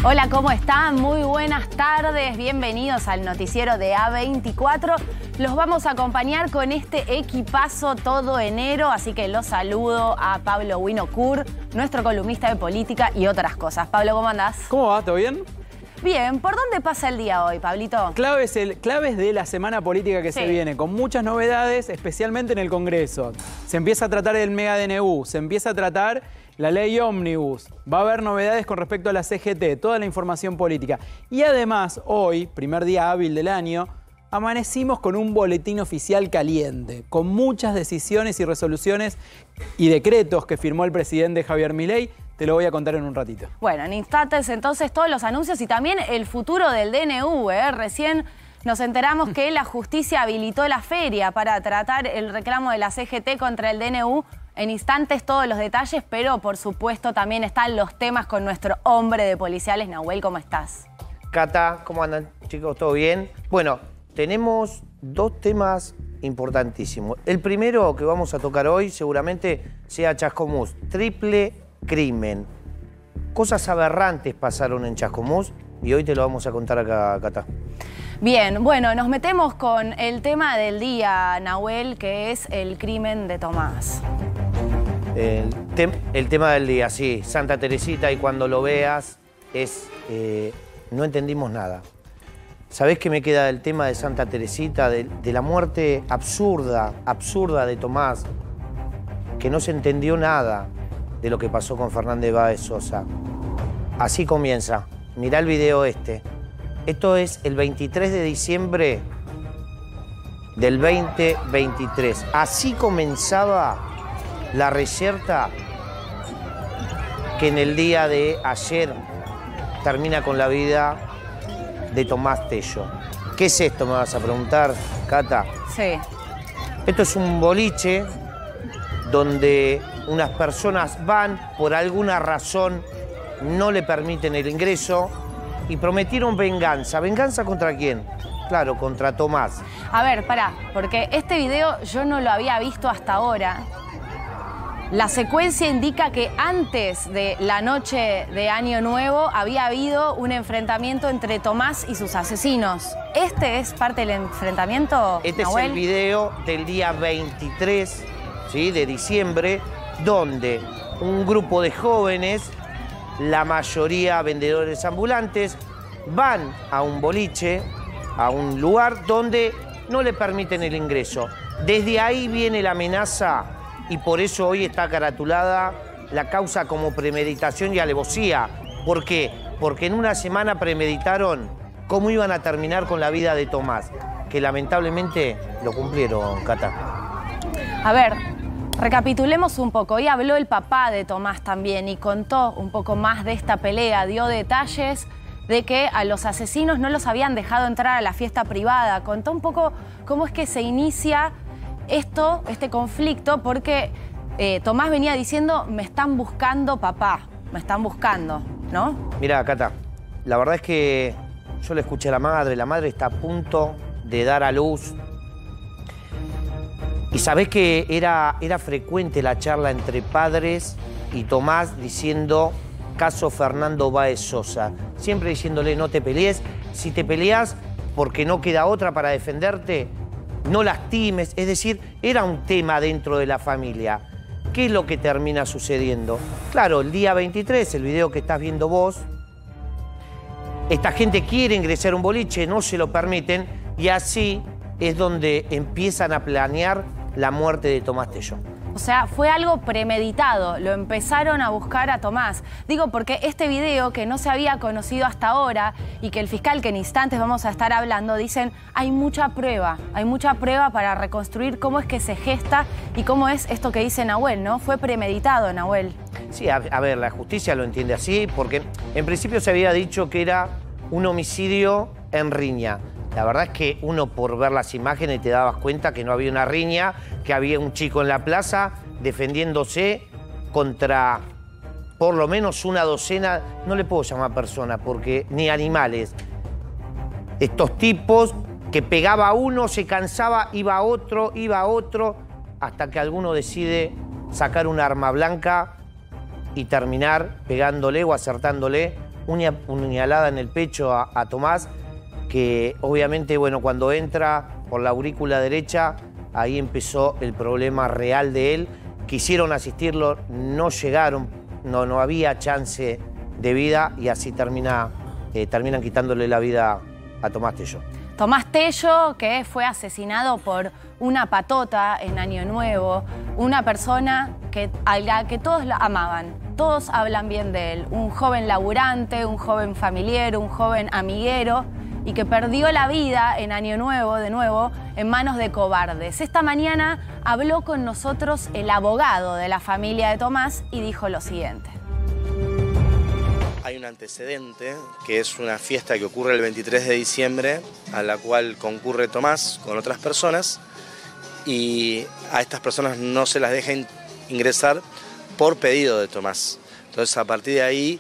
Hola, ¿cómo están? Muy buenas tardes, bienvenidos al noticiero de A24. Los vamos a acompañar con este equipazo todo enero, así que los saludo a Pablo Winocur, nuestro columnista de política y otras cosas. Pablo, ¿cómo andás? ¿Cómo va? ¿Todo bien? Bien, ¿por dónde pasa el día hoy, Pablito? Claves de la semana política que se viene, con muchas novedades, especialmente en el Congreso. Se empieza a tratar el mega DNU, se empieza a tratar la ley ómnibus, va a haber novedades con respecto a la CGT, toda la información política. Y además, hoy, primer día hábil del año, amanecimos con un boletín oficial caliente, con muchas decisiones y resoluciones y decretos que firmó el presidente Javier Milei. Te lo voy a contar en un ratito. Bueno, en instantes entonces todos los anuncios y también el futuro del DNU. Recién nos enteramos que la justicia habilitó la feria para tratar el reclamo de la CGT contra el DNU. En instantes todos los detalles, pero por supuesto también están los temas con nuestro hombre de policiales. Nahuel, ¿cómo estás? Cata, ¿cómo andan, chicos? ¿Todo bien? Bueno, tenemos dos temas importantísimos. El primero que vamos a tocar hoy seguramente sea Chascomús. Triple crimen. Cosas aberrantes pasaron en Chascomús y hoy te lo vamos a contar acá, Cata. Bien, bueno, nos metemos con el tema del día, Nahuel, que es el crimen de Tomás. El tema del día, sí. Santa Teresita, y cuando lo veas no entendimos nada. ¿Sabés qué me queda del tema de Santa Teresita? De la muerte absurda de Tomás, que no se entendió nada de lo que pasó con Fernández Báez Sosa. Así comienza. Mirá el video este. Esto es el 23 de diciembre del 2023. Así comenzaba la reyerta que en el día de ayer termina con la vida de Tomás Tello. ¿Qué es esto, me vas a preguntar, Cata? Sí. Esto es un boliche donde unas personas van, por alguna razón no le permiten el ingreso y prometieron venganza. ¿Venganza contra quién? Claro, contra Tomás. A ver, pará, porque este video yo no lo había visto hasta ahora. La secuencia indica que antes de la noche de Año Nuevo había habido un enfrentamiento entre Tomás y sus asesinos. ¿Este es parte del enfrentamiento, Este Nahuel? es el video del día 23, ¿sí?, de diciembre, donde un grupo de jóvenes, la mayoría vendedores ambulantes, van a un boliche, a un lugar donde no le permiten el ingreso. Desde ahí viene la amenaza y por eso hoy está caratulada la causa como premeditación y alevosía. ¿Por qué? Porque en una semana premeditaron cómo iban a terminar con la vida de Tomás, que lamentablemente lo cumplieron, Cata. A ver, recapitulemos un poco. Hoy habló el papá de Tomás también y contó un poco más de esta pelea, dio detalles de que a los asesinos no los habían dejado entrar a la fiesta privada. Contó un poco cómo es que se inicia este conflicto, porque Tomás venía diciendo, me están buscando, papá, me están buscando, ¿no? Mirá, Cata, la verdad es que yo le escuché a la madre está a punto de dar a luz. Y sabés que era frecuente la charla entre padres y Tomás diciendo, caso Fernando Báez Sosa, siempre diciéndole, no te pelees, si te peleas porque no queda otra para defenderte, no lastimes. Es decir, era un tema dentro de la familia. ¿Qué es lo que termina sucediendo? Claro, el día 23, el video que estás viendo vos, esta gente quiere ingresar a un boliche, no se lo permiten, y así es donde empiezan a planear la muerte de Tomás Tello. O sea, fue algo premeditado, lo empezaron a buscar a Tomás. Digo, porque este video que no se había conocido hasta ahora y que el fiscal, que en instantes vamos a estar hablando, dicen, hay mucha prueba para reconstruir cómo es que se gesta y cómo es esto que dice Nahuel, ¿no? Fue premeditado, Nahuel. Sí, a ver, la justicia lo entiende así, porque en principio se había dicho que era un homicidio en riña. La verdad es que uno, por ver las imágenes, te dabas cuenta que no había una riña, que había un chico en la plaza defendiéndose contra por lo menos una docena, no le puedo llamar personas, porque ni animales. Estos tipos que pegaba a uno, se cansaba, iba a otro, hasta que alguno decide sacar un arma blanca y terminar pegándole o acertándole una puñalada en el pecho a Tomás, que obviamente, bueno, cuando entra por la aurícula derecha, ahí empezó el problema real de él. Quisieron asistirlo, no llegaron, no había chance de vida y así terminan quitándole la vida a Tomás Tello. Tomás Tello, que fue asesinado por una patota en Año Nuevo, una persona a la que todos amaban, todos hablan bien de él, un joven laburante, un joven familiar, un joven amiguero, y que perdió la vida en Año Nuevo, de nuevo, en manos de cobardes. Esta mañana habló con nosotros el abogado de la familia de Tomás y dijo lo siguiente. Hay un antecedente, que es una fiesta que ocurre el 23 de diciembre, a la cual concurre Tomás con otras personas, y a estas personas no se las deja ingresar por pedido de Tomás. Entonces, a partir de ahí,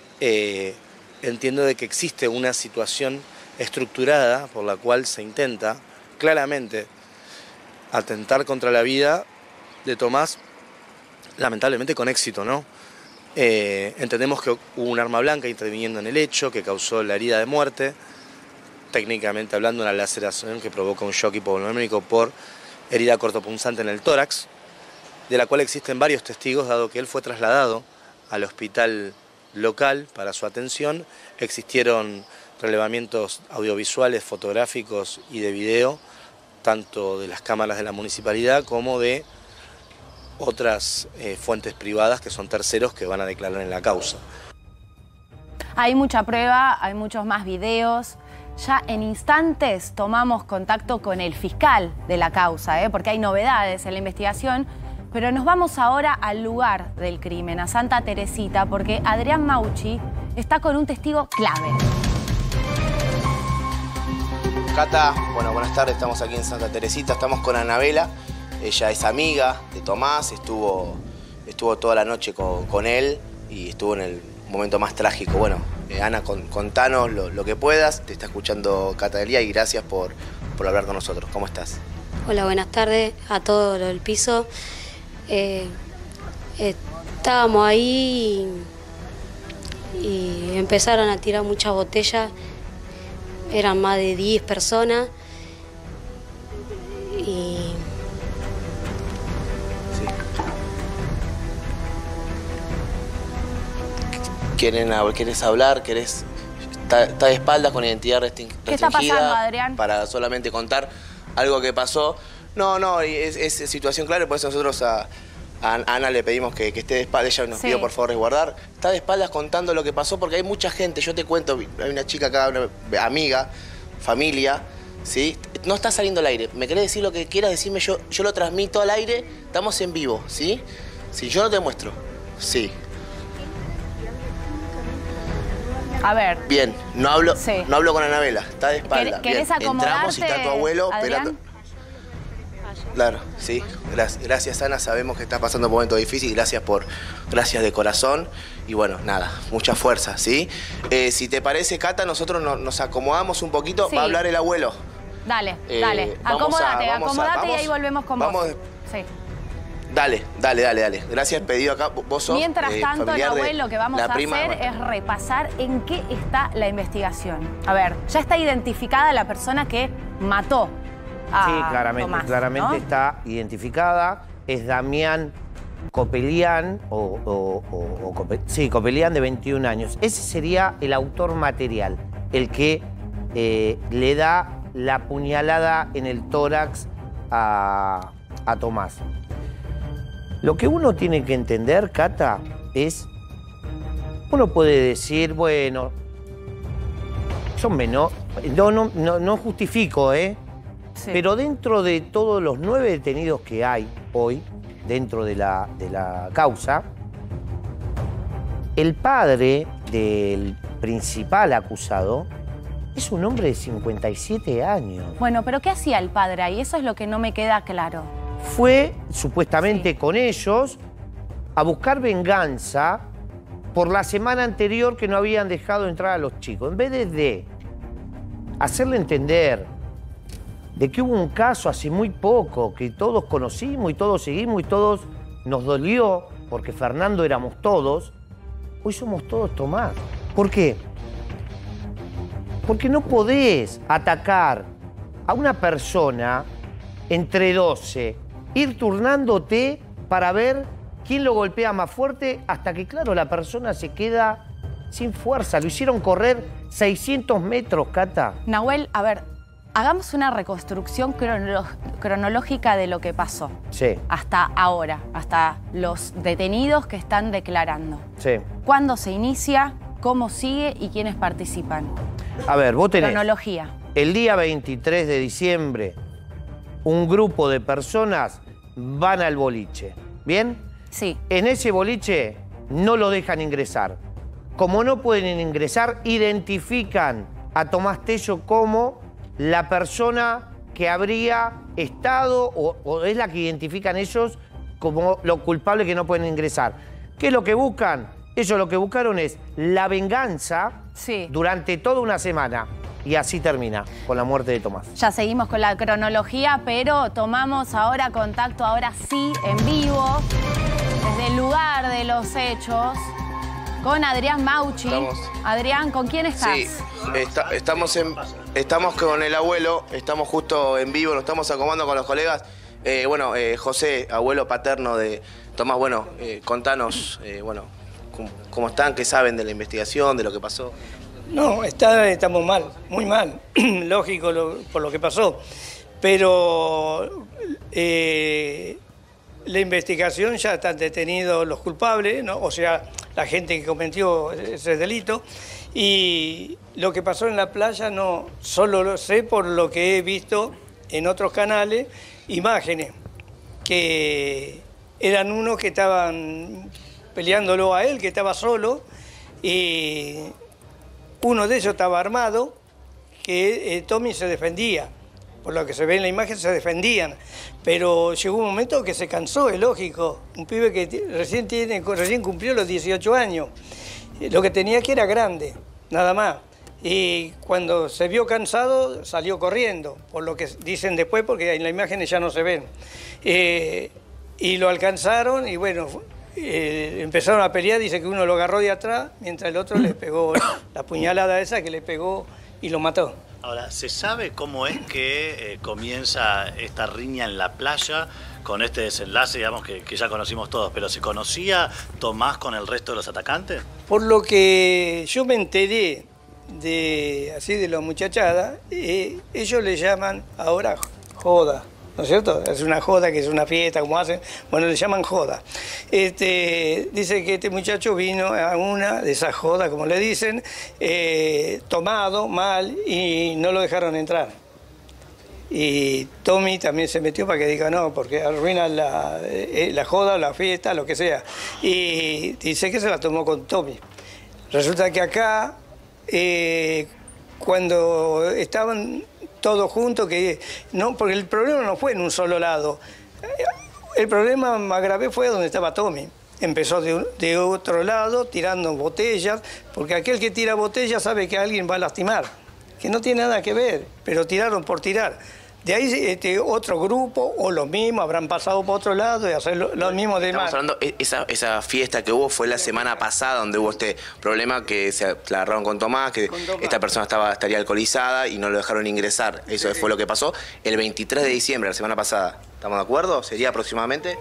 entiendo de que existe una situación estructurada por la cual se intenta claramente atentar contra la vida de Tomás, lamentablemente con éxito, ¿no? Entendemos que hubo un arma blanca interviniendo en el hecho que causó la herida de muerte, técnicamente hablando una laceración que provoca un shock hipovolémico por herida cortopunzante en el tórax, de la cual existen varios testigos, dado que él fue trasladado al hospital local para su atención. Existieron relevamientos audiovisuales, fotográficos y de video, tanto de las cámaras de la municipalidad como de otras fuentes privadas que son terceros que van a declarar en la causa. Hay mucha prueba, hay muchos más videos. Ya en instantes tomamos contacto con el fiscal de la causa, porque hay novedades en la investigación. Pero nos vamos ahora al lugar del crimen, a Santa Teresita, porque Adrián Mauchi está con un testigo clave. Cata, bueno, buenas tardes, estamos aquí en Santa Teresita, estamos con Anabela, ella es amiga de Tomás, estuvo toda la noche con él y estuvo en el momento más trágico. Bueno, Ana, contanos lo que puedas, te está escuchando Cata Delia y gracias por hablar con nosotros. ¿Cómo estás? Hola, buenas tardes a todo el piso. Estábamos ahí y empezaron a tirar muchas botellas. Eran más de 10 personas y... Sí. ¿Querés hablar? Está de espaldas con identidad restringida? ¿Qué está pasando, Adrián? Para solamente contar algo que pasó. No, es situación clara, por eso nosotros a Ana le pedimos que esté de espaldas, ella nos pidió por favor resguardar. Está de espaldas contando lo que pasó porque hay mucha gente, yo te cuento, hay una chica acá, una amiga, familia, ¿sí? No está saliendo al aire, me querés decir lo que quieras decirme, yo lo transmito al aire, estamos en vivo, ¿sí? Sí, yo no te muestro, sí. A ver. Bien, no hablo con Anabela, está de espaldas. ¿Querés acomodarte, entramos y está tu abuelo Adrián? esperando. Claro, sí. Gracias, Ana. Sabemos que estás pasando un momento difícil. Gracias de corazón. Y bueno, nada, mucha fuerza, ¿sí? Si te parece, Cata, nosotros nos acomodamos un poquito. Sí. Va a hablar el abuelo. Dale. Acomodate y ahí volvemos con vos. Sí. Dale. Gracias, pedido acá. Vos sos Mientras tanto, Nahuel, lo que vamos a hacer es repasar en qué está la investigación. A ver, ya está identificada la persona que mató a claramente, Tomás, claramente, ¿no? Está identificada. Es Damián Copelián, Copelián, de 21 años. Ese sería el autor material, el que le da la puñalada en el tórax a Tomás. Lo que uno tiene que entender, Cata, es... Uno puede decir, bueno, son menores... No justifico, Sí. Pero dentro de todos los 9 detenidos que hay hoy, dentro de la causa, el padre del principal acusado es un hombre de 57 años. Bueno, pero ¿qué hacía el padre ahí? Eso es lo que no me queda claro. Fue, supuestamente con ellos, a buscar venganza por la semana anterior que no habían dejado entrar a los chicos. En vez de hacerle entender de que hubo un caso hace muy poco que todos conocimos y todos seguimos y todos nos dolió, porque Fernando éramos todos, hoy somos todos Tomás. ¿Por qué? Porque no podés atacar a una persona entre 12, ir turnándote para ver quién lo golpea más fuerte hasta que, claro, la persona se queda sin fuerza. Lo hicieron correr 600 metros, Cata. Nahuel, a ver, hagamos una reconstrucción cronológica de lo que pasó. Sí. Hasta ahora, hasta los detenidos que están declarando. Sí. ¿Cuándo se inicia? ¿Cómo sigue? ¿Y quiénes participan? A ver, vos tenés... Cronología. El día 23 de diciembre, un grupo de personas van al boliche. ¿Bien? Sí. En ese boliche no lo dejan ingresar. Como no pueden ingresar, identifican a Tomás Tello como la persona que habría estado o es la que identifican ellos como lo culpable que no pueden ingresar. ¿Qué es lo que buscan? Ellos lo que buscaron es la venganza durante toda una semana. Y así termina, con la muerte de Tomás. Ya seguimos con la cronología, pero tomamos ahora contacto, ahora sí, en vivo, desde el lugar de los hechos, con Adrián Mauchi. Adrián, ¿con quién estás? Sí, estamos con el abuelo, estamos justo en vivo, nos estamos acomodando con los colegas. José, abuelo paterno de Tomás, contanos, cómo están, qué saben de la investigación, de lo que pasó. No, estamos mal, muy mal, lógico por lo que pasó, pero la investigación ya están detenidos los culpables, ¿no? O sea, la gente que cometió ese delito, y lo que pasó en la playa no solo lo sé por lo que he visto en otros canales, imágenes que eran unos que estaban peleándolo a él, que estaba solo, y uno de ellos estaba armado, que Tommy se defendía. Por lo que se ve en la imagen, se defendían. Pero llegó un momento que se cansó, es lógico. Un pibe que recién cumplió los 18 años. Lo que tenía que era grande, nada más. Y cuando se vio cansado, salió corriendo. Por lo que dicen después, porque en la imagen ya no se ven. Y lo alcanzaron y bueno... empezaron a pelear, dice que uno lo agarró de atrás, mientras el otro le pegó la puñalada esa que le pegó y lo mató. Ahora, ¿se sabe cómo es que comienza esta riña en la playa con este desenlace, digamos, que ya conocimos todos? ¿Pero se conocía Tomás con el resto de los atacantes? Por lo que yo me enteré de la muchachada, ellos le llaman ahora joda. ¿No es cierto? Es una joda, que es una fiesta, como hacen. Bueno, le llaman joda. Dice que este muchacho vino a una de esas jodas, como le dicen, tomado, mal, y no lo dejaron entrar. Y Tommy también se metió para que diga no, porque arruina la joda, la fiesta, lo que sea. Y dice que se la tomó con Tommy. Resulta que acá, cuando estaban... todos juntos, porque el problema no fue en un solo lado. El problema más grave fue donde estaba Tommy. Empezó de otro lado, tirando botellas, porque aquel que tira botellas sabe que alguien va a lastimar, que no tiene nada que ver, pero tiraron por tirar. De ahí otro grupo, o lo mismo, habrán pasado por otro lado y hacer lo mismo de más. Estamos hablando, esa fiesta que hubo fue la semana pasada, donde hubo este problema que se la agarraron con Tomás, que esta persona estaría alcoholizada y no lo dejaron ingresar. Eso fue lo que pasó el 23 de diciembre, la semana pasada. ¿Estamos de acuerdo? ¿Sería aproximadamente?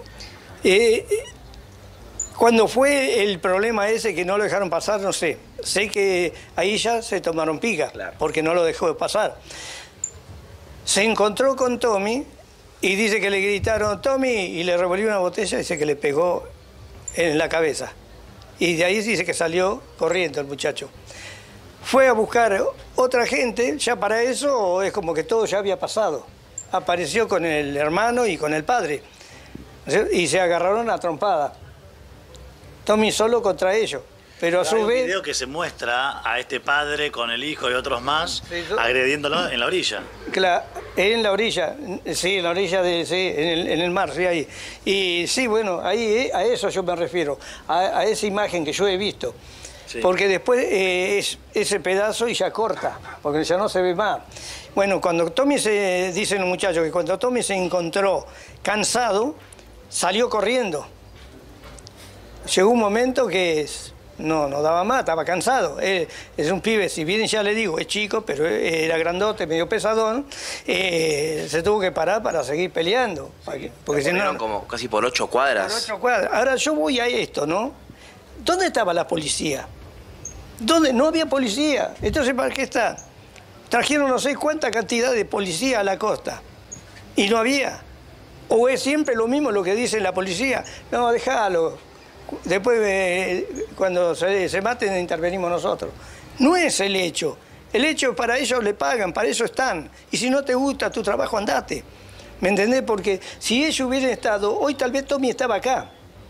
Cuando fue el problema ese que no lo dejaron pasar, no sé. Sé que ahí ya se tomaron pica, claro, porque no lo dejó de pasar. Se encontró con Tommy y dice que le gritaron Tommy y le revolvió una botella y dice que le pegó en la cabeza. Y de ahí dice que salió corriendo el muchacho. Fue a buscar otra gente, ya para eso es como que todo ya había pasado. Apareció con el hermano y con el padre y se agarraron a trompada. Tommy solo contra ellos. Pero a su vez... Hay un video que se muestra a este padre con el hijo y otros más agrediéndolo en la orilla. Claro, en la orilla, sí, en la orilla en el mar, sí, ahí. Y sí, bueno, ahí a eso yo me refiero, a esa imagen que yo he visto. Sí. Porque después es ese pedazo y ya corta, porque ya no se ve más. Bueno, cuando Tommy dice el muchacho que cuando Tommy se encontró cansado, salió corriendo. Llegó un momento que no daba más, estaba cansado. Es un pibe, si bien ya le digo, es chico, pero era grandote, medio pesadón, se tuvo que parar para seguir peleando. Porque si no, como casi por 8 cuadras. Por 8 cuadras. Ahora yo voy a esto, ¿no? ¿Dónde estaba la policía? ¿Dónde? No había policía. Entonces, ¿para qué está? Trajeron no sé cuánta cantidad de policía a la costa y no había. ¿O es siempre lo mismo lo que dice la policía? No, déjalo. Después, cuando se maten, intervenimos nosotros. No es el hecho. El hecho, para ellos le pagan, para eso están. Y si no te gusta tu trabajo, andate. ¿Me entendés? Porque si ellos hubieran estado, hoy tal vez Tommy estaba acá.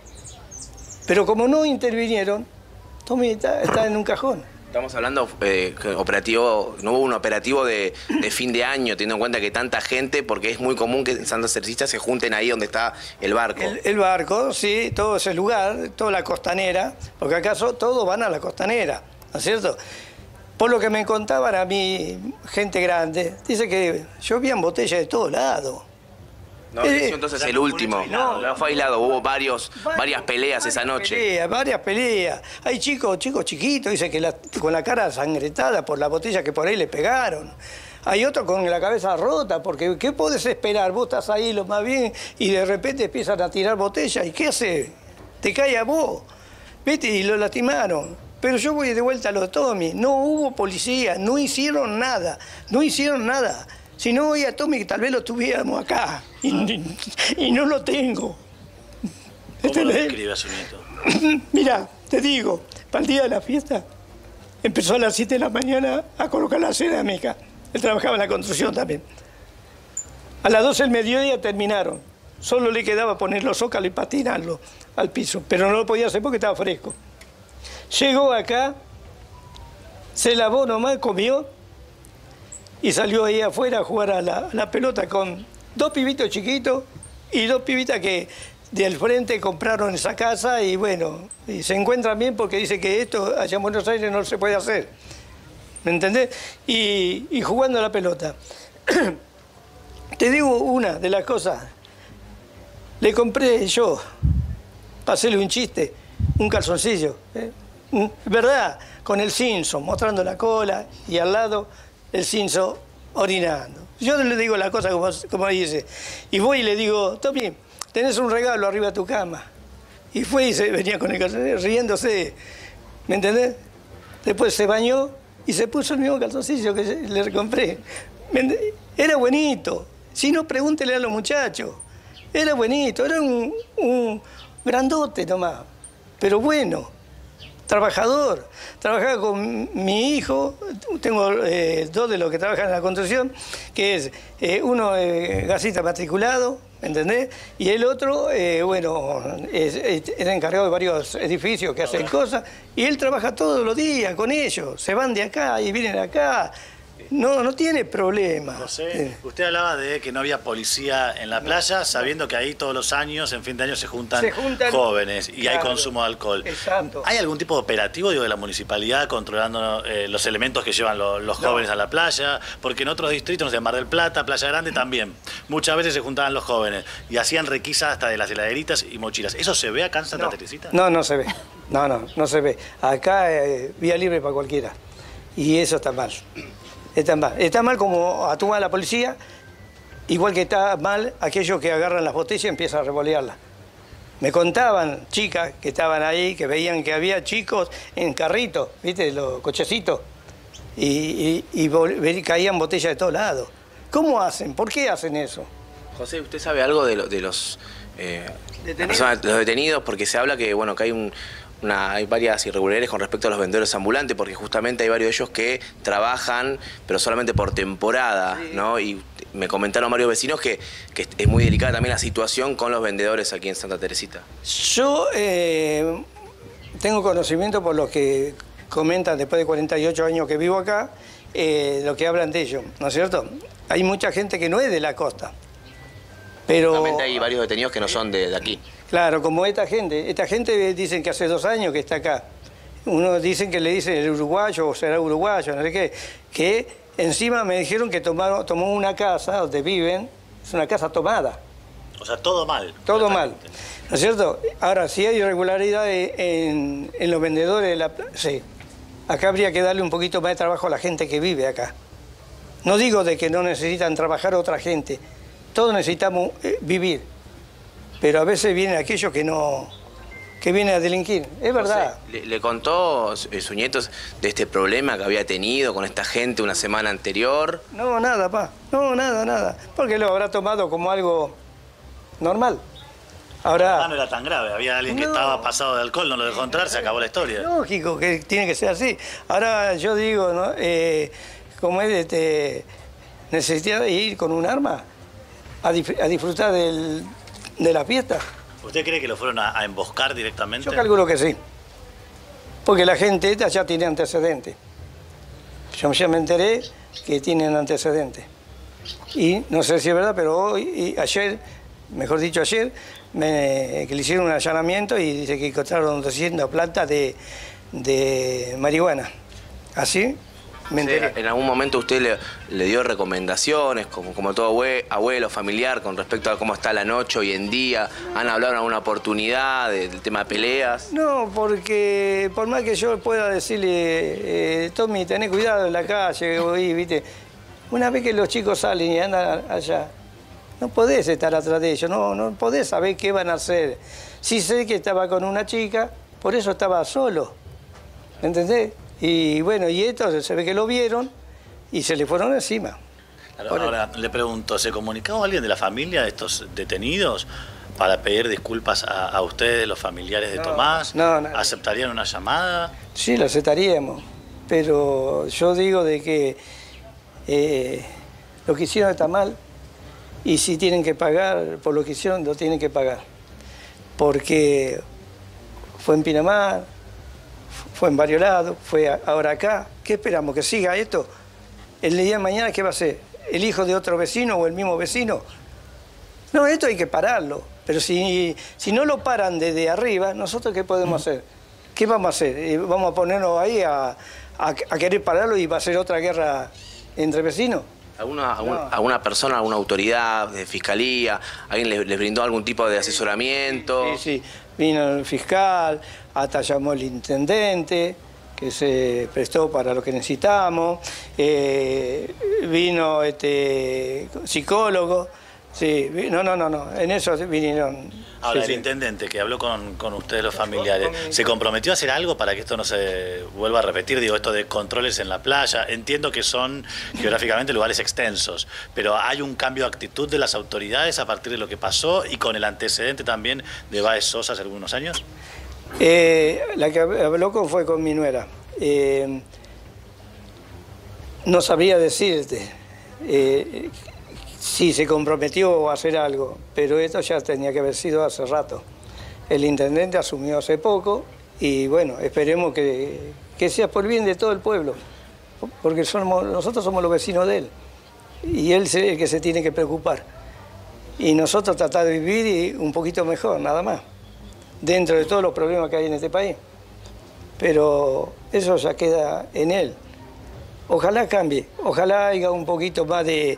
Pero como no intervinieron, Tommy está en un cajón. Estamos hablando operativo, no hubo un operativo de fin de año, teniendo en cuenta que tanta gente, porque es muy común que en Santa Teresita se junten ahí donde está el barco. El barco, sí, todo ese lugar, toda la costanera, porque acaso todos van a la costanera, ¿no es cierto? Por lo que me contaban a mí, gente grande, dice que llovían botellas de todos lados. No, entonces el último. No fue aislado, hubo varias peleas esa noche. Varias peleas. Hay chicos chiquitos, dice que con la cara sangretada por la botella que por ahí le pegaron. Hay otro con la cabeza rota, porque ¿qué podés esperar? Vos estás ahí lo más bien y de repente empiezan a tirar botellas. ¿Y qué hace? Te cae a vos. ¿Viste? Y lo lastimaron. Pero yo voy de vuelta a lo de Tommy. No hubo policía, no hicieron nada. No hicieron nada. Si no, hoy a Tommy tal vez lo tuviéramos acá. Y no lo tengo. ¿Cómo lo describe a su nieto? Mira, te digo, para el día de la fiesta, empezó a las 7 de la mañana a colocar la cerámica. Él trabajaba en la construcción también. A las 12 del mediodía terminaron. Solo le quedaba poner los zócalos y patinarlo al piso. Pero no lo podía hacer porque estaba fresco. Llegó acá, se lavó nomás, comió y salió ahí afuera a jugar a la pelota con 2 pibitos chiquitos y 2 pibitas que del frente compraron esa casa y bueno, y se encuentran bien porque dice que esto allá en Buenos Aires no se puede hacer. ¿Me entendés? Y jugando a la pelota. Te digo una de las cosas. Le compré yo, para hacerle un chiste, un calzoncillo. ¿Verdad? Con el Simpson, mostrando la cola y al lado el Simpson orinando. Yo le digo la cosa como dice. Y voy y le digo, Tommy, tenés un regalo arriba de tu cama. Y fue y se venía con el calzoncillo riéndose. ¿Me entendés? Después se bañó y se puso el mismo calzoncillo que le compré. Era buenito. Si no, pregúntele a los muchachos. Era buenito, era un grandote nomás. Pero bueno. Trabajador, trabajaba con mi hijo, tengo 2 de los que trabajan en la construcción, que es uno gasista matriculado, ¿entendés? Y el otro, bueno, era encargado de varios edificios que hacen cosas, y él trabaja todos los días con ellos, se van de acá y vienen acá. No tiene problema. José, usted hablaba de que no había policía en la playa, sabiendo que ahí todos los años, en fin de año, se juntan jóvenes y hay consumo de alcohol. Exacto. ¿Hay algún tipo de operativo de la municipalidad controlando los elementos que llevan los jóvenes a la playa? Porque en otros distritos, no sé, Mar del Plata, Playa Grande también, muchas veces se juntaban los jóvenes y hacían requisas hasta de las heladeritas y mochilas. ¿Eso se ve acá en Santa Teresita? No se ve. No se ve. Acá vía libre para cualquiera. Y eso está mal. Está mal como actúa la policía, igual que está mal aquellos que agarran las botellas y empiezan a revolearlas. Me contaban chicas que estaban ahí, que veían que había chicos en carritos, ¿viste? Los cochecitos, y caían botellas de todos lados. ¿Cómo hacen? ¿Por qué hacen eso? José, ¿usted sabe algo de los detenidos? Porque se habla que, bueno, que hay varias irregularidades con respecto a los vendedores ambulantes, porque justamente hay varios de ellos que trabajan, pero solamente por temporada, sí. ¿No? Y me comentaron varios vecinos que es muy delicada también la situación con los vendedores aquí en Santa Teresita. Yo tengo conocimiento por los que comentan después de 48 años que vivo acá, lo que hablan de ellos, ¿no es cierto? Hay mucha gente que no es de la costa, pero... Realmente hay varios detenidos que no son de aquí. Claro, como esta gente dicen que hace 2 años que está acá. Uno dicen que le dicen el uruguayo o será uruguayo, no sé qué. Que encima me dijeron que tomó una casa donde viven, es una casa tomada. O sea, todo mal. Todo mal, ¿no es cierto? Ahora, si hay irregularidades en los vendedores de la plaza, sí. Acá habría que darle un poquito más de trabajo a la gente que vive acá. No digo de que no necesitan trabajar otra gente, todos necesitamos vivir, pero a veces vienen aquellos que vienen a delinquir, es verdad. No sé, ¿le contó su nieto de este problema que había tenido con esta gente una semana anterior? No, nada, pa, no, nada, porque lo habrá tomado como algo normal. Ahora, no era tan grave, había alguien que estaba pasado de alcohol, no lo dejó entrar, se acabó la historia. Lógico que tiene que ser así. Ahora yo digo, ¿no? Como es, necesita ir con un arma a disfrutar de la fiesta. ¿Usted cree que lo fueron a emboscar directamente? Yo calculo que sí. Porque la gente esta ya tiene antecedentes. Yo ya me enteré que tienen antecedentes. Y no sé si es verdad, pero hoy y ayer, mejor dicho ayer, que le hicieron un allanamiento y dice que encontraron 200 plantas de marihuana. ¿Así? Me enteré. ¿En algún momento usted le dio recomendaciones, como todo abuelo, familiar, con respecto a cómo está la noche hoy en día? ¿Han hablado en alguna oportunidad del tema de peleas? No, porque por más que yo pueda decirle, Tommy, tené cuidado en la calle, ¿viste? Una vez que los chicos salen y andan allá, no podés estar atrás de ellos, no podés saber qué van a hacer. Sí sé que estaba con una chica, por eso estaba solo, ¿entendés? Y bueno, y esto se ve que lo vieron y se le fueron encima. Ahora le pregunto, ¿se comunicó alguien de la familia de estos detenidos para pedir disculpas a ustedes, los familiares de Tomás? No. ¿Aceptarían una llamada? Sí, la aceptaríamos, pero yo digo de que lo que hicieron está mal y si tienen que pagar por lo que hicieron, lo tienen que pagar. Porque fue en Pinamar, fue en varios lados, fue ahora acá. ¿Qué esperamos? ¿Que siga esto? El día de mañana, ¿qué va a ser? ¿El hijo de otro vecino o el mismo vecino? No, esto hay que pararlo. Pero si no lo paran desde arriba, ¿nosotros qué podemos hacer? ¿Qué vamos a hacer? ¿Vamos a ponernos ahí a querer pararlo y va a ser otra guerra entre vecinos? ¿Alguna persona, alguna autoridad de fiscalía, alguien les brindó algún tipo de asesoramiento? Sí, vino el fiscal, hasta llamó el intendente, que se prestó para lo que necesitamos, vino psicólogo, sí, no, en eso vinieron. Ahora, sí, el intendente que habló con ustedes los familiares, ¿se comprometió a hacer algo para que esto no se vuelva a repetir? Digo, esto de controles en la playa, entiendo que son geográficamente lugares extensos, pero ¿hay un cambio de actitud de las autoridades a partir de lo que pasó y con el antecedente también de Báez Sosa hace algunos años? La que habló fue con mi nuera. No sabría decirte si se comprometió a hacer algo, pero esto ya tenía que haber sido hace rato. El intendente asumió hace poco y bueno, esperemos que sea por bien de todo el pueblo, porque nosotros somos los vecinos de él y él es el que se tiene que preocupar. Y nosotros tratar de vivir un poquito mejor, nada más, dentro de todos los problemas que hay en este país. Pero eso ya queda en él. Ojalá cambie, ojalá haya un poquito más de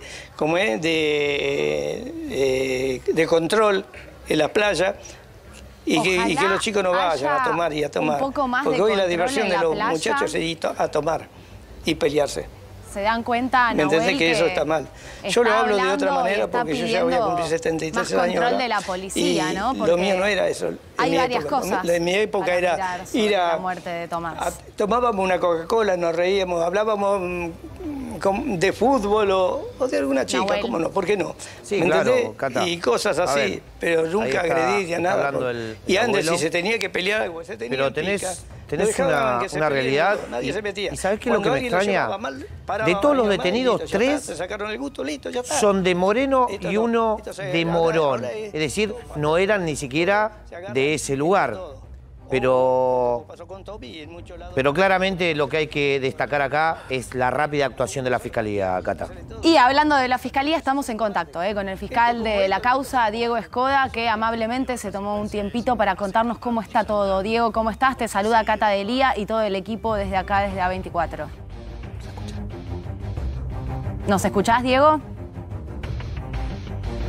control en la playa y que los chicos no vayan a tomar y a tomar. Porque hoy la diversión de los muchachos es ir a tomar y pelearse. Se dan cuenta, ¿Me entendés que eso está mal? Yo lo hablo de otra manera porque yo ya voy a cumplir 73 años. Más control de la policía, ¿no? Porque lo mío no era eso. Hay varias cosas. En mi época era ir a... la muerte de Tomás. Tomábamos una Coca-Cola, nos reíamos, hablábamos de fútbol o de alguna chica, ¿cómo no? ¿Por qué no? Sí, ¿Me claro, entendés? Cata. Y cosas así, Ver, pero nunca agredir ni a nada. Y antes, abuelo, si se tenía que pelear algo, se tenía pero que tenés una realidad nadie se metía. y ¿sabés qué es lo que me extraña? De todos los detenidos, listo, 3 se sacaron el gusto, listo, ya está. son de Moreno Esto y no, uno esto de Morón. Es decir, no eran ni siquiera de ese lugar. Pero claramente lo que hay que destacar acá es la rápida actuación de la Fiscalía, Cata. Y hablando de la Fiscalía, estamos en contacto con el fiscal de la causa, Diego Escoda, que amablemente se tomó un tiempito para contarnos cómo está todo. Diego, ¿cómo estás? Te saluda Cata Delía y todo el equipo desde acá, desde A24. ¿Nos escuchás, Diego?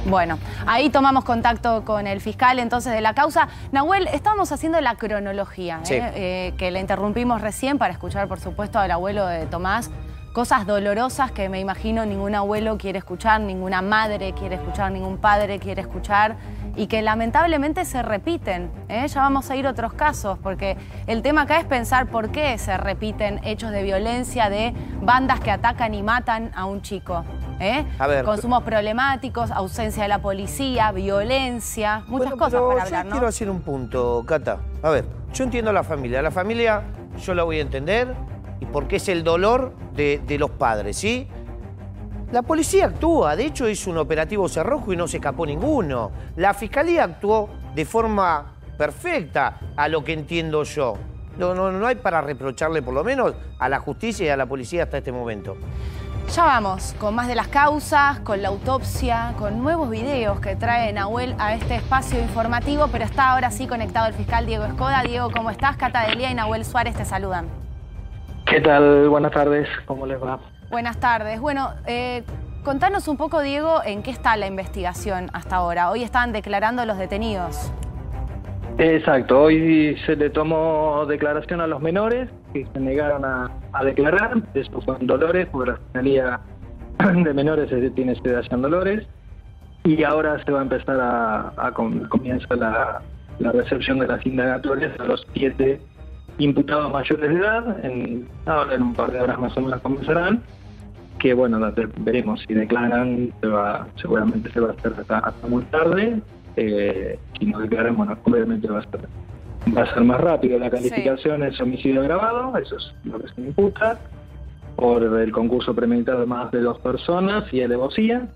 Bueno, ahí tomamos contacto con el fiscal entonces de la causa. Nahuel, estábamos haciendo la cronología, Sí. Que le interrumpimos recién para escuchar, por supuesto, al abuelo de Tomás. Cosas dolorosas que me imagino ningún abuelo quiere escuchar, ninguna madre quiere escuchar, ningún padre quiere escuchar y que lamentablemente se repiten. Ya vamos a ir a otros casos porque el tema acá es pensar por qué se repiten hechos de violencia de bandas que atacan y matan a un chico. A ver, consumos problemáticos, ausencia de la policía, violencia, muchas bueno, cosas pero para yo hablar, ¿no? quiero hacer un punto, Cata. A ver, yo entiendo a la familia. La familia yo la voy a entender y porque es el dolor de los padres, ¿sí? La policía actúa, de hecho hizo un operativo cerrojo y no se escapó ninguno. La fiscalía actuó de forma perfecta, a lo que entiendo yo. No hay para reprocharle por lo menos a la justicia y a la policía hasta este momento. Ya vamos, con más de las causas, con la autopsia, con nuevos videos que trae Nahuel a este espacio informativo, pero está ahora sí conectado el fiscal Diego Escoda. Diego, ¿cómo estás? Cata Delia y Nahuel Suárez te saludan. ¿Qué tal? Buenas tardes, ¿cómo les va? Buenas tardes. Bueno, contanos un poco, Diego, en qué está la investigación hasta ahora. Hoy están declarando los detenidos. Exacto, hoy se le tomó declaración a los menores que se negaron a declarar. Eso fue en Dolores, porque la Fiscalía de Menores tiene sede en Dolores. Y ahora se va a empezar comienza la recepción de las indagatorias a los 7 imputados mayores de edad. Ahora en un par de horas más o menos comenzarán. Que bueno, veremos si declaran, seguramente se va a hacer hasta muy tarde. Si no declaran, bueno, obviamente va a ser más rápido. La calificación es homicidio agravado, eso es lo que se imputa, por el concurso premeditado de más de 2 personas y alevosía.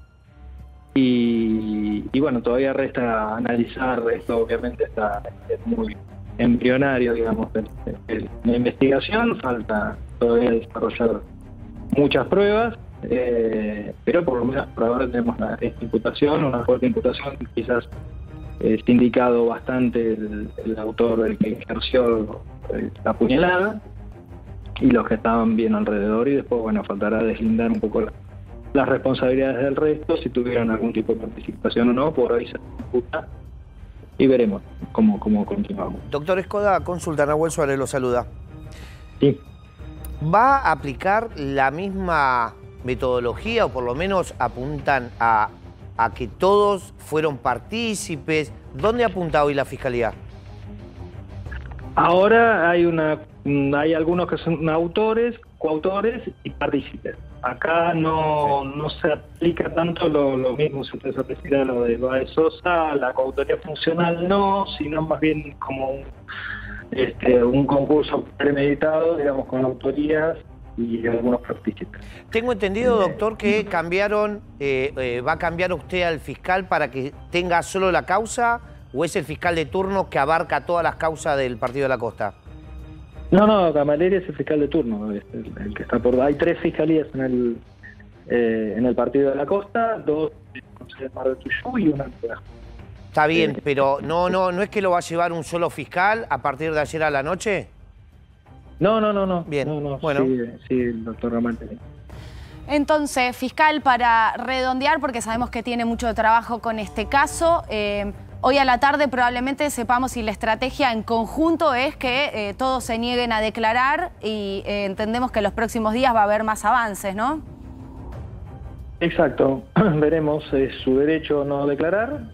Y bueno, todavía resta analizar, esto obviamente es muy embrionario, digamos, la investigación, falta todavía desarrollar muchas pruebas, pero por lo menos por ahora tenemos esta imputación, una fuerte imputación. Quizás es indicado bastante el autor, el que ejerció la puñalada, y los que estaban bien alrededor, y después, bueno, faltará deslindar un poco las responsabilidades del resto, si tuvieron algún tipo de participación o no. Por ahí se imputa y veremos cómo continuamos. Doctor Escoda, consulta, Nahuel Suárez lo saluda. Sí. ¿Va a aplicar la misma metodología, o por lo menos apuntan a que todos fueron partícipes? ¿Dónde apunta hoy la Fiscalía? Ahora hay algunos que son autores, coautores y partícipes. Acá no se aplica tanto lo mismo, si usted se refiere a lo de Baez Sosa, la coautoría funcional no, sino más bien como un concurso premeditado, digamos, con autorías y algunos partícipes. Tengo entendido, doctor, que va a cambiar usted al fiscal para que tenga solo la causa, ¿o es el fiscal de turno que abarca todas las causas del Partido de la Costa? No, Camilleri es el fiscal de turno, es el que está hay 3 fiscalías en el Partido de la Costa, 2 en Mar del Tuyú y una en Ciudad. Está bien, pero no es que lo va a llevar un solo fiscal a partir de ayer a la noche. No. Bien, no, bueno. Sí, el doctor Román. Entonces, fiscal, para redondear, porque sabemos que tiene mucho trabajo con este caso, hoy a la tarde probablemente sepamos si la estrategia en conjunto es que todos se nieguen a declarar y entendemos que en los próximos días va a haber más avances, ¿no? Exacto, veremos, es su derecho no declarar.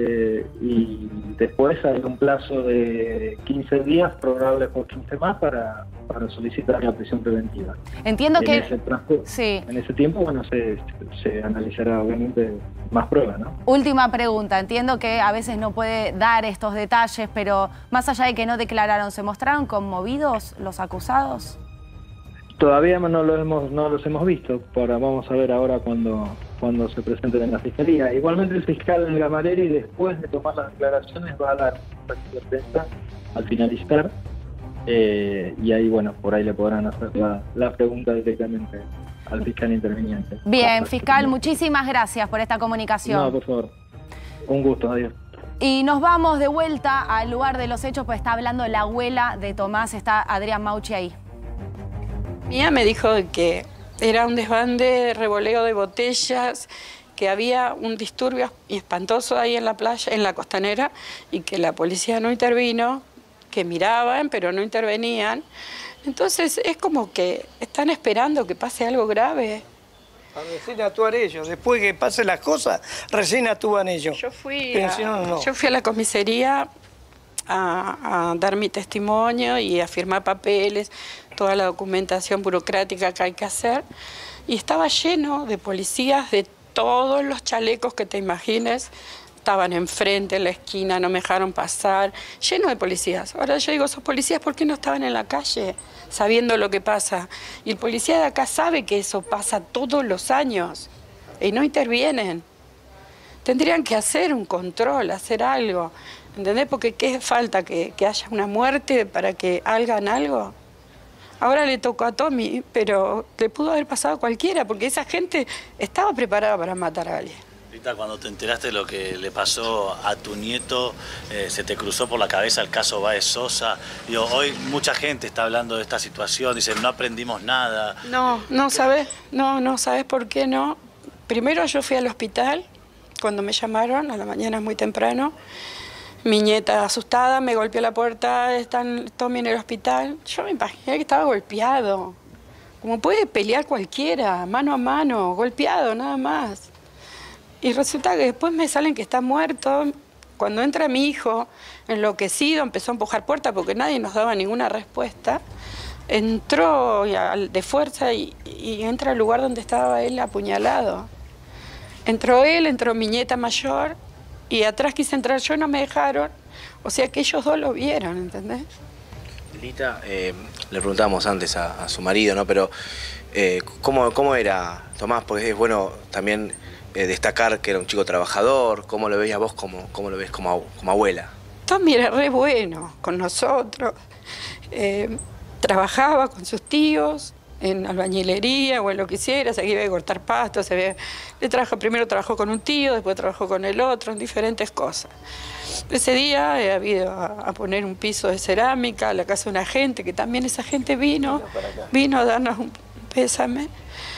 Y después hay un plazo de 15 días, probable por 15 más, para solicitar la prisión preventiva. Entiendo que... Sí. En ese tiempo, bueno, se analizará obviamente más pruebas, ¿no? Última pregunta, entiendo que a veces no puede dar estos detalles, pero más allá de que no declararon, ¿se mostraron conmovidos los acusados? Todavía no los hemos visto, vamos a ver ahora cuando se presenten en la Fiscalía. Igualmente el fiscal Camilleri, después de tomar las declaraciones, va a dar una prensa al finalizar, y ahí, bueno, por ahí le podrán hacer la pregunta directamente al fiscal interviniente. Bien, fiscal, muchísimas gracias por esta comunicación. No, por favor. Un gusto, adiós. Y nos vamos de vuelta al lugar de los hechos, pues está hablando la abuela de Tomás, está Adrián Mauchi ahí. Mía me dijo que era un desbande, revoleo de botellas que había un disturbio espantoso ahí en la playa, en la costanera, y que la policía no intervino, que miraban pero no intervenían. Entonces es como que están esperando que pase algo grave. Para recién actuar ellos, después que pasen las cosas, recién actúan ellos. Yo fui a la comisaría a dar mi testimonio y a firmar papeles, toda la documentación burocrática que hay que hacer, y estaba lleno de policías de todos los chalecos que te imagines. Estaban enfrente, en la esquina, no me dejaron pasar, lleno de policías. Ahora yo digo, esos policías, ¿por qué no estaban en la calle sabiendo lo que pasa? Y el policía de acá sabe que eso pasa todos los años y no intervienen. Tendrían que hacer un control, hacer algo, ¿entendés? Porque ¿qué falta? ¿Que haya una muerte para que hagan algo? Ahora le tocó a Tommy, pero le pudo haber pasado a cualquiera, porque esa gente estaba preparada para matar a alguien. Rita, cuando te enteraste de lo que le pasó a tu nieto, se te cruzó por la cabeza el caso Báez Sosa. Digo, hoy mucha gente está hablando de esta situación, dicen, no aprendimos nada. No sabes por qué no. Primero yo fui al hospital, cuando me llamaron, a la mañana muy temprano. Mi nieta asustada me golpeó la puerta, están Tommy en el hospital. Yo me imaginé que estaba golpeado. Como puede pelear cualquiera, mano a mano, golpeado, nada más. Y resulta que después me salen que está muerto. Cuando entra mi hijo, enloquecido, empezó a empujar puertas porque nadie nos daba ninguna respuesta. Entró de fuerza y entra al lugar donde estaba él apuñalado. Entró él, entró mi nieta mayor, y atrás quise entrar yo, no me dejaron. O sea que ellos dos lo vieron, ¿entendés? Lita, le preguntamos antes a su marido, ¿no? Pero, ¿cómo era Tomás? Porque es bueno también destacar que era un chico trabajador. ¿Cómo lo veías vos? ¿Cómo lo ves como abuela? Tommy era re bueno con nosotros. Trabajaba con sus tíos en albañilería o en lo que hiciera, se iba a cortar pastos, primero trabajó con un tío, después trabajó con el otro, en diferentes cosas. Ese día he ido a poner un piso de cerámica a la casa de una gente, que también esa gente vino a darnos un pésame.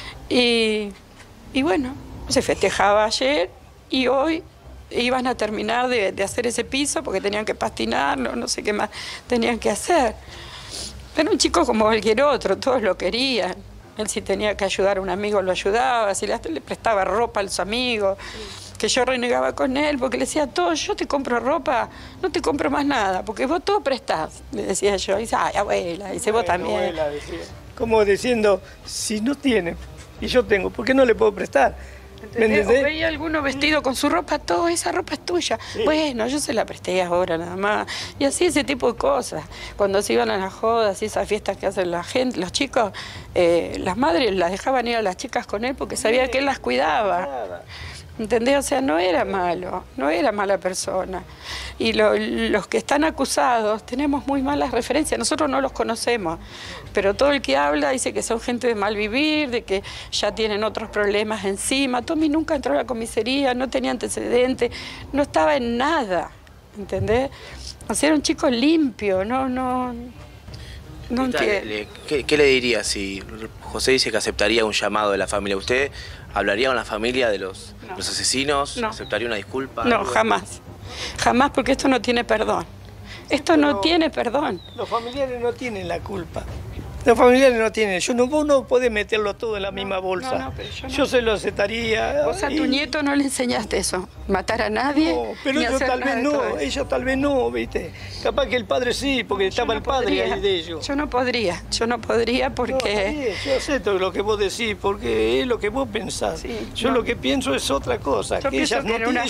Y bueno, se festejaba ayer y hoy iban a terminar de hacer ese piso porque tenían que pastinarlo, no sé qué más tenían que hacer. Era un chico como cualquier otro, todos lo querían. Él si tenía que ayudar a un amigo lo ayudaba, si le prestaba ropa a los amigos, que yo renegaba con él porque le decía, todo, yo te compro ropa, no te compro más nada, porque vos todo prestás, le decía yo. Y dice, ay, abuela, dice, vos también. Abuela, decía. Como diciendo, si no tiene y yo tengo, ¿por qué no le puedo prestar? O veía alguno vestido con su ropa, toda esa ropa es tuya. Sí. Bueno, yo se la presté ahora nada más. Y así ese tipo de cosas. Cuando se iban a las jodas y esas fiestas que hacen la gente, los chicos, las madres las dejaban ir a las chicas con él porque sabía que él las cuidaba. ¿Entendés? O sea, no era malo, no era mala persona. Y los que están acusados tenemos muy malas referencias, nosotros no los conocemos, pero todo el que habla dice que son gente de mal vivir, de que ya tienen otros problemas encima. Tommy nunca entró a la comisaría, no tenía antecedentes, no estaba en nada, ¿entendés? O sea, era un chico limpio, no entiendo. ¿Qué le diría si José dice que aceptaría un llamado de la familia? ¿Usted hablaría con la familia de los asesinos? No. ¿Aceptaría una disculpa? No, jamás. Jamás, porque esto no tiene perdón. Esto no tiene perdón. Los familiares no tienen la culpa. Los familiares no tienen. Vos no podés meterlo todo en la misma bolsa. No, pero yo no. Yo se lo aceptaría. Vos a tu nieto no le enseñaste eso. Matar a nadie. No, pero ellos tal vez no. Ellos tal vez no, ¿viste? Capaz que el padre sí, porque estaba el padre ahí de ellos. Yo no podría porque... No, yo acepto lo que vos decís, porque es lo que vos pensás. Sí, yo lo que pienso es otra cosa. Yo pienso que en una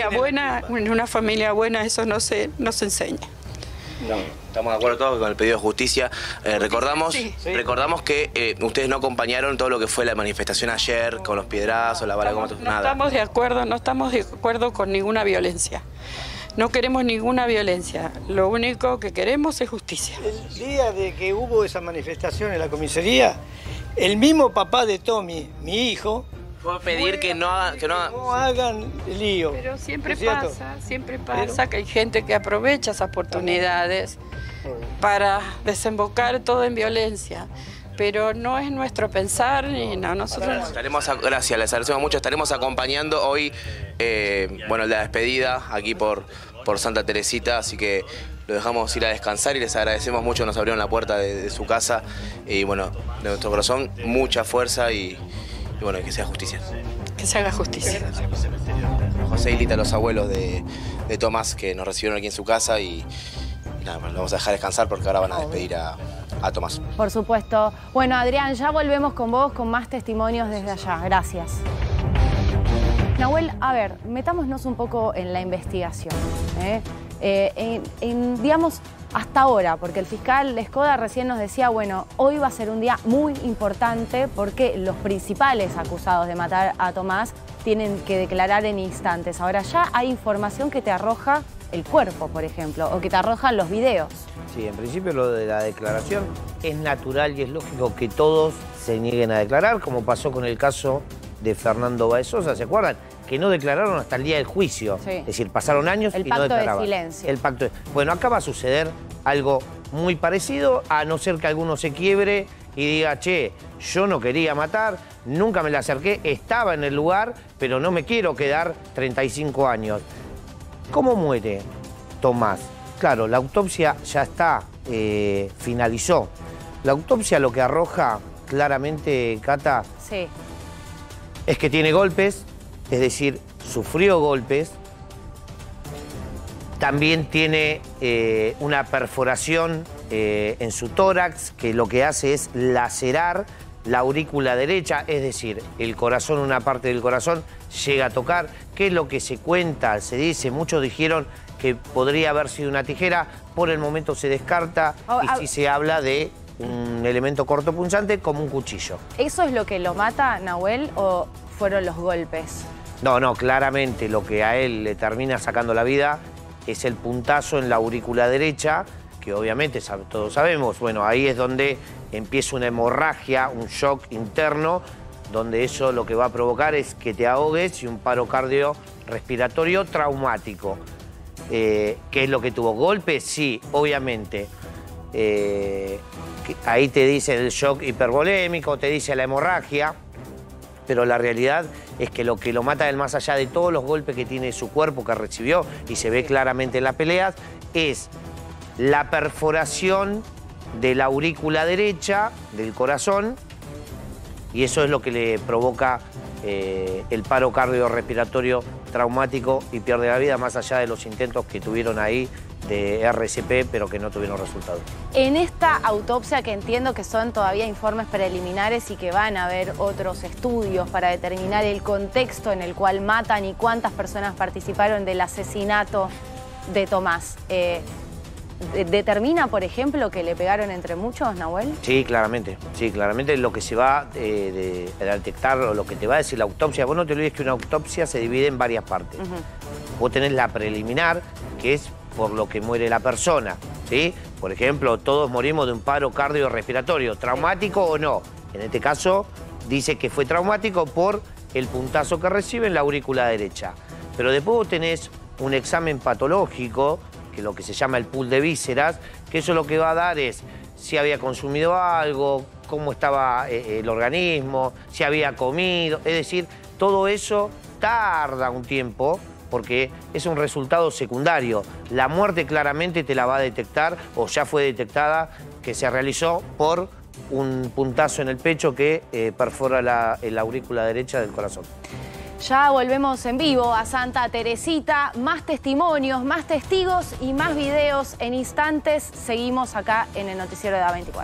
familia buena eso no se enseña. No, estamos de acuerdo todos con el pedido de justicia. Recordamos que ustedes no acompañaron todo lo que fue la manifestación ayer con los piedrazos, la bala, nada. No estamos de acuerdo con ninguna violencia. No queremos ninguna violencia. Lo único que queremos es justicia. El día de que hubo esa manifestación en la comisaría, el mismo papá de Tommy, mi hijo, fue a pedir que no hagan lío. Pero siempre pasa que hay gente que aprovecha esas oportunidades para desembocar todo en violencia. pero no es nuestro pensar ni no, nosotros... Gracias, les agradecemos mucho. Estaremos acompañando hoy, bueno, la despedida aquí por Santa Teresita, así que lo dejamos ir a descansar y les agradecemos mucho. Nos abrieron la puerta de su casa y, bueno, de nuestro corazón, mucha fuerza y bueno, que sea justicia. Que se haga justicia. José y Lita, los abuelos de Tomás, que nos recibieron aquí en su casa y nada, lo vamos a dejar descansar porque ahora van a despedir a Tomás. Por supuesto. Bueno, Adrián, ya volvemos con vos con más testimonios desde allá. Gracias. Nahuel, a ver, metámonos un poco en la investigación. Digamos, hasta ahora, porque el fiscal Escoda recién nos decía, bueno, hoy va a ser un día muy importante porque los principales acusados de matar a Tomás tienen que declarar en instantes. Ahora ya hay información que te arroja el cuerpo, por ejemplo, o que te arrojan los videos. Sí, en principio lo de la declaración es natural y es lógico que todos se nieguen a declarar, como pasó con el caso de Fernando Báez Sosa, ¿se acuerdan? Que no declararon hasta el día del juicio. Sí. Es decir, pasaron años y no declaraban. El pacto de silencio. El pacto de... Bueno, acá va a suceder algo muy parecido, a no ser que alguno se quiebre y diga, che, yo no quería matar, nunca me la acerqué, estaba en el lugar, pero no me quiero quedar 35 años. ¿Cómo muere Tomás? Claro, la autopsia ya está, finalizó. La autopsia lo que arroja claramente, Cata, sí, es que tiene golpes, es decir, sufrió golpes. También tiene una perforación en su tórax, que lo que hace es lacerar la aurícula derecha, es decir, el corazón, una parte del corazón, llega a tocar. ¿Qué es lo que se cuenta? Se dice, muchos dijeron que podría haber sido una tijera, por el momento se descarta y sí se habla de un elemento cortopunzante como un cuchillo. ¿Eso es lo que lo mata, Nahuel, o fueron los golpes? No, claramente lo que a él le termina sacando la vida es el puntazo en la aurícula derecha, que obviamente todos sabemos, bueno, ahí es donde empieza una hemorragia, un shock interno, donde eso lo que va a provocar es que te ahogues y un paro cardiorrespiratorio traumático. ¿Qué es lo que tuvo? ¿Golpes? Sí, obviamente. Ahí te dice el shock hipervolémico, te dice la hemorragia, pero la realidad es que lo que lo mata, más allá de todos los golpes que tiene su cuerpo, que recibió, y se ve claramente en las peleas, es la perforación de la aurícula derecha del corazón, y eso es lo que le provoca el paro cardiorrespiratorio traumático y pierde la vida, más allá de los intentos que tuvieron ahí de RCP, pero que no tuvieron resultados. En esta autopsia, que entiendo que son todavía informes preliminares y que van a haber otros estudios para determinar el contexto en el cual matan y cuántas personas participaron del asesinato de Tomás, ¿determina, por ejemplo, que le pegaron entre muchos, Nahuel? Sí, claramente lo que se va a detectar, o lo que te va a decir la autopsia. Vos no te olvides que una autopsia se divide en varias partes. Vos tenés la preliminar, que es por lo que muere la persona, ¿sí? Por ejemplo, todos morimos de un paro cardiorrespiratorio, ¿traumático o no? En este caso, dice que fue traumático por el puntazo que recibe en la aurícula derecha. Pero después vos tenés un examen patológico, que es lo que se llama el pool de vísceras, que eso lo que va a dar es si había consumido algo, cómo estaba el organismo, si había comido, es decir, todo eso tarda un tiempo, porque es un resultado secundario. La muerte claramente te la va a detectar, o ya fue detectada, que se realizó por un puntazo en el pecho que perfora la aurícula derecha del corazón. Ya volvemos en vivo a Santa Teresita. Más testimonios, más testigos y más videos en instantes. Seguimos acá en el noticiero de A24.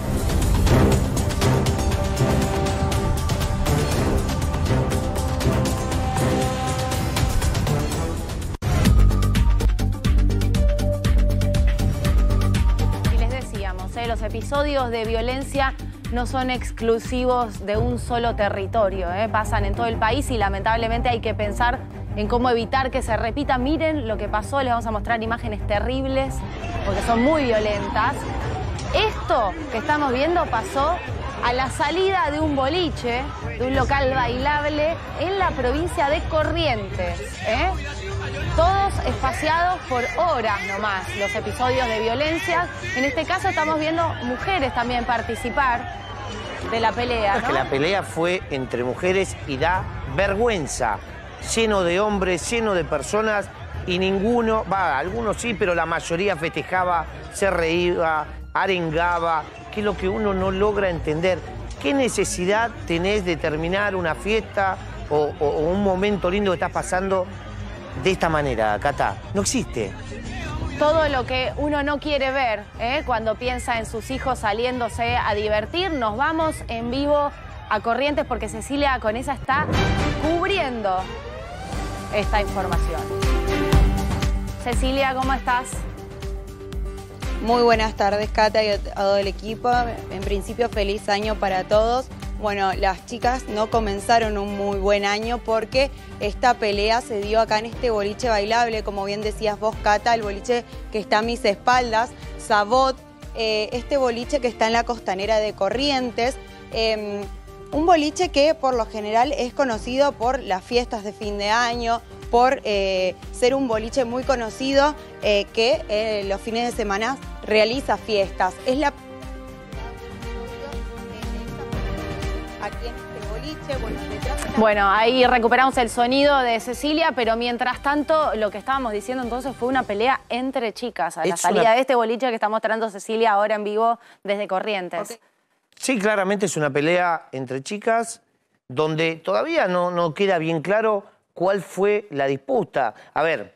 Los episodios de violencia no son exclusivos de un solo territorio, pasan en todo el país y lamentablemente hay que pensar en cómo evitar que se repita. Miren lo que pasó, les vamos a mostrar imágenes terribles porque son muy violentas. Esto que estamos viendo pasó a la salida de un boliche, de un local bailable en la provincia de Corrientes. Todos espaciados por horas nomás, los episodios de violencia. En este caso estamos viendo mujeres también participar de la pelea, ¿no? Es que la pelea fue entre mujeres y da vergüenza. Lleno de hombres, lleno de personas y ninguno, algunos sí, pero la mayoría festejaba, se reía, arengaba, que es lo que uno no logra entender. ¿Qué necesidad tenés de terminar una fiesta o un momento lindo que estás pasando de esta manera, Cata? No existe. Todo lo que uno no quiere ver, cuando piensa en sus hijos saliéndose a divertir. Nos vamos en vivo a Corrientes porque Cecilia Conesa está cubriendo esta información. Cecilia, ¿cómo estás? Muy buenas tardes, Cata, y a todo el equipo. En principio, feliz año para todos. Bueno, las chicas no comenzaron un muy buen año porque esta pelea se dio acá en este boliche bailable, como bien decías vos, Cata, el boliche que está a mis espaldas, Sabot, este boliche que está en la costanera de Corrientes. Un boliche que por lo general es conocido por las fiestas de fin de año, por ser un boliche muy conocido que los fines de semana realiza fiestas. Es la aquí en este boliche, bueno, ahí recuperamos el sonido de Cecilia, pero mientras tanto lo que estábamos diciendo entonces fue una pelea entre chicas a la salida de este boliche que está mostrando Cecilia ahora en vivo desde Corrientes. Okay. Sí, claramente es una pelea entre chicas donde todavía no queda bien claro cuál fue la disputa. A ver,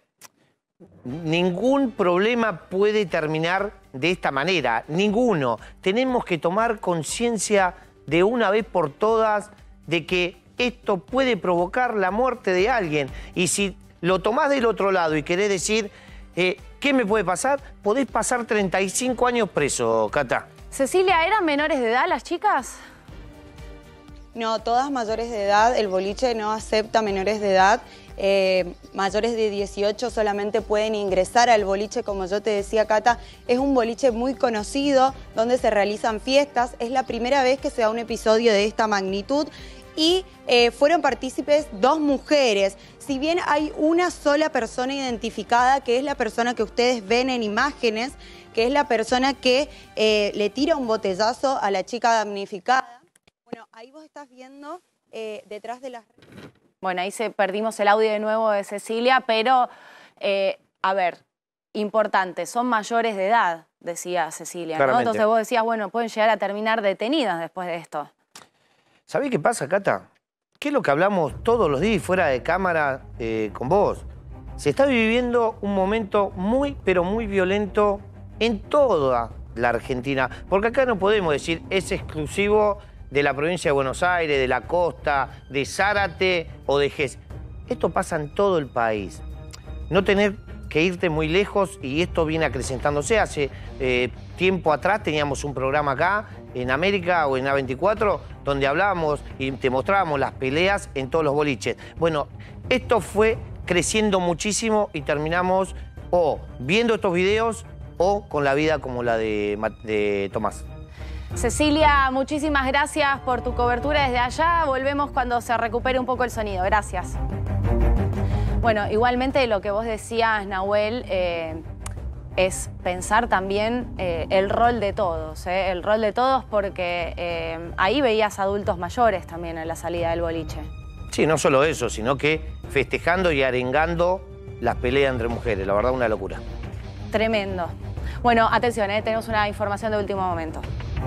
ningún problema puede terminar de esta manera, ninguno. Tenemos que tomar conciencia de una vez por todas de que esto puede provocar la muerte de alguien. Y si lo tomás del otro lado y querés decir, ¿qué me puede pasar? Podés pasar 35 años preso, Cata. Cecilia, ¿eran menores de edad las chicas? No, todas mayores de edad. El boliche no acepta menores de edad. Mayores de 18 solamente pueden ingresar al boliche, como yo te decía, Cata. Es un boliche muy conocido, donde se realizan fiestas. Es la primera vez que se da un episodio de esta magnitud. Y fueron partícipes 2 mujeres. Si bien hay una sola persona identificada, que es la persona que ustedes ven en imágenes, que es la persona que le tira un botellazo a la chica damnificada. Bueno, ahí vos estás viendo detrás de las... Bueno, ahí perdimos el audio de nuevo de Cecilia, pero, a ver, importante, son mayores de edad, decía Cecilia, ¿no? Entonces vos decías, bueno, pueden llegar a terminar detenidas después de esto. ¿Sabés qué pasa, Cata? ¿Qué es lo que hablamos todos los días fuera de cámara con vos? Se está viviendo un momento muy, pero muy violento en toda la Argentina. Porque acá no podemos decir es exclusivo de la provincia de Buenos Aires, de la costa, de Zárate o de GES. Esto pasa en todo el país. No tener que irte muy lejos y esto viene acrecentándose. Hace tiempo atrás teníamos un programa acá en América o en A24 donde hablábamos y te mostrábamos las peleas en todos los boliches. Bueno, esto fue creciendo muchísimo y terminamos o viendo estos videos o con la vida como la de Tomás. Cecilia, muchísimas gracias por tu cobertura desde allá. Volvemos cuando se recupere un poco el sonido. Gracias. Bueno, igualmente lo que vos decías, Nahuel, es pensar también el rol de todos, el rol de todos porque ahí veías adultos mayores también en la salida del boliche. Sí, no solo eso, sino que festejando y arengando las peleas entre mujeres. La verdad, una locura. Tremendo. Bueno, atención, tenemos una información de último momento.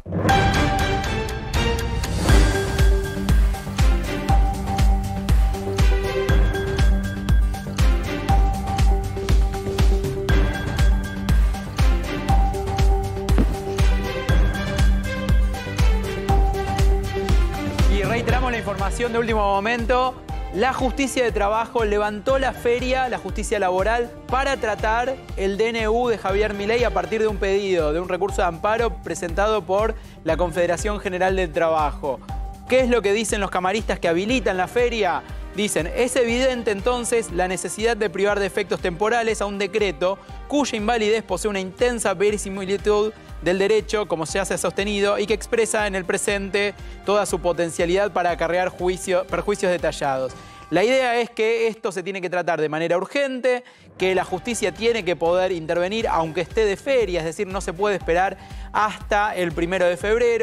Y reiteramos la información de último momento. La justicia de trabajo levantó la feria, la justicia laboral, para tratar el DNU de Javier Milei a partir de un pedido, de un recurso de amparo presentado por la Confederación General del Trabajo. ¿Qué es lo que dicen los camaristas que habilitan la feria? Dicen, es evidente entonces la necesidad de privar de efectos temporales a un decreto cuya invalidez posee una intensa verisimilitud del derecho, como ya se ha sostenido, y que expresa en el presente toda su potencialidad para acarrear perjuicios detallados. La idea es que esto se tiene que tratar de manera urgente, que la justicia tiene que poder intervenir aunque esté de feria, es decir, no se puede esperar hasta el 1 de febrero.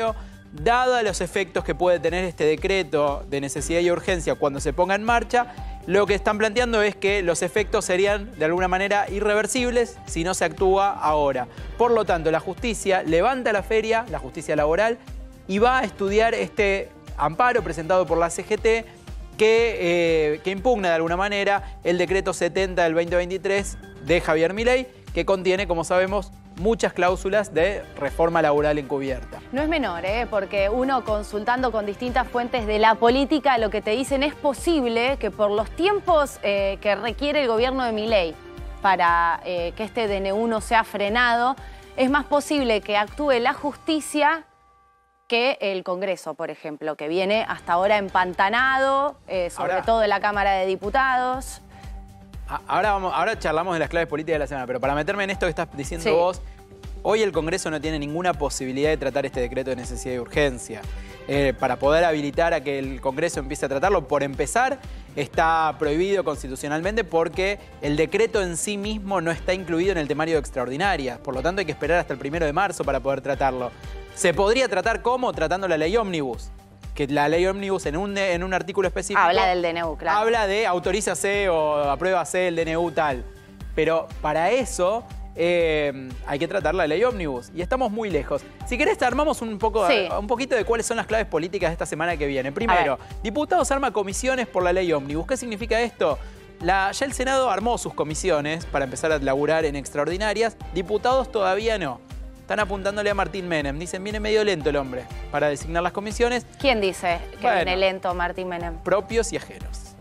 dada los efectos que puede tener este decreto de necesidad y urgencia cuando se ponga en marcha, lo que están planteando es que los efectos serían de alguna manera irreversibles si no se actúa ahora. Por lo tanto, la justicia levanta la feria, la justicia laboral, y va a estudiar este amparo presentado por la CGT que impugna de alguna manera el decreto 70 del 2023 de Javier Milei, que contiene, como sabemos, muchas cláusulas de reforma laboral encubierta. No es menor, porque uno consultando con distintas fuentes de la política, lo que te dicen es posible que por los tiempos que requiere el gobierno de Milei para que este DNU no sea frenado, es más posible que actúe la justicia que el Congreso, por ejemplo, que viene hasta ahora empantanado, sobre todo en la Cámara de Diputados. Ahora charlamos de las claves políticas de la semana, pero para meterme en esto que estás diciendo vos, hoy el Congreso no tiene ninguna posibilidad de tratar este decreto de necesidad y urgencia. Para poder habilitar a que el Congreso empiece a tratarlo, por empezar, está prohibido constitucionalmente porque el decreto en sí mismo no está incluido en el temario de extraordinarias. Por lo tanto, hay que esperar hasta el 1 de marzo para poder tratarlo. ¿Se podría tratar cómo? Tratando la ley ómnibus. Que la ley ómnibus en un artículo específico... Habla del DNU, claro. Habla de autorízase o apruébase el DNU tal. Pero para eso hay que tratar la ley ómnibus. Y estamos muy lejos. Si querés, armamos un poquito de cuáles son las claves políticas de esta semana que viene. Primero, diputados arma comisiones por la ley ómnibus. ¿Qué significa esto? Ya el Senado armó sus comisiones para empezar a laburar en extraordinarias. Diputados todavía no. Están apuntándole a Martín Menem. Dicen, viene medio lento el hombre para designar las comisiones. ¿Quién dice que viene lento Martín Menem? Propios y ajenos.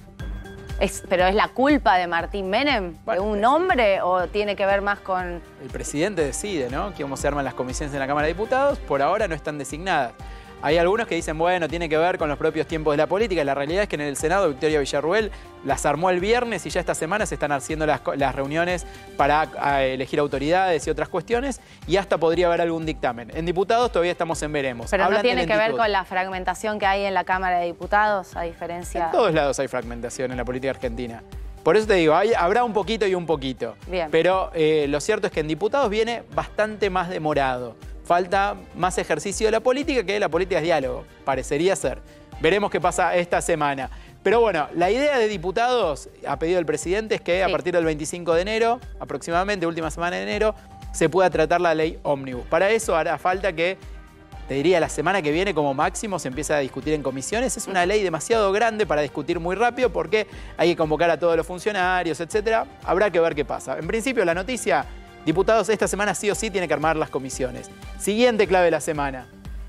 ¿Pero es la culpa de Martín Menem? ¿De un hombre o tiene que ver más con...? El presidente decide, ¿no? Cómo se arman las comisiones en la Cámara de Diputados. Por ahora no están designadas. Hay algunos que dicen, bueno, tiene que ver con los propios tiempos de la política. La realidad es que en el Senado Victoria Villarruel las armó el viernes y ya esta semana se están haciendo las reuniones para elegir autoridades y otras cuestiones y hasta podría haber algún dictamen. En diputados todavía estamos en veremos. Pero no tiene que ver con la fragmentación que hay en la Cámara de Diputados, a diferencia... En todos lados hay fragmentación en la política argentina. Por eso te digo, habrá un poquito y un poquito. Bien. Pero lo cierto es que en diputados viene bastante más demorado. Falta más ejercicio de la política, que la política es diálogo, parecería ser. Veremos qué pasa esta semana. Pero bueno, la idea de diputados, a pedido del presidente, es que a partir del 25 de enero, aproximadamente, última semana de enero, se pueda tratar la ley ómnibus. Para eso hará falta que, te diría, la semana que viene como máximo se empiece a discutir en comisiones. Es una ley demasiado grande para discutir muy rápido porque hay que convocar a todos los funcionarios, etc. Habrá que ver qué pasa. En principio, la noticia... Diputados esta semana sí o sí tiene que armar las comisiones. Siguiente clave de la semana.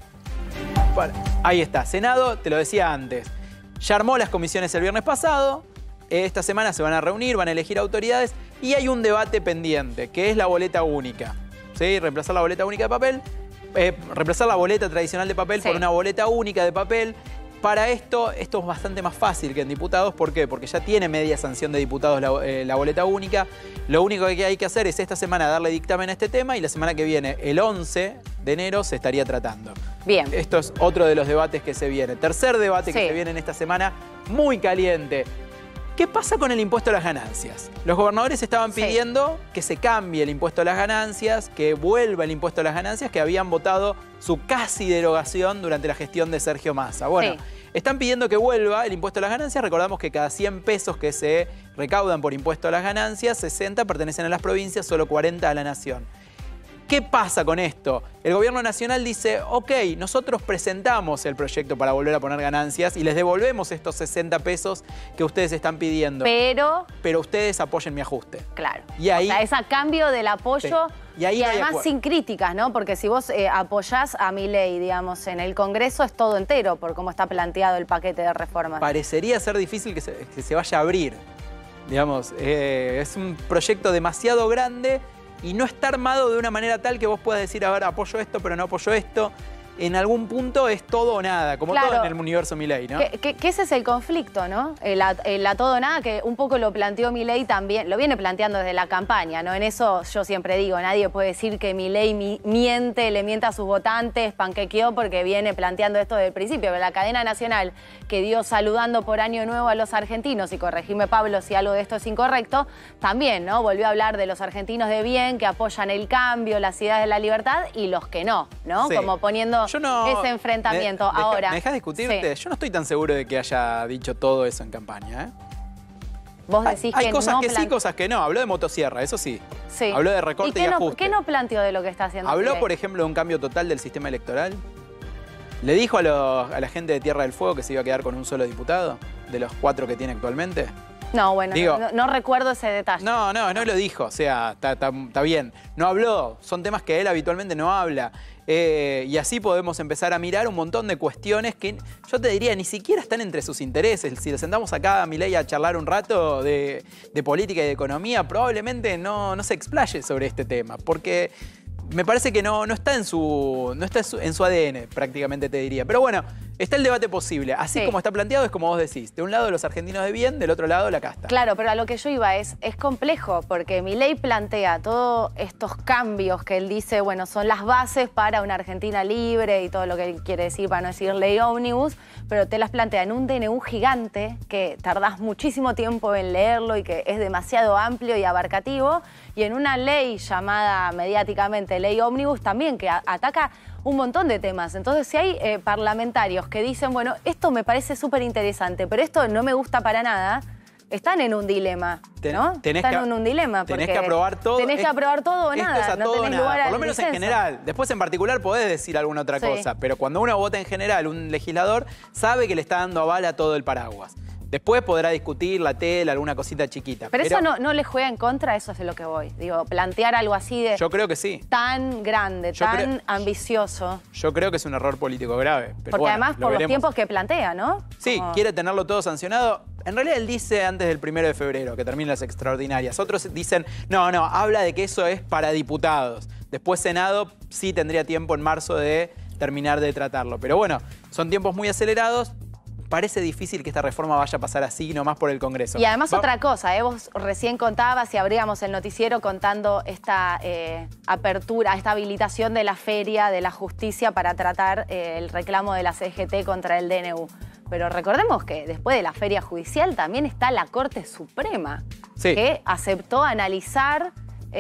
Bueno, ahí está. Senado, te lo decía antes. Ya armó las comisiones el viernes pasado. Esta semana se van a reunir, van a elegir autoridades. Y hay un debate pendiente, que es la boleta única. ¿Sí? Reemplazar la boleta única de papel. Reemplazar la boleta tradicional de papel por una boleta única de papel. Para esto es bastante más fácil que en diputados. ¿Por qué? Porque ya tiene media sanción de diputados la boleta única. Lo único que hay que hacer es esta semana darle dictamen a este tema y la semana que viene, el 11 de enero, se estaría tratando. Bien. Esto es otro de los debates que se viene. Tercer debate que se viene en esta semana, muy caliente. ¿Qué pasa con el impuesto a las ganancias? Los gobernadores estaban pidiendo que se cambie el impuesto a las ganancias, que vuelva el impuesto a las ganancias, que habían votado su casi derogación durante la gestión de Sergio Massa. Bueno, están pidiendo que vuelva el impuesto a las ganancias. Recordamos que cada 100 pesos que se recaudan por impuesto a las ganancias, 60 pertenecen a las provincias, solo 40 a la nación. ¿Qué pasa con esto? El gobierno nacional dice, ok, nosotros presentamos el proyecto para volver a poner ganancias y les devolvemos estos 60 pesos que ustedes están pidiendo. Pero ustedes apoyen mi ajuste. Claro. Y ahí, o sea, es a cambio del apoyo y además sin críticas, ¿no? Porque si vos apoyás a Milei, digamos, en el Congreso es todo entero por cómo está planteado el paquete de reformas. Parecería ser difícil que se vaya a abrir. Digamos, es un proyecto demasiado grande y no está armado de una manera tal que vos puedas decir, a ver, apoyo esto, pero no apoyo esto. En algún punto es todo o nada, como todo en el universo Milei, ¿no? Que ese es el conflicto, ¿no? El a todo o nada, que un poco lo planteó Milei también, lo viene planteando desde la campaña, ¿no? En eso yo siempre digo, nadie puede decir que Milei miente, le miente a sus votantes, panquequeó porque viene planteando esto desde el principio. Pero la cadena nacional que dio saludando por Año Nuevo a los argentinos, y corregime Pablo si algo de esto es incorrecto, también, ¿no? Volvió a hablar de los argentinos de bien, que apoyan el cambio, las ideas de la libertad, y los que no, ¿no? Como poniendo tenido ese enfrentamiento. Ahora, ¿me dejas discutirte? Sí. Yo no estoy tan seguro de que haya dicho todo eso en campaña, ¿eh? Vos decís hay que cosas no que sí, cosas que no. Habló de motosierra, eso sí. Sí. Habló de recorte y ajuste. ¿Qué no planteó de lo que está haciendo? Habló, por ejemplo, de un cambio total del sistema electoral. ¿Le dijo a la gente de Tierra del Fuego que se iba a quedar con un solo diputado de los 4 que tiene actualmente? No, bueno, no recuerdo ese detalle. No lo dijo, o sea, está bien. No habló, son temas que él habitualmente no habla. Y así podemos empezar a mirar un montón de cuestiones que yo te diría ni siquiera están entre sus intereses. Si le sentamos acá a Milei a charlar un rato de política y de economía, probablemente no se explaye sobre este tema, porque me parece que no está en su ADN, prácticamente te diría. Pero bueno, está el debate posible. Así como está planteado es como vos decís. De un lado los argentinos de bien, del otro lado la casta. Claro, pero a lo que yo iba es complejo, porque Milei plantea todos estos cambios que él dice, bueno, son las bases para una Argentina libre y todo lo que él quiere decir, para no decir ley ómnibus, pero te las plantea en un DNU gigante que tardás muchísimo tiempo en leerlo y que es demasiado amplio y abarcativo, y en una ley llamada mediáticamente ley ómnibus también, que ataca un montón de temas. Entonces, si hay parlamentarios que dicen, bueno, esto me parece súper interesante, pero esto no me gusta para nada, están en un dilema, ¿no? Están en un dilema. Tenés que aprobar todo. Tenés que aprobar todo o nada. Esto es a todo o nada. Por lo menos en general. Después en particular podés decir alguna otra cosa, pero cuando uno vota en general, un legislador sabe que le está dando aval a todo el paraguas. Después podrá discutir la tela, alguna cosita chiquita. Pero eso no le juega en contra, eso es de lo que voy. Digo, plantear algo así de... Yo creo que sí. Tan grande, tan ambicioso. Yo creo que es un error político grave. Pero porque además por los tiempos que plantea, ¿no? Sí, quiere tenerlo todo sancionado. En realidad él dice antes del 1 de febrero, que terminen las extraordinarias. Otros dicen, no, habla de que eso es para diputados. Después Senado sí tendría tiempo en marzo de terminar de tratarlo. Pero bueno, son tiempos muy acelerados. Parece difícil que esta reforma vaya a pasar así, nomás por el Congreso. Y además otra cosa, vos recién contabas y abríamos el noticiero contando esta apertura, esta habilitación de la feria de la justicia para tratar el reclamo de la CGT contra el DNU. Pero recordemos que después de la feria judicial también está la Corte Suprema, que aceptó analizar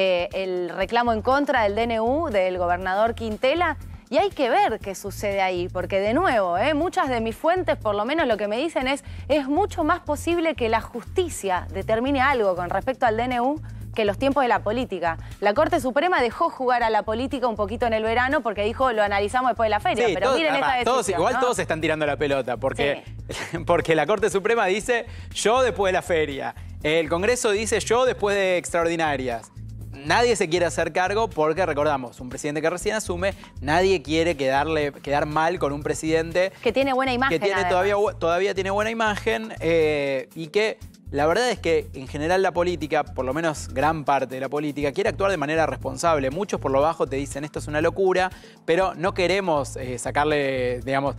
el reclamo en contra del DNU del gobernador Quintela. Y hay que ver qué sucede ahí, porque de nuevo, muchas de mis fuentes, por lo menos lo que me dicen es mucho más posible que la justicia determine algo con respecto al DNU que los tiempos de la política. La Corte Suprema dejó jugar a la política un poquito en el verano porque dijo, lo analizamos después de la feria, pero todos, miren esta decisión. Igual todos están tirando la pelota, porque la Corte Suprema dice, yo después de la feria. El Congreso dice, yo después de extraordinarias. Nadie se quiere hacer cargo porque, recordamos, un presidente que recién asume, nadie quiere quedar mal con un presidente... Que tiene buena imagen, que tiene todavía tiene buena imagen y que la verdad es que en general la política, por lo menos gran parte de la política, quiere actuar de manera responsable. Muchos por lo bajo te dicen esto es una locura, pero no queremos sacarle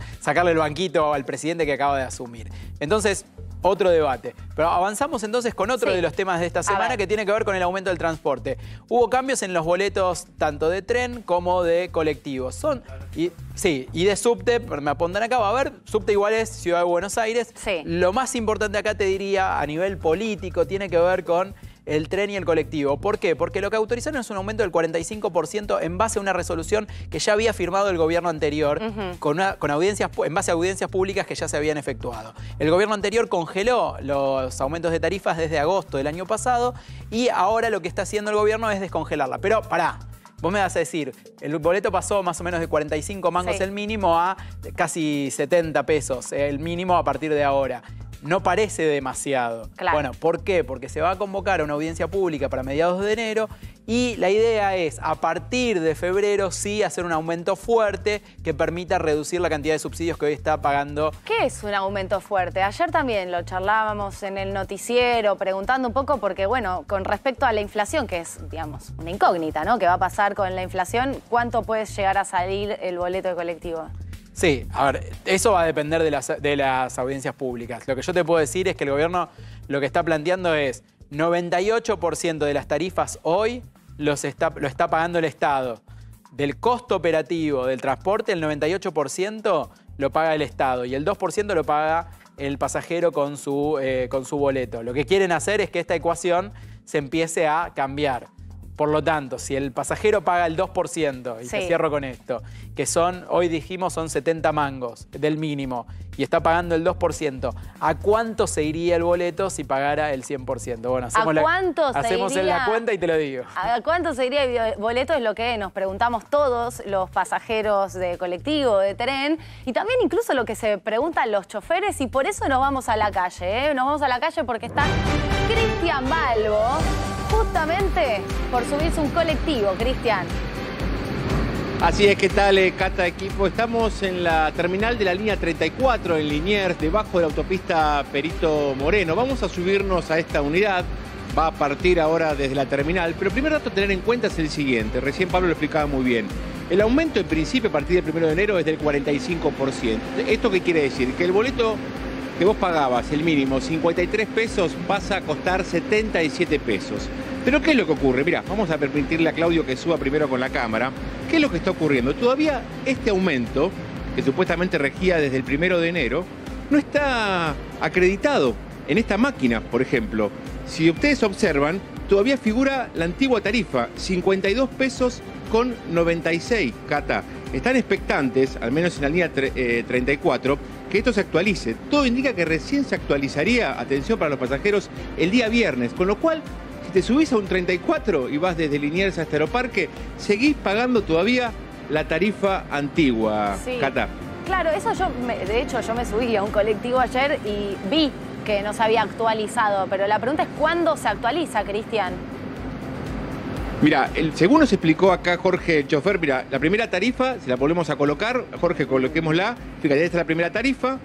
el banquito al presidente que acaba de asumir. Entonces... Otro debate. Pero avanzamos entonces con otro de los temas de esta semana que tiene que ver con el aumento del transporte. Hubo cambios en los boletos tanto de tren como de colectivos. Y de subte, me apuntan acá, a ver, subte igual es Ciudad de Buenos Aires. Lo más importante acá te diría a nivel político tiene que ver con el tren y el colectivo. ¿Por qué? Porque lo que autorizaron es un aumento del 45% en base a una resolución que ya había firmado el gobierno anterior en base a audiencias públicas que ya se habían efectuado. El gobierno anterior congeló los aumentos de tarifas desde agosto del año pasado y ahora lo que está haciendo el gobierno es descongelarla. Pero pará. Vos me vas a decir, el boleto pasó más o menos de 45 mangos el mínimo a casi 70 pesos, el mínimo a partir de ahora. No parece demasiado. Claro. Bueno, ¿por qué? Porque se va a convocar a una audiencia pública para mediados de enero y la idea es, a partir de febrero, sí hacer un aumento fuerte que permita reducir la cantidad de subsidios que hoy está pagando. ¿Qué es un aumento fuerte? Ayer también lo charlábamos en el noticiero, preguntando un poco, porque bueno, con respecto a la inflación, que es, digamos, una incógnita, ¿no? ¿Qué va a pasar con la inflación? ¿Cuánto puede llegar a salir el boleto de colectivo? Sí, a ver, eso va a depender de las audiencias públicas. Lo que yo te puedo decir es que el gobierno lo que está planteando es 98% de las tarifas hoy lo está pagando el Estado. Del costo operativo del transporte, el 98% lo paga el Estado y el 2% lo paga el pasajero con su boleto. Lo que quieren hacer es que esta ecuación se empiece a cambiar. Por lo tanto, si el pasajero paga el 2%, y te cierro con esto, que son, hoy dijimos, son 70 mangos del mínimo, y está pagando el 2%, ¿a cuánto se iría el boleto si pagara el 100%? Bueno, hacemos en la cuenta y te lo digo. ¿A cuánto se iría el boleto? Es lo que nos preguntamos todos los pasajeros de colectivo, de tren, y también incluso lo que se preguntan los choferes, y por eso nos vamos a la calle, ¿eh? Nos vamos a la calle porque está Cristian Balbo, justamente por subirse un colectivo. Cristian. Así es, ¿qué tal, Cata, equipo? Estamos en la terminal de la línea 34 en Liniers, debajo de la autopista Perito Moreno. Vamos a subirnos a esta unidad, va a partir ahora desde la terminal, pero el primer dato a tener en cuenta es el siguiente, recién Pablo lo explicaba muy bien. El aumento en principio a partir del 1 de enero es del 45%. ¿Esto qué quiere decir? Que el boleto que vos pagabas, el mínimo, 53 pesos, pasa a costar 77 pesos. Pero ¿qué es lo que ocurre? Mirá, vamos a permitirle a Claudio que suba primero con la cámara. ¿Qué es lo que está ocurriendo? Todavía este aumento, que supuestamente regía desde el 1 de enero, no está acreditado en esta máquina, por ejemplo. Si ustedes observan, todavía figura la antigua tarifa, 52 pesos con 96, Cata. Están expectantes, al menos en la línea 34, que esto se actualice. Todo indica que recién se actualizaría, atención para los pasajeros, el día viernes, con lo cual, si te subís a un 34 y vas desde Liniers hasta Aeroparque, seguís pagando todavía la tarifa antigua, Cata. Claro, eso de hecho yo me subí a un colectivo ayer y vi que no se había actualizado, pero la pregunta es ¿cuándo se actualiza, Cristian? Mira, según nos explicó acá Jorge, el chofer, mira, la primera tarifa, si la volvemos a colocar, Jorge, coloquémosla, fíjate, esta es la primera tarifa,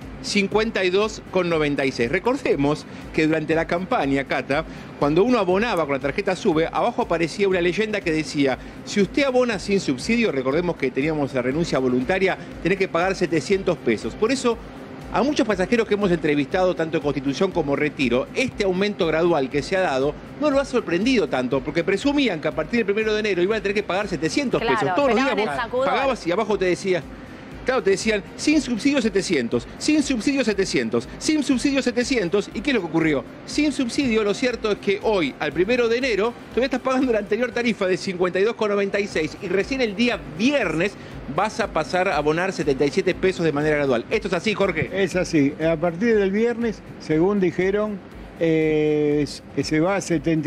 52,96. Recordemos que durante la campaña, Cata, cuando uno abonaba con la tarjeta SUBE, abajo aparecía una leyenda que decía, si usted abona sin subsidio, recordemos que teníamos la renuncia voluntaria, tenés que pagar 700 pesos. Por eso, a muchos pasajeros que hemos entrevistado, tanto en Constitución como Retiro, este aumento gradual que se ha dado no lo ha sorprendido tanto, porque presumían que a partir del 1 de enero iban a tener que pagar 700 pesos. Todos los días vos pagabas y abajo te decía, claro, te decían, sin subsidio 700, sin subsidio 700, sin subsidio 700. ¿Y qué es lo que ocurrió? Sin subsidio, lo cierto es que hoy, al 1 de enero, todavía estás pagando la anterior tarifa de 52,96 y recién el día viernes vas a pasar a abonar 77 pesos de manera gradual. ¿Esto es así, Jorge? Es así. A partir del viernes, según dijeron, se va a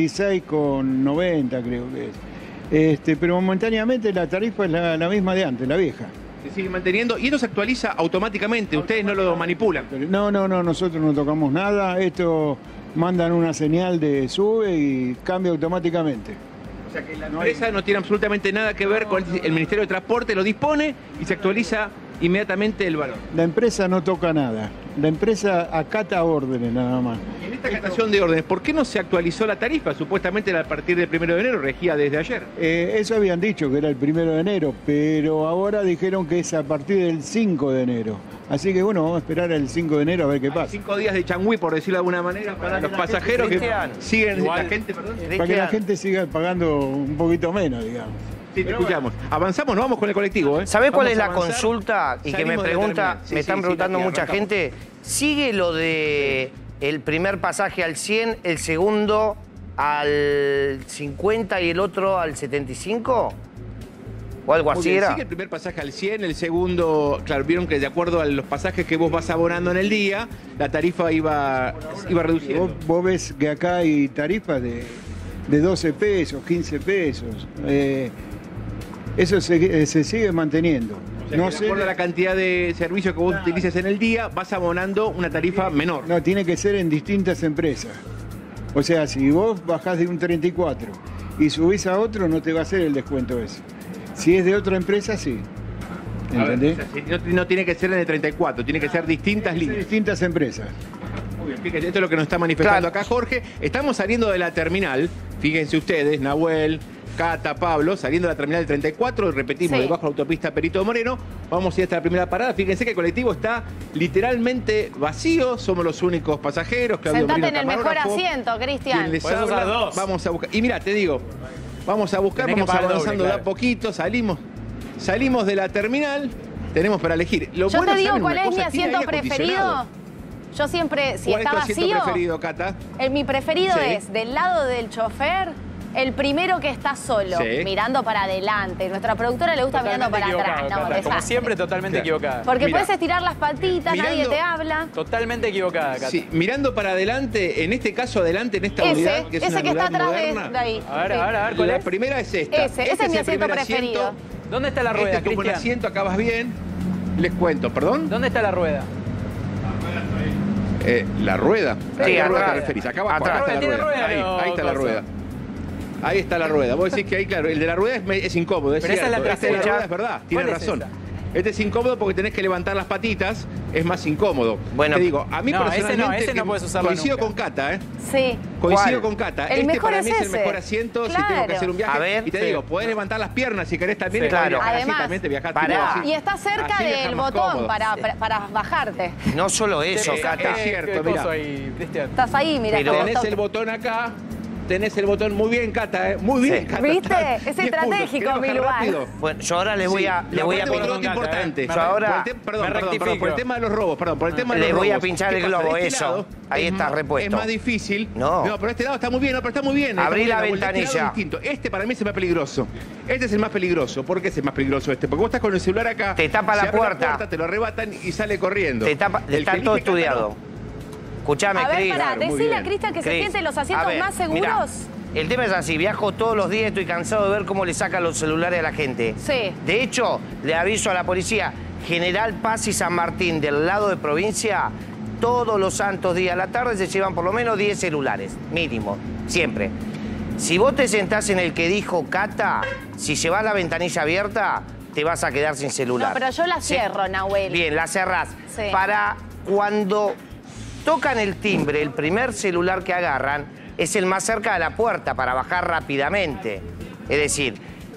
76,90, creo que es. Pero momentáneamente la tarifa es la misma de antes, la vieja. Se sigue manteniendo y esto se actualiza automáticamente, ustedes no lo manipulan. No, nosotros no tocamos nada, esto mandan una señal de sube y cambia automáticamente. O sea que la empresa no tiene absolutamente nada que ver con el Ministerio de Transporte, lo dispone y se actualiza inmediatamente el valor. La empresa no toca nada, la empresa acata órdenes nada más. En esta acatación de órdenes, ¿por qué no se actualizó la tarifa? Supuestamente a partir del 1 de enero, regía desde ayer. Eso habían dicho que era el 1 de enero, pero ahora dijeron que es a partir del 5 de enero. Así que bueno, vamos a esperar el 5 de enero a ver qué pasa. 5 días de changüí, por decirlo de alguna manera, para los pasajeros que siguen, igual, para que la gente siga pagando un poquito menos, digamos. Sí, te escuchamos. Avanzamos, nos vamos con el colectivo, ¿eh? ¿Sabés cuál es la consulta? Y que me están preguntando mucha gente. ¿Sigue lo de el primer pasaje al 100, el segundo al 50 y el otro al 75? ¿O algo así era? Sigue el primer pasaje al 100, el segundo, claro, vieron que de acuerdo a los pasajes que vos vas abonando en el día, la tarifa iba reduciendo. Vos ves que acá hay tarifas de 12 pesos, 15 pesos. Eso se sigue manteniendo. O sea, no sé, de acuerdo a la cantidad de servicios que vos utilices en el día, vas abonando una tarifa menor. No, tiene que ser en distintas empresas. O sea, si vos bajás de un 34 y subís a otro, no te va a hacer el descuento ese. Si es de otra empresa, sí. ¿Entendés? O sea, no tiene que ser en el 34, tiene que ser distintas líneas. Distintas empresas. Muy bien, fíjense, esto es lo que nos está manifestando acá Jorge. Estamos saliendo de la terminal, fíjense ustedes, Nahuel, Cata, Pablo, saliendo de la terminal del 34, repetimos, debajo de la autopista Perito Moreno, vamos a ir hasta la primera parada. Fíjense que el colectivo está literalmente vacío, somos los únicos pasajeros. Sentate en el mejor asiento, Cristian. Vamos a buscar, y mira, te digo, vamos a buscar, vamos avanzando de a poquito, salimos de la terminal, tenemos para elegir. Yo te digo cuál es mi asiento preferido. Yo siempre, si está vacío, preferido, Cata? Mi preferido es del lado del chofer, el primero que está solo, mirando para adelante. Nuestra productora le gusta mirando para atrás. No, como siempre, totalmente equivocada. Porque puedes estirar las patitas, nadie te habla. Totalmente equivocada, Cata. Sí, mirando para adelante, en este caso adelante, en esta unidad, que es una ese que está unidad atrás moderna. de ahí. A ver, ¿cuál La es? primera es esta. Ese es mi asiento preferido. ¿Dónde está la rueda, Este es como un Cristian? asiento, acá vas bien. Les cuento, ¿perdón? ¿Dónde está la rueda? La rueda. ¿A Sí, qué rueda atrás. te referís? Acá abajo, Atrás. acá está la rueda. Ahí está la cosa. rueda. Ahí está la rueda. Vos decís que ahí, claro, el de la rueda es incómodo, es Pero esa es cierto. la Este de la trasera. rueda es verdad, tiene ¿Cuál es razón. esa? Este es incómodo porque tenés que levantar las patitas, es más incómodo. Bueno, te digo, a mí no, personalmente ese no puedes usarlo coincido nunca. con Cata, ¿eh? Sí. Coincido ¿Cuál? con Cata. El mejor para mí es es el ese. mejor asiento si tengo que Claro. hacer un viaje. A ver, y te digo, podés levantar las piernas si querés también. Sí. Claro. Claro. Además, también te viajás pará. tipo así. Y está cerca Así viajás del más botón cómodo. para bajarte. No solo eso, Cata. es cierto, ¿Qué mirá. coso ahí, Cristian? Estás ahí, mira. Pero Tenés el botón acá. Tenés el botón muy bien, Cata, ¿eh? Muy bien, Sí. Cata. ¿Viste? Es 10 estratégico, puntos. mi ¿Querés lugar. bajar rápido? Bueno, yo ahora les voy a... Sí. les voy a Aparte, otro dato Cata, importante. Yo ahora... Perdón, por el tema de los robos, por el tema de los Les robos. voy a pinchar ¿Qué el pasa? globo, De este eso. lado Ahí es está más- repuesto. Es más difícil. No. Pero este lado está muy bien, pero está muy bien. Abrí está la muy bien. Este ventanilla. lado es distinto. Este para mí es el más peligroso. Este es el más peligroso. ¿Por qué es el más peligroso este? Porque vos estás con el celular acá. Te tapa se la abre puerta. te lo arrebatan y sale corriendo. Te tapa, El está que todo elige Cata, estudiado. no. Escuchame, A ver, Cris. pará, muy decile a bien. Cristian que se Cris, siente los a asientos ver, más seguros. mirá, el tema es así, viajo todos los días, estoy cansado de ver cómo le sacan los celulares a la gente. Sí. De hecho, le aviso a la policía, General Paz y San Martín, del lado de provincia, todos los santos días a la tarde se llevan por lo menos 10 celulares, mínimo, siempre. Si vos te sentás en el que dijo Cata, si llevas la ventanilla abierta, te vas a quedar sin celular. No, pero yo la cierro, Nahuel. Bien, la cerrás. Sí. Para cuando tocan el timbre, el primer celular que agarran es el más cerca de la puerta para bajar rápidamente. Es decir,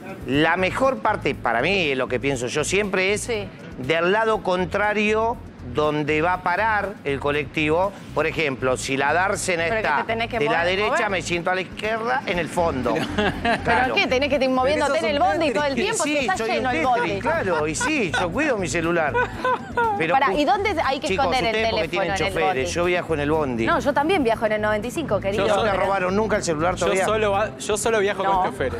la mejor parte, para mí, lo que pienso yo siempre, es Sí. del lado contrario donde va a parar el colectivo. Por ejemplo, si la dársena Pero que está te tenés que de la mover. derecha, me siento a la izquierda, en el fondo. ¿Pero qué? ¿Tenés que ir moviéndote en el bondi todo el tiempo? Sí, Si está soy lleno un el Tetris, bondi. claro, y sí, yo cuido mi celular. Pero, Pará, ¿y dónde hay que chicos, esconder el ustedes porque teléfono tienen en el choferes, bondi? yo viajo en el bondi. No, yo también viajo en el 95, querido. ¿No te pero- robaron nunca el celular Yo todavía? solo viajo No. con choferes.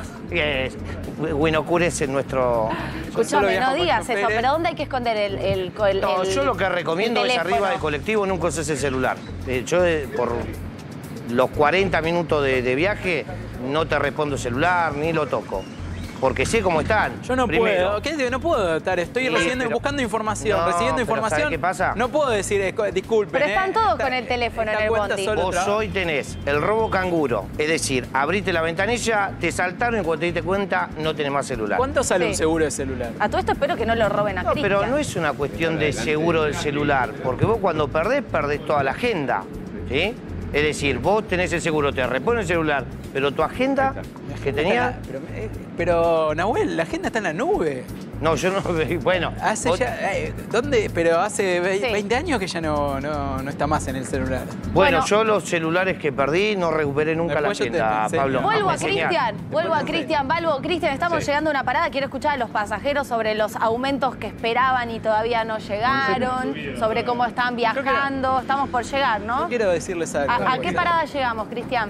Winocure es en nuestro... Escuchame, solo no viajo con digas eso, choferes. pero ¿dónde hay que esconder el No, yo lo que recomiendo el es teléfono? arriba del colectivo nunca uses el celular. Yo por los 40 minutos de viaje no te respondo celular ni lo toco. Porque sé cómo están. Yo no Primero. puedo. ¿Qué? No puedo estar. Estoy Sí, recibiendo, pero- buscando información, No, recibiendo pero información. ¿sabés qué pasa? No puedo decir, disculpen. Pero están todos esta- con el teléfono en esta el cuenta bondi. solo Vos hoy tenés el robo canguro. Es decir, abriste la ventanilla, te saltaron y cuando te diste cuenta no tenés más celular. ¿Cuánto sale Sí. un seguro de celular? A todo esto espero que no lo roben a No, Cristian. pero no es una cuestión de seguro del celular, porque vos cuando perdés toda la agenda, ¿sí? Es decir, vos tenés el seguro, te repone el celular, pero tu agenda que tenías... Pero, Nahuel, la agenda está en la nube. No, yo no... Bueno, Hace vos- ya, ¿dónde? Pero hace Sí. 20 años que ya no está más en el celular. Bueno, yo los celulares que perdí no recuperé nunca la Después yo te agenda, enseño. Pablo. Vuelvo a Me enseñás. Cristian, vuelvo a Cristian, Balbo. Cristian, estamos Sí. llegando a una parada. Quiero escuchar a los pasajeros sobre los aumentos que esperaban y todavía no llegaron, sobre cómo están viajando. Estamos por llegar, ¿no? Yo quiero decirles algo. ¿A qué parada llegamos, Cristian?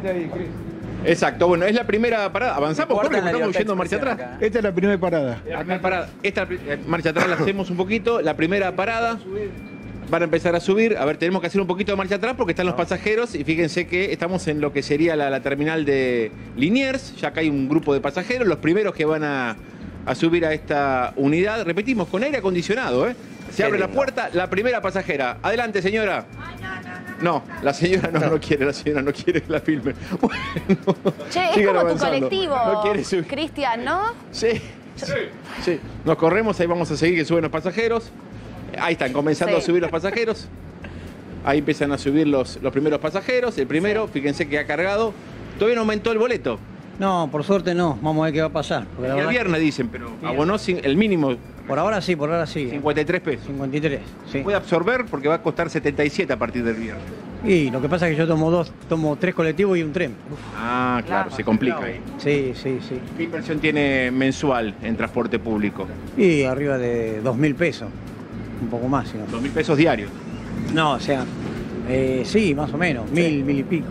Exacto, bueno, es la primera parada. Avanzamos, Cortan Jorge, la estamos libertad yendo marcha de atrás. expresión acá. Esta es la primera parada. La primera parada. Esta marcha atrás la hacemos un poquito. La primera parada. Van a empezar a subir. A ver, tenemos que hacer un poquito de marcha atrás porque están los pasajeros. Y fíjense que estamos en lo que sería la terminal de Liniers. Ya acá hay un grupo de pasajeros. Los primeros que van a subir a esta unidad. Repetimos, con aire acondicionado, ¿eh? Se Qué abre la lindo. puerta. La primera pasajera. Adelante, señora. No, la señora no quiere. La señora no quiere que la filmen. Bueno, Che, es sigan como tu avanzando. colectivo, No quiere subir. Cristian, ¿no? Sí. Sí. Nos corremos, ahí vamos a seguir que suben los pasajeros. Ahí están comenzando Sí. a subir los pasajeros. Ahí empiezan a subir los primeros pasajeros. El primero, fíjense que ha cargado. Todavía no aumentó el boleto. No, por suerte no. Vamos a ver qué va a pasar. Porque la El verdad viernes dicen, pero abonó el mínimo, por ahora sí, por ahora sí. 53 pesos. 53, sí. Puede absorber porque va a costar 77 a partir del viernes. Y lo que pasa es que yo tomo 3 colectivos y un tren. Ah, claro, se complica ahí. Sí, sí, sí. ¿Qué inversión tiene mensual en transporte público? Y arriba de 2.000 pesos. Un poco más, si no. 2.000 pesos diarios. No, o sea, sí, más o menos. 1.000 y pico.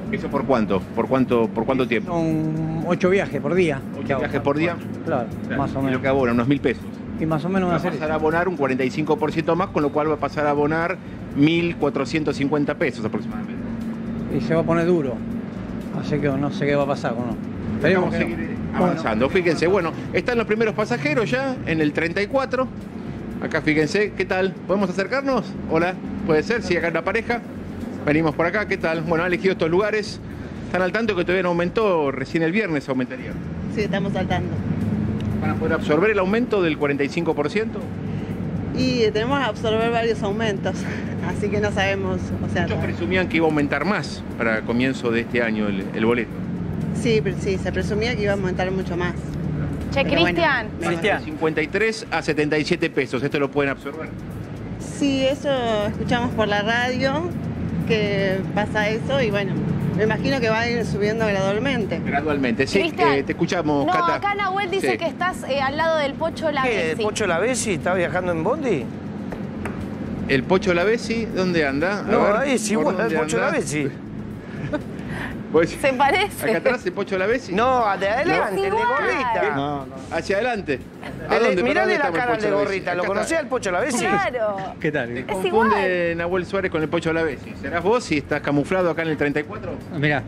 ¿Eso por cuánto? ¿Por cuánto tiempo? Son 8 viajes por día. 8 viajes por día. Claro, más o Y menos. lo que abona, unos 1.000 pesos. Y más o menos Va a pasar a abonar un 45% más, con lo cual va a pasar a abonar 1.450 pesos aproximadamente. Y se va a poner duro. Así que no sé qué va a pasar, ¿no? Vamos a seguir avanzando. Fíjense, bueno, están los primeros pasajeros ya en el 34. Acá fíjense, ¿qué tal? ¿Podemos acercarnos? Hola, puede ser, sí, acá en la pareja. Venimos por acá, ¿qué tal? Bueno, han elegido estos lugares. ¿Están al tanto que todavía no aumentó? Recién el viernes aumentaría. Sí, estamos saltando. ¿Van a poder absorber el aumento del 45%? Y tenemos que absorber varios aumentos, así que no sabemos. O sea, Muchos presumían que iba a aumentar más para comienzo de este año el boleto. sí, se presumía que iba a aumentar mucho más. Che, Pero Cristian. bueno, De 53 a 77 pesos, ¿esto lo pueden absorber? Sí, eso escuchamos por la radio, que pasa eso y bueno, me imagino que va a ir subiendo gradualmente. Gradualmente, sí. Cristian. Te escuchamos, No, Cata. acá Nahuel dice Sí. que estás al lado del Pocho Lavesi. ¿Qué? ¿El Pocho Lavesi está viajando en Bondi? ¿El Pocho Lavesi dónde anda? A No, ver, ahí es ¿por igual al dónde Pocho anda? Lavesi. Pues, Se parece. ¿acá atrás el Pocho Lavesi? No, de adelante, el de igual. gorrita. No. Hacia adelante. ¿A dónde? Mirale ¿Por la dónde cara al está de el Pocho gorrita. Lavesi? ¿Lo Acá conocía el Pocho Lavesi? Claro. ¿Qué tal? Te Es confunde Nahuel Suárez con el Pocho Lavesi. ¿Serás vos si estás camuflado acá en el 34? Mirá.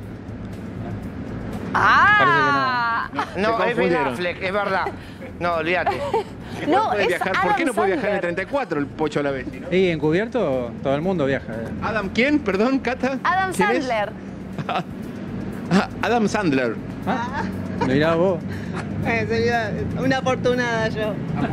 Ah. No, Se es Ben confundieron. Affleck, es verdad. No, olvídate. No, puede es viajar. ¿Por Adam qué no puede viajar en el Sandler. 34 el Pocho Lavesi? ¿no? Y encubierto todo el mundo viaja. ¿Adam quién? Perdón, Cata. Adam ¿Quién es? Sandler. Adam Sandler. ¿Ah? Mirá vos. Sería una afortunada yo.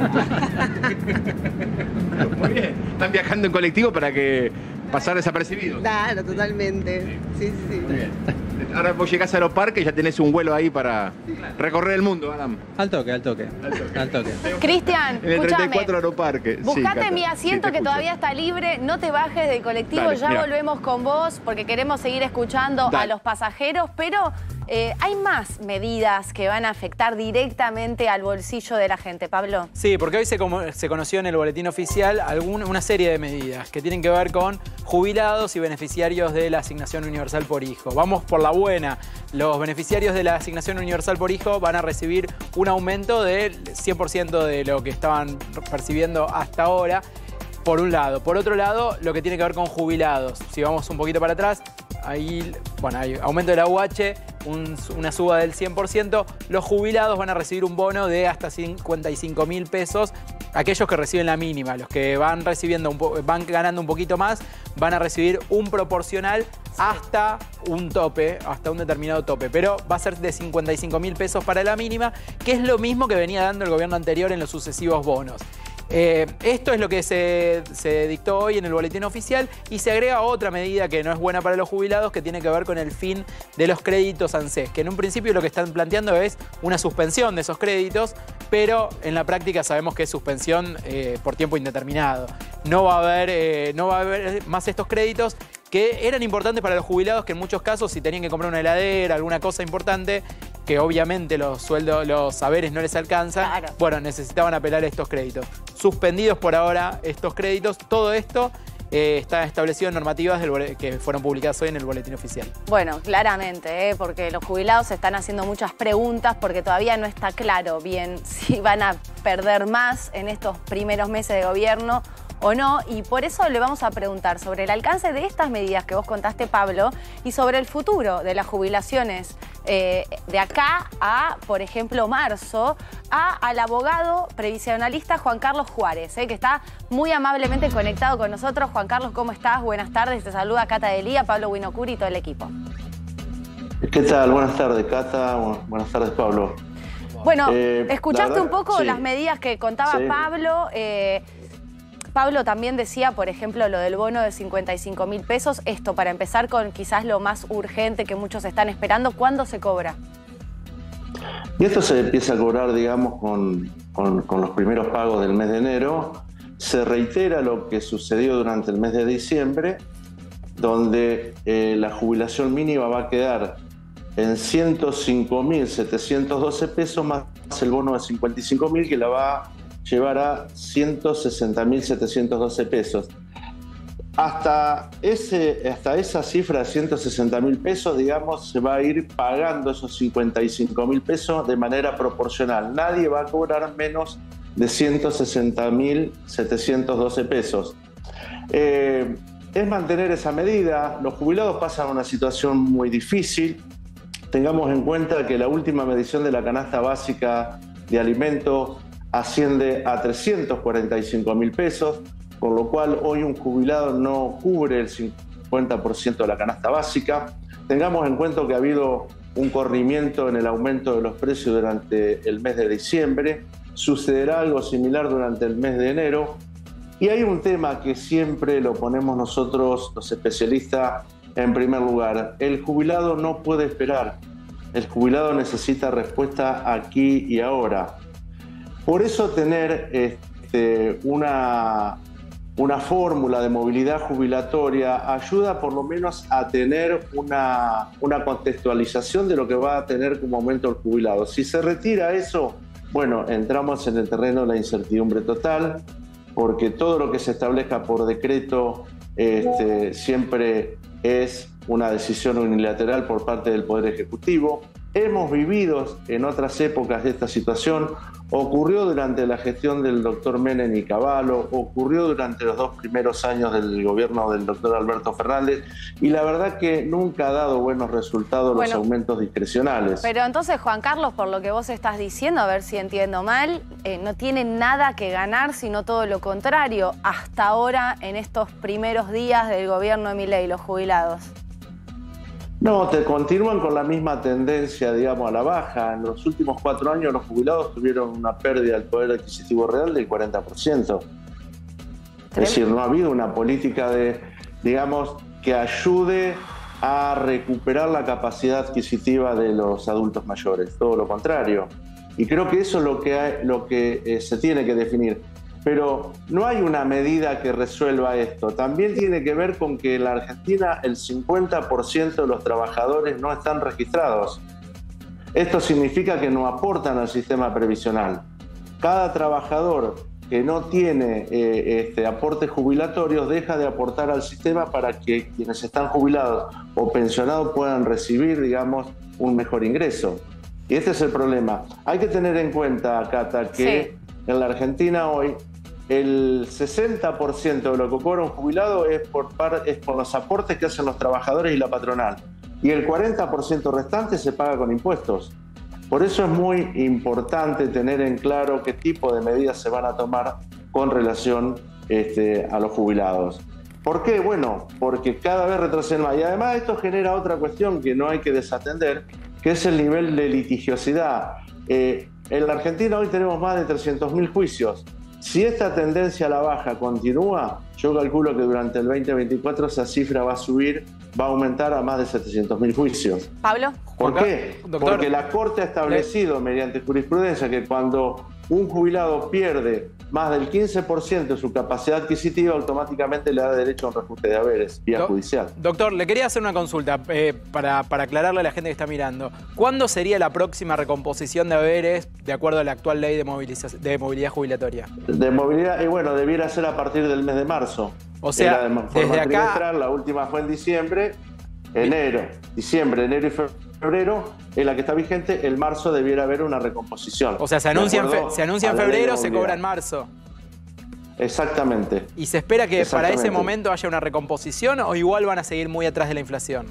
Muy bien. Están viajando en colectivo para que pasar desapercibidos. Claro, totalmente. Sí, sí. Muy bien. Ahora vos llegás a Aeroparque y ya tenés un vuelo ahí para recorrer el mundo, Adam. Al toque, al toque. Al toque. Cristian, En el escúchame. 34 Aeroparque. Buscate Sí, Cata. mi asiento Sí, te que escucho. todavía está libre, no te bajes del colectivo, Dale, ya mirá. volvemos con vos porque queremos seguir escuchando a Dale. los pasajeros, pero hay más medidas que van a afectar directamente al bolsillo de la gente, Pablo. Sí, porque hoy se conoció en el boletín oficial una serie de medidas que tienen que ver con jubilados y beneficiarios de la asignación universal por hijo. Vamos por la buena. Los beneficiarios de la asignación universal por hijo van a recibir un aumento del 100% de lo que estaban percibiendo hasta ahora, por un lado. Por otro lado, lo que tiene que ver con jubilados. Si vamos un poquito para atrás, ahí, bueno, hay aumento de la UH, una suba del 100%. Los jubilados van a recibir un bono de hasta 55.000 pesos. Aquellos que reciben la mínima, los que van van ganando un poquito más, van a recibir un proporcional hasta un tope, hasta un determinado tope. Pero va a ser de 55.000 pesos para la mínima, que es lo mismo que venía dando el gobierno anterior en los sucesivos bonos. Esto es lo que se dictó hoy en el boletín oficial y se agrega otra medida que no es buena para los jubilados, que tiene que ver con el fin de los créditos ANSES, que en un principio lo que están planteando es una suspensión de esos créditos, pero en la práctica sabemos que es suspensión por tiempo indeterminado. No va a haber más estos créditos que eran importantes para los jubilados, que en muchos casos si tenían que comprar una heladera, alguna cosa importante, que obviamente los saberes no les alcanzan, Claro. bueno, necesitaban apelar a estos créditos. Suspendidos por ahora estos créditos, todo esto está establecido en normativas que fueron publicadas hoy en el boletín oficial. Bueno, claramente, porque los jubilados se están haciendo muchas preguntas porque todavía no está claro bien si van a perder más en estos primeros meses de gobierno o no, y por eso le vamos a preguntar sobre el alcance de estas medidas que vos contaste, Pablo, y sobre el futuro de las jubilaciones de acá a, por ejemplo, marzo, al abogado previsionalista Juan Carlos Juárez, que está muy amablemente conectado con nosotros. Juan Carlos, ¿cómo estás? Buenas tardes, te saluda Cata Delía, Pablo Winocuri y todo el equipo. ¿Qué tal? Buenas tardes, Cata. Buenas tardes, Pablo. Bueno, escuchaste un poco sí. las medidas que contaba Sí. Pablo. Pablo también decía, por ejemplo, lo del bono de 55.000 pesos. Esto, para empezar con quizás lo más urgente que muchos están esperando, ¿cuándo se cobra? Y esto se empieza a cobrar, digamos, con los primeros pagos del mes de enero. Se reitera lo que sucedió durante el mes de diciembre, donde la jubilación mínima va a quedar en 105.712 pesos más el bono de 55.000 que la va a llevar a 160.712 pesos. hasta esa cifra de 160.000 pesos, digamos, se va a ir pagando esos 55.000 pesos de manera proporcional. Nadie va a cobrar menos de 160.712 pesos. Es mantener esa medida. Los jubilados pasan una situación muy difícil. Tengamos en cuenta que la última medición de la canasta básica de alimentos asciende a 345.000 pesos, con lo cual hoy un jubilado no cubre el 50% de la canasta básica. Tengamos en cuenta que ha habido un corrimiento en el aumento de los precios durante el mes de diciembre. Sucederá algo similar durante el mes de enero. Y hay un tema que siempre lo ponemos nosotros, los especialistas, en primer lugar. El jubilado no puede esperar. El jubilado necesita respuesta aquí y ahora. Por eso tener una fórmula de movilidad jubilatoria ayuda por lo menos a tener una contextualización de lo que va a tener como aumento el jubilado. Si se retira eso, bueno, entramos en el terreno de la incertidumbre total, porque todo lo que se establezca por decreto siempre es una decisión unilateral por parte del Poder Ejecutivo. Hemos vivido en otras épocas de esta situación. Ocurrió durante la gestión del doctor Menem y Cavallo, ocurrió durante los 2 primeros años del gobierno del doctor Alberto Fernández, y la verdad que nunca ha dado buenos resultados los aumentos discrecionales. Pero entonces, Juan Carlos, por lo que vos estás diciendo, a ver si entiendo mal, no tienen nada que ganar, sino todo lo contrario, hasta ahora en estos primeros días del gobierno de Milei, los jubilados. No, continúan con la misma tendencia, digamos, a la baja. En los últimos 4 años los jubilados tuvieron una pérdida del poder adquisitivo real del 40%. Es decir, no ha habido una política que ayude a recuperar la capacidad adquisitiva de los adultos mayores, todo lo contrario. Y creo que eso es lo que se tiene que definir. Pero no hay una medida que resuelva esto. También tiene que ver con que en la Argentina el 50% de los trabajadores no están registrados. Esto significa que no aportan al sistema previsional. Cada trabajador que no tiene aportes jubilatorios deja de aportar al sistema para que quienes están jubilados o pensionados puedan recibir, digamos, un mejor ingreso. Y este es el problema. Hay que tener en cuenta, Cata, que en la Argentina hoy el 60% de lo que cobra un jubilado es por los aportes que hacen los trabajadores y la patronal. Y el 40% restante se paga con impuestos. Por eso es muy importante tener en claro qué tipo de medidas se van a tomar con relación a los jubilados. ¿Por qué? Bueno, porque cada vez retroceden más. Y además esto genera otra cuestión que no hay que desatender, que es el nivel de litigiosidad. En la Argentina hoy tenemos más de 300.000 juicios. Si esta tendencia a la baja continúa, yo calculo que durante el 2024 esa cifra va a subir, va a aumentar a más de 700.000 juicios. ¿Pablo? ¿Por qué? Porque la Corte ha establecido mediante jurisprudencia que cuando un jubilado pierde más del 15% de su capacidad adquisitiva, automáticamente le da derecho a un reajuste de haberes vía judicial. Doctor, le quería hacer una consulta para aclararle a la gente que está mirando. ¿Cuándo sería la próxima recomposición de haberes de acuerdo a la actual ley de movilidad jubilatoria? De movilidad, y bueno, debiera ser a partir del mes de marzo. O sea, desde acá... La última fue en diciembre, enero y febrero, en la que está vigente. El marzo debiera haber una recomposición. O sea, se anuncia en febrero, se cobra en marzo. Exactamente. ¿Y se espera que para ese momento haya una recomposición o igual van a seguir muy atrás de la inflación?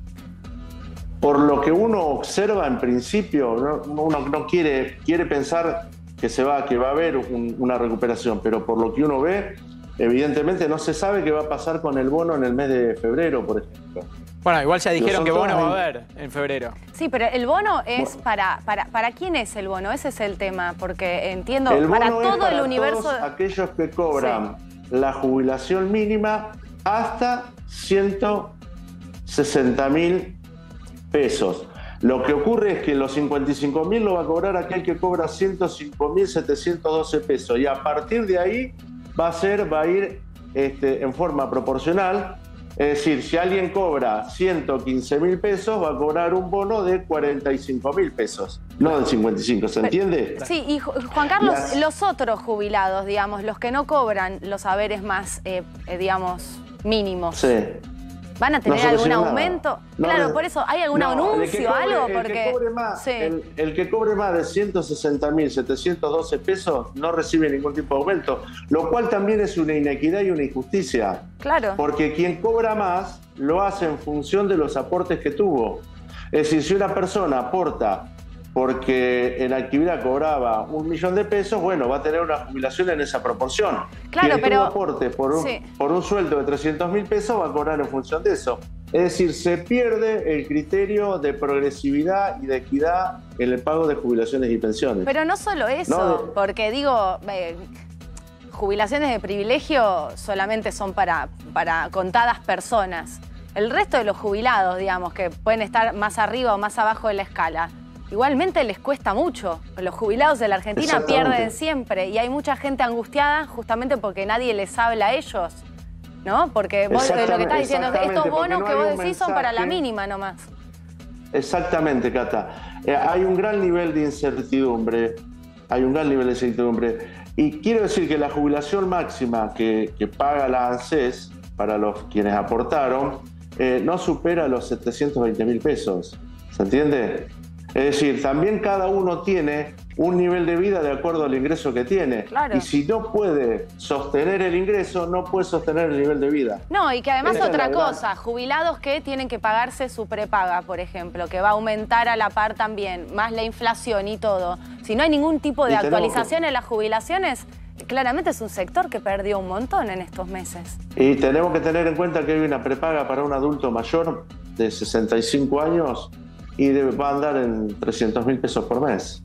Por lo que uno observa, en principio, uno no quiere pensar que va a haber una recuperación, pero por lo que uno ve, evidentemente no se sabe qué va a pasar con el bono en el mes de febrero, por ejemplo. Bueno, igual ya dijeron que bono va a haber en febrero. Sí, pero el bono es ¿para quién es el bono? Ese es el tema, porque entiendo, el bono para es todo para el universo... todos aquellos que cobran la jubilación mínima hasta 160.000 pesos. Lo que ocurre es que los 55.000 lo va a cobrar aquel que cobra 105.712 pesos, y a partir de ahí va a ir en forma proporcional. Es decir, si alguien cobra 115.000 pesos, va a cobrar un bono de 45.000 pesos, no del 55, ¿se entiende? Sí, y Juan Carlos, los otros jubilados, digamos, los que no cobran los haberes más, digamos, mínimos. Sí. ¿Van a tener No algún soluciona aumento? nada. No, Claro, por eso, ¿hay algún anuncio, algo? Porque el que cobre más de 160.712 pesos no recibe ningún tipo de aumento, lo cual también es una inequidad y una injusticia. Claro. Porque quien cobra más lo hace en función de los aportes que tuvo. Es decir, si una persona aporta porque en actividad cobraba 1 millón de pesos, bueno, va a tener una jubilación en esa proporción. Claro, quien pero tuvo aporte por un sueldo de 300.000 pesos va a cobrar en función de eso. Es decir, se pierde el criterio de progresividad y de equidad en el pago de jubilaciones y pensiones. Pero no solo eso, porque digo, jubilaciones de privilegio solamente son para contadas personas. El resto de los jubilados, digamos, que pueden estar más arriba o más abajo de la escala, igualmente les cuesta mucho. Los jubilados de la Argentina pierden siempre y hay mucha gente angustiada justamente porque nadie les habla a ellos, ¿no? Porque vos lo que estás diciendo, estos bonos que vos decís son para la mínima nomás. Exactamente, Cata. Hay un gran nivel de incertidumbre. Y quiero decir que la jubilación máxima que paga la ANSES para quienes aportaron no supera los 720.000 pesos. ¿Se entiende? Es decir, también cada uno tiene un nivel de vida de acuerdo al ingreso que tiene. Claro. Y si no puede sostener el ingreso, no puede sostener el nivel de vida. No, y que además otra cosa, jubilados que tienen que pagarse su prepaga, por ejemplo, que va a aumentar a la par también, más la inflación y todo. Si no hay ningún tipo de actualización en las jubilaciones, claramente es un sector que perdió un montón en estos meses. Y tenemos que tener en cuenta que hay una prepaga para un adulto mayor de 65 años y va a andar en 300.000 pesos por mes.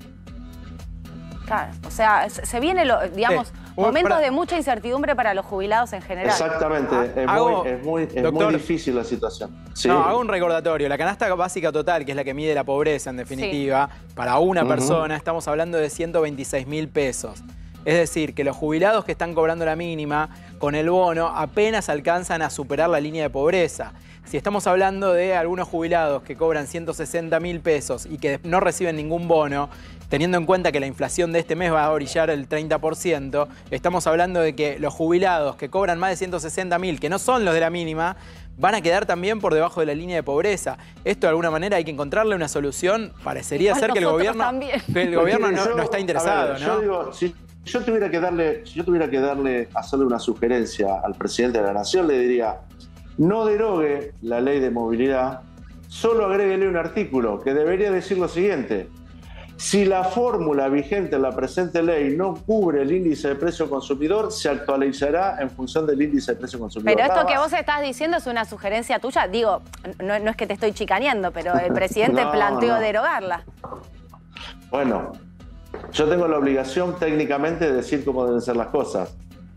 Claro, o sea, se viene, digamos, momentos de mucha incertidumbre para los jubilados en general. Exactamente, es muy difícil la situación. Sí. No, hago un recordatorio. La canasta básica total, que es la que mide la pobreza en definitiva, para una persona estamos hablando de 126.000 pesos. Es decir, que los jubilados que están cobrando la mínima con el bono apenas alcanzan a superar la línea de pobreza. Si estamos hablando de algunos jubilados que cobran 160.000 pesos y que no reciben ningún bono, teniendo en cuenta que la inflación de este mes va a orillar el 30%, estamos hablando de que los jubilados que cobran más de 160.000, que no son los de la mínima, van a quedar también por debajo de la línea de pobreza. Esto de alguna manera hay que encontrarle una solución. Parecería ser que el gobierno no está interesado, ¿no? Yo digo, si yo tuviera que hacerle una sugerencia al presidente de la Nación, le diría: no derogue la ley de movilidad, solo agréguele un artículo que debería decir lo siguiente: si la fórmula vigente en la presente ley no cubre el índice de precio consumidor, se actualizará en función del índice de precio consumidor. Pero esto que vos estás diciendo es una sugerencia tuya. Digo, no es que te estoy chicaneando, pero el presidente planteó derogarla. Bueno, yo tengo la obligación técnicamente de decir cómo deben ser las cosas.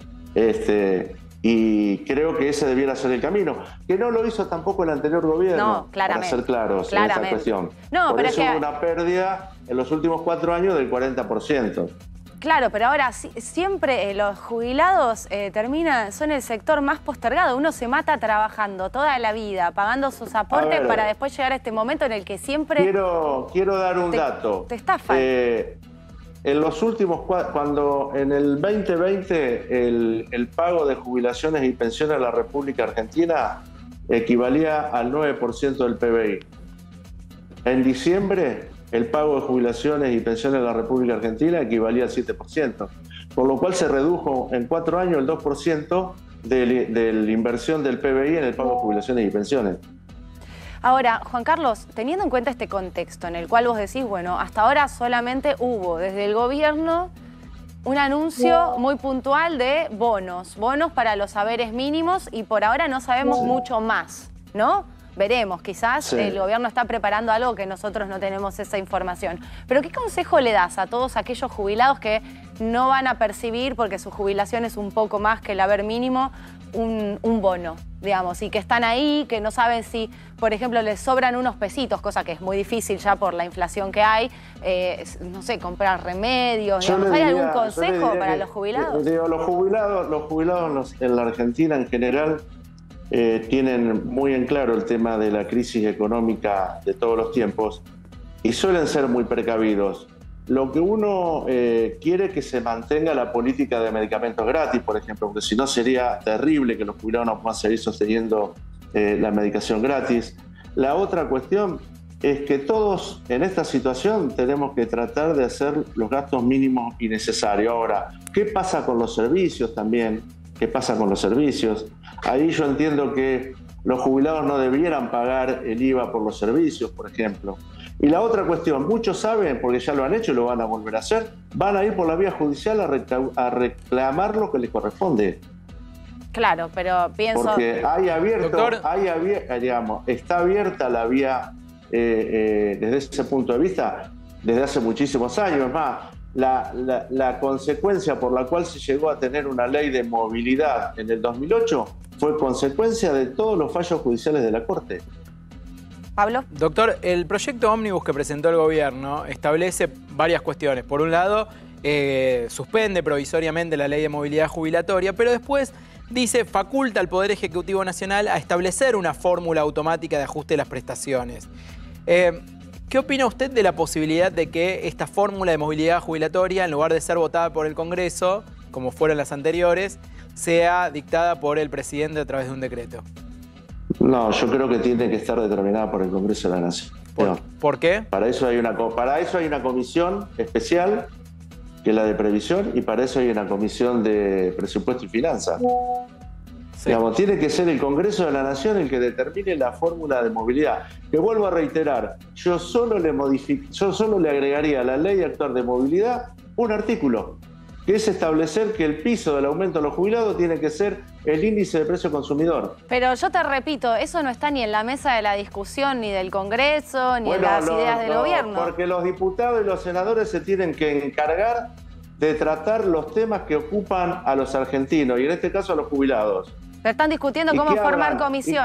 Y creo que ese debiera ser el camino. Que no lo hizo tampoco el anterior gobierno, para ser claros en esa cuestión. No, por eso hubo una pérdida en los últimos 4 años del 40%. Claro, pero ahora siempre los jubilados son el sector más postergado. Uno se mata trabajando toda la vida, pagando sus aportes para después llegar a este momento en el que siempre... Quiero dar un dato. Te estafan. En los últimos cuando en el 2020 el pago de jubilaciones y pensiones en la República Argentina equivalía al 9% del PBI. En diciembre el pago de jubilaciones y pensiones en la República Argentina equivalía al 7%, por lo cual se redujo en 4 años el 2% de la inversión del PBI en el pago de jubilaciones y pensiones. Ahora, Juan Carlos, teniendo en cuenta este contexto en el cual vos decís, bueno, hasta ahora solamente hubo desde el gobierno un anuncio muy puntual de bonos para los saberes mínimos y por ahora no sabemos mucho más, ¿no? Veremos, quizás el gobierno está preparando algo que nosotros no tenemos esa información. Pero ¿qué consejo le das a todos aquellos jubilados que no van a percibir, porque su jubilación es un poco más que el haber mínimo, un bono, digamos, y que están ahí, que no saben si, por ejemplo, les sobran unos pesitos, cosa que es muy difícil ya por la inflación que hay, no sé, comprar remedios, digamos, ¿hay algún consejo para los jubilados? Los jubilados en la Argentina en general tienen muy en claro el tema de la crisis económica de todos los tiempos y suelen ser muy precavidos. lo que uno quiere es que se mantenga la política de medicamentos gratis, por ejemplo, porque si no sería terrible que los jubilados no puedan seguir sosteniendo la medicación gratis. La otra cuestión es que todos en esta situación tenemos que tratar de hacer los gastos mínimos y necesarios. Ahora, ¿qué pasa con los servicios también? ¿Qué pasa con los servicios? Ahí yo entiendo que los jubilados no debieran pagar el IVA por los servicios, por ejemplo. Y la otra cuestión, muchos saben, porque ya lo han hecho y lo van a volver a hacer, van a ir por la vía judicial a reclamar lo que les corresponde. Claro, pero pienso... Porque hay abierto, digamos, está abierta la vía desde ese punto de vista desde hace muchísimos años. Es más, la consecuencia por la cual se llegó a tener una ley de movilidad en el 2008 fue consecuencia de todos los fallos judiciales de la Corte. Pablo. Doctor, el proyecto ómnibus que presentó el gobierno establece varias cuestiones. Por un lado, suspende provisoriamente la ley de movilidad jubilatoria, pero después dice faculta al Poder Ejecutivo Nacional a establecer una fórmula automática de ajuste de las prestaciones. ¿Qué opina usted de la posibilidad de que esta fórmula de movilidad jubilatoria, en lugar de ser votada por el Congreso, como fueron las anteriores, sea dictada por el presidente a través de un decreto? No, yo creo que tiene que estar determinada por el Congreso de la Nación. ¿Por qué? Para eso hay una comisión especial, que es la de previsión, y para eso hay una comisión de presupuesto y finanzas. Sí. Digamos, tiene que ser el Congreso de la Nación el que determine la fórmula de movilidad. Que vuelvo a reiterar, yo solo le agregaría a la ley actual de movilidad un artículo, que es establecer que el piso del aumento de los jubilados tiene que ser el índice de precio consumidor. Pero yo te repito, eso no está ni en la mesa de la discusión, ni del Congreso, ni en las ideas del gobierno. Porque los diputados y los senadores se tienen que encargar de tratar los temas que ocupan a los argentinos, y en este caso a los jubilados. Pero están discutiendo cómo formar comisiones.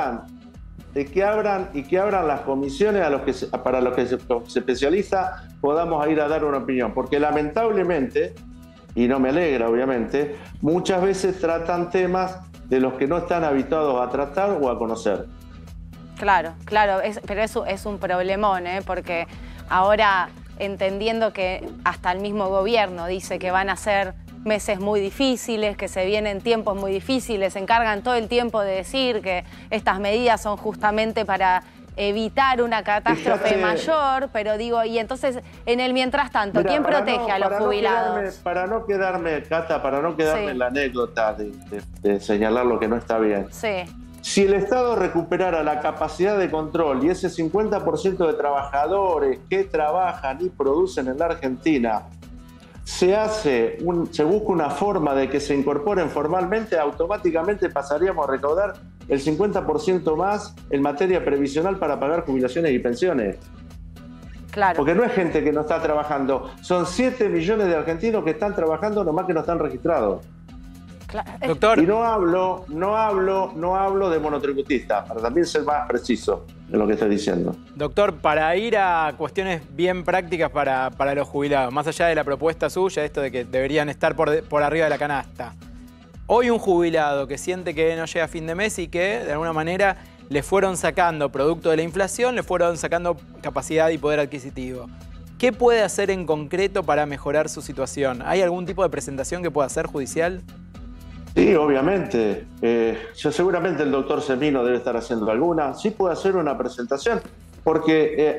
Y que abran las comisiones para los que se especializa podamos ir a dar una opinión. Porque lamentablemente, y no me alegra obviamente, muchas veces tratan temas de los que no están habituados a tratar o a conocer. Claro, pero eso es un problemón, porque ahora, entendiendo que hasta el mismo gobierno dice que van a ser meses muy difíciles, que se vienen tiempos muy difíciles, se encargan todo el tiempo de decir que estas medidas son justamente para evitar una catástrofe mayor, pero digo, y entonces, en el mientras tanto, ¿quién protege a los jubilados? Para no quedarme, Cata, en la anécdota de señalar lo que no está bien. Sí. Si el Estado recuperara la capacidad de control y ese 50% de trabajadores que trabajan y producen en la Argentina se busca una forma de que se incorporen formalmente, automáticamente pasaríamos a recaudar el 50% más en materia previsional para pagar jubilaciones y pensiones. Claro. Porque no es gente que no está trabajando, son 7 millones de argentinos que están trabajando, nomás que no están registrados. Claro. Doctor. Y no hablo de monotributistas, para también ser más preciso en lo que estoy diciendo. Doctor, para ir a cuestiones bien prácticas para los jubilados, más allá de la propuesta suya, esto de que deberían estar por arriba de la canasta. Hoy un jubilado que siente que no llega a fin de mes y que de alguna manera le fueron sacando, producto de la inflación, le fueron sacando capacidad y poder adquisitivo. ¿Qué puede hacer en concreto para mejorar su situación? ¿Hay algún tipo de presentación que pueda hacer judicial? Sí, obviamente. Seguramente el doctor Semino debe estar haciendo alguna. Sí puede hacer una presentación, porque,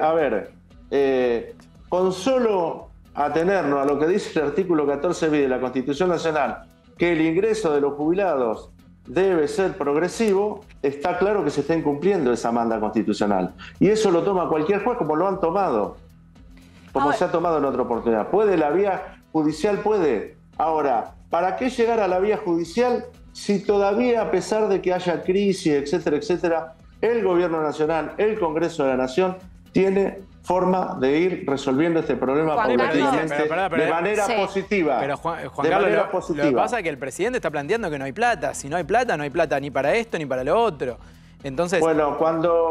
con solo atenernos a lo que dice el artículo 14 bis de la Constitución Nacional, que el ingreso de los jubilados debe ser progresivo, está claro que se está incumpliendo esa manda constitucional. Y eso lo toma cualquier juez, como lo han tomado, como se ha tomado en otra oportunidad. ¿Puede la vía judicial? Puede. Ahora, ¿para qué llegar a la vía judicial si todavía, a pesar de que haya crisis, etcétera, etcétera, el Gobierno Nacional, el Congreso de la Nación, tiene forma de ir resolviendo este problema paulatinamente de manera positiva? Pero Juan Carlos, lo que pasa es que el presidente está planteando que no hay plata. Si no hay plata, no hay plata ni para esto ni para lo otro. Entonces... Bueno,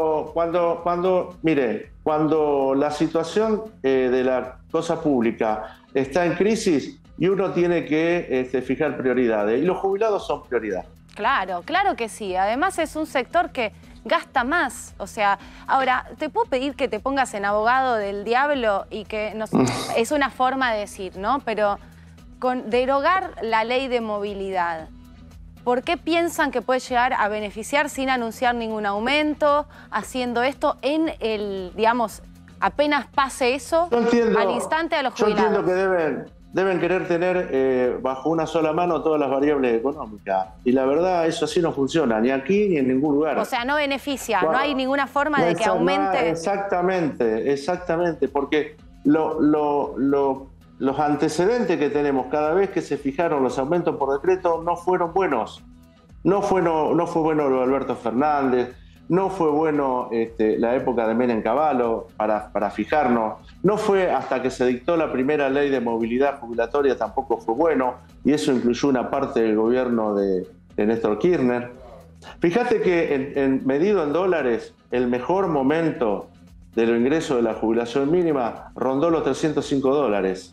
cuando la situación de la cosa pública está en crisis, y uno tiene que fijar prioridades. Y los jubilados son prioridad. Claro que sí. Además es un sector que gasta más. O sea, ahora, ¿te puedo pedir que te pongas en abogado del diablo y que es una forma de decir, ¿no? Pero con derogar la ley de movilidad, ¿por qué piensan que puede llegar a beneficiar sin anunciar ningún aumento, haciendo esto en el, digamos, apenas pase eso, al instante a los jubilados? Yo entiendo que deben querer tener bajo una sola mano todas las variables económicas. Y la verdad, eso así no funciona, ni aquí ni en ningún lugar. O sea, no beneficia, no hay ninguna forma de que aumente. Exactamente, porque los antecedentes que tenemos cada vez que se fijaron los aumentos por decreto no fueron buenos. No fue bueno lo de Alberto Fernández, no fue bueno la época de Menem Cavallo para fijarnos, no fue hasta que se dictó la primera ley de movilidad jubilatoria, tampoco fue bueno, y eso incluyó una parte del gobierno de Néstor Kirchner. Fíjate que medido en dólares, el mejor momento del ingreso de la jubilación mínima rondó los $305.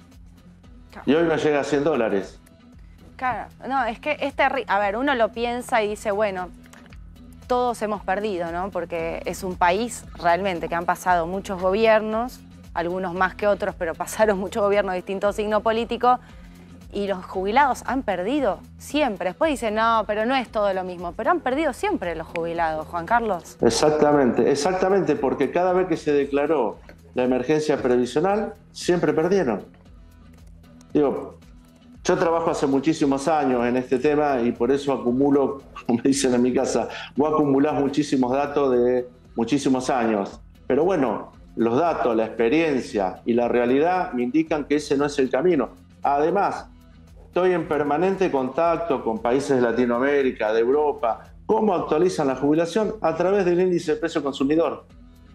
Y hoy no llega a $100. Claro, no, es que es terrible. A ver, uno lo piensa y dice, bueno, todos hemos perdido, ¿no? Porque es un país realmente que han pasado muchos gobiernos, algunos más que otros, pero pasaron muchos gobiernos de distinto signo político, y los jubilados han perdido siempre. Después dicen, no, pero no es todo lo mismo, pero han perdido siempre los jubilados, Juan Carlos. Exactamente, porque cada vez que se declaró la emergencia previsional, siempre perdieron. Digo, yo trabajo hace muchísimos años en este tema y por eso acumulo, como me dicen en mi casa, vos acumulás muchísimos datos de muchísimos años. Pero bueno, los datos, la experiencia y la realidad me indican que ese no es el camino. Además, estoy en permanente contacto con países de Latinoamérica, de Europa. ¿Cómo actualizan la jubilación? A través del índice de precio consumidor.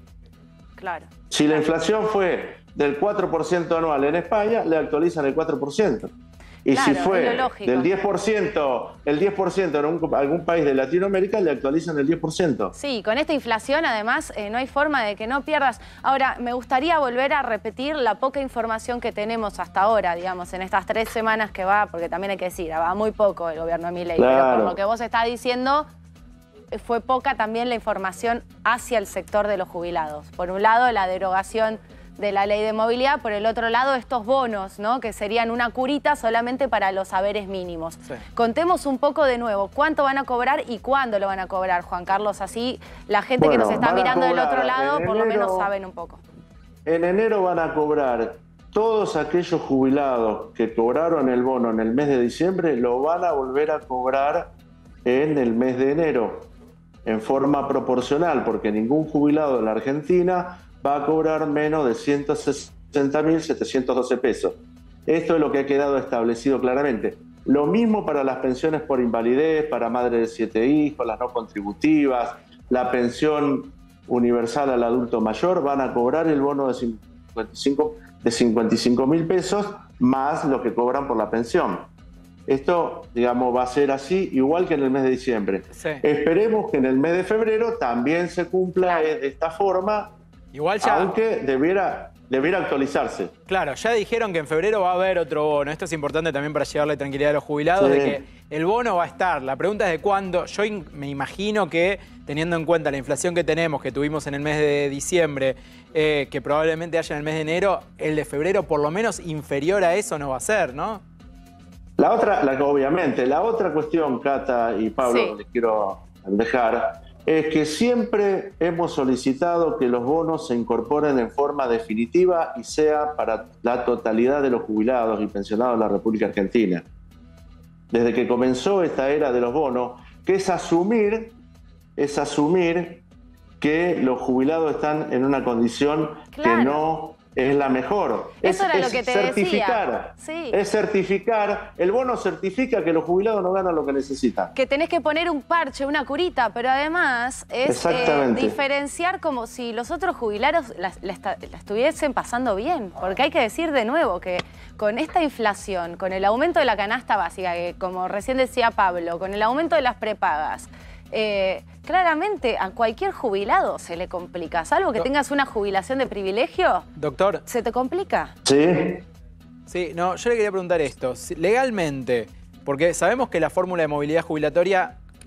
Claro. Si la inflación fue del 4% anual en España, le actualizan el 4%. Y claro, si fue del 10%, el 10% en algún país de Latinoamérica, le actualizan el 10%. Sí, con esta inflación además no hay forma de que no pierdas. Ahora, me gustaría volver a repetir la poca información que tenemos hasta ahora, digamos, en estas 3 semanas que va, porque también hay que decir, va muy poco el gobierno de Milei, claro. Pero por lo que vos estás diciendo, fue poca también la información hacia el sector de los jubilados. Por un lado, la derogación de la ley de movilidad, por el otro lado estos bonos, ¿no? Que serían una curita solamente para los saberes mínimos. Sí. Contemos un poco de nuevo, ¿cuánto van a cobrar y cuándo lo van a cobrar, Juan Carlos? Así la gente que nos está mirando del otro lado por lo menos saben un poco. En enero van a cobrar todos aquellos jubilados que cobraron el bono en el mes de diciembre, lo van a volver a cobrar en el mes de enero, en forma proporcional, porque ningún jubilado de la Argentina va a cobrar menos de 160.712 pesos. Esto es lo que ha quedado establecido claramente. Lo mismo para las pensiones por invalidez, para madres de 7 hijos, las no contributivas, la pensión universal al adulto mayor, van a cobrar el bono de 55.000 pesos más lo que cobran por la pensión. Esto, digamos, va a ser así igual que en el mes de diciembre. Sí. Esperemos que en el mes de febrero también se cumpla de esta forma. Igual ya, aunque debiera actualizarse. Claro, ya dijeron que en febrero va a haber otro bono. Esto es importante también para llevarle tranquilidad a los jubilados, sí, de que el bono va a estar. La pregunta es de cuándo. Yo me imagino que, teniendo en cuenta la inflación que tenemos, que tuvimos en el mes de diciembre, que probablemente haya en el mes de enero, el de febrero por lo menos inferior a eso no va a ser, ¿no? Obviamente, la otra cuestión, Cata y Pablo, sí, les quiero dejar, es que siempre hemos solicitado que los bonos se incorporen en forma definitiva y sea para la totalidad de los jubilados y pensionados de la República Argentina. Desde que comenzó esta era de los bonos, que es asumir que los jubilados están en una condición, claro, que no es la mejor. Eso era lo que te certificar, decía. Sí. Es certificar, el bono certifica que los jubilados no ganan lo que necesitan. Que tenés que poner un parche, una curita, pero además es diferenciar como si los otros jubilados la estuviesen pasando bien. Porque hay que decir de nuevo que con esta inflación, con el aumento de la canasta básica, que como recién decía Pablo, con el aumento de las prepagas, claramente a cualquier jubilado se le complica, salvo que tengas una jubilación de privilegio. Doctor. ¿Se te complica? Sí. Sí, no, yo le quería preguntar esto. Legalmente, porque sabemos que la fórmula de movilidad jubilatoria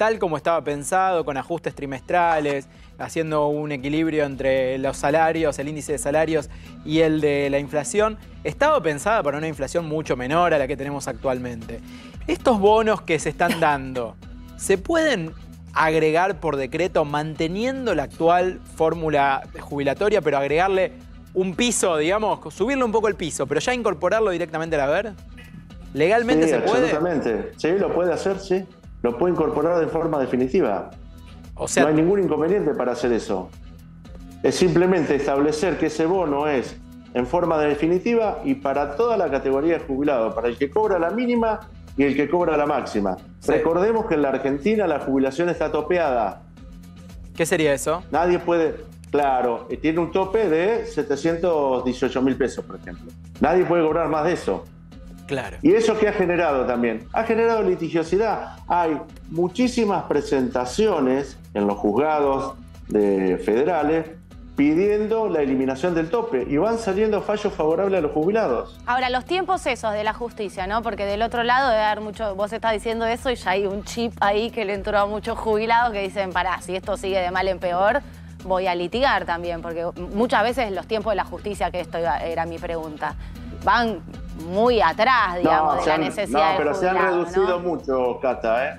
tal como estaba pensado, con ajustes trimestrales, haciendo un equilibrio entre los salarios, el índice de salarios y el de la inflación, estaba pensada para una inflación mucho menor a la que tenemos actualmente. Estos bonos que se están dando, ¿se pueden agregar por decreto manteniendo la actual fórmula jubilatoria, pero agregarle un piso, digamos, subirle un poco el piso, pero ya incorporarlo directamente al haber? ¿Legalmente se puede? Absolutamente. Sí, lo puede hacer, sí. Lo puede incorporar de forma definitiva. O sea, no hay ningún inconveniente para hacer eso. Es simplemente establecer que ese bono es en forma definitiva y para toda la categoría de jubilados, para el que cobra la mínima y el que cobra la máxima. Sí. Recordemos que en la Argentina la jubilación está topeada. ¿Qué sería eso? Nadie puede... Claro, tiene un tope de 718.000 pesos, por ejemplo. Nadie puede cobrar más de eso. Claro. ¿Y eso qué ha generado también? Ha generado litigiosidad. Hay muchísimas presentaciones en los juzgados federales pidiendo la eliminación del tope y van saliendo fallos favorables a los jubilados. Ahora, los tiempos esos de la justicia, ¿no? Porque del otro lado debe haber mucho... Vos estás diciendo eso y ya hay un chip ahí que le entró a muchos jubilados que dicen, pará, si esto sigue de mal en peor, voy a litigar también. Porque muchas veces los tiempos de la justicia, que esto era mi pregunta, van muy atrás, digamos, de la necesidad del jubilado. No, pero se han reducido mucho, Cata,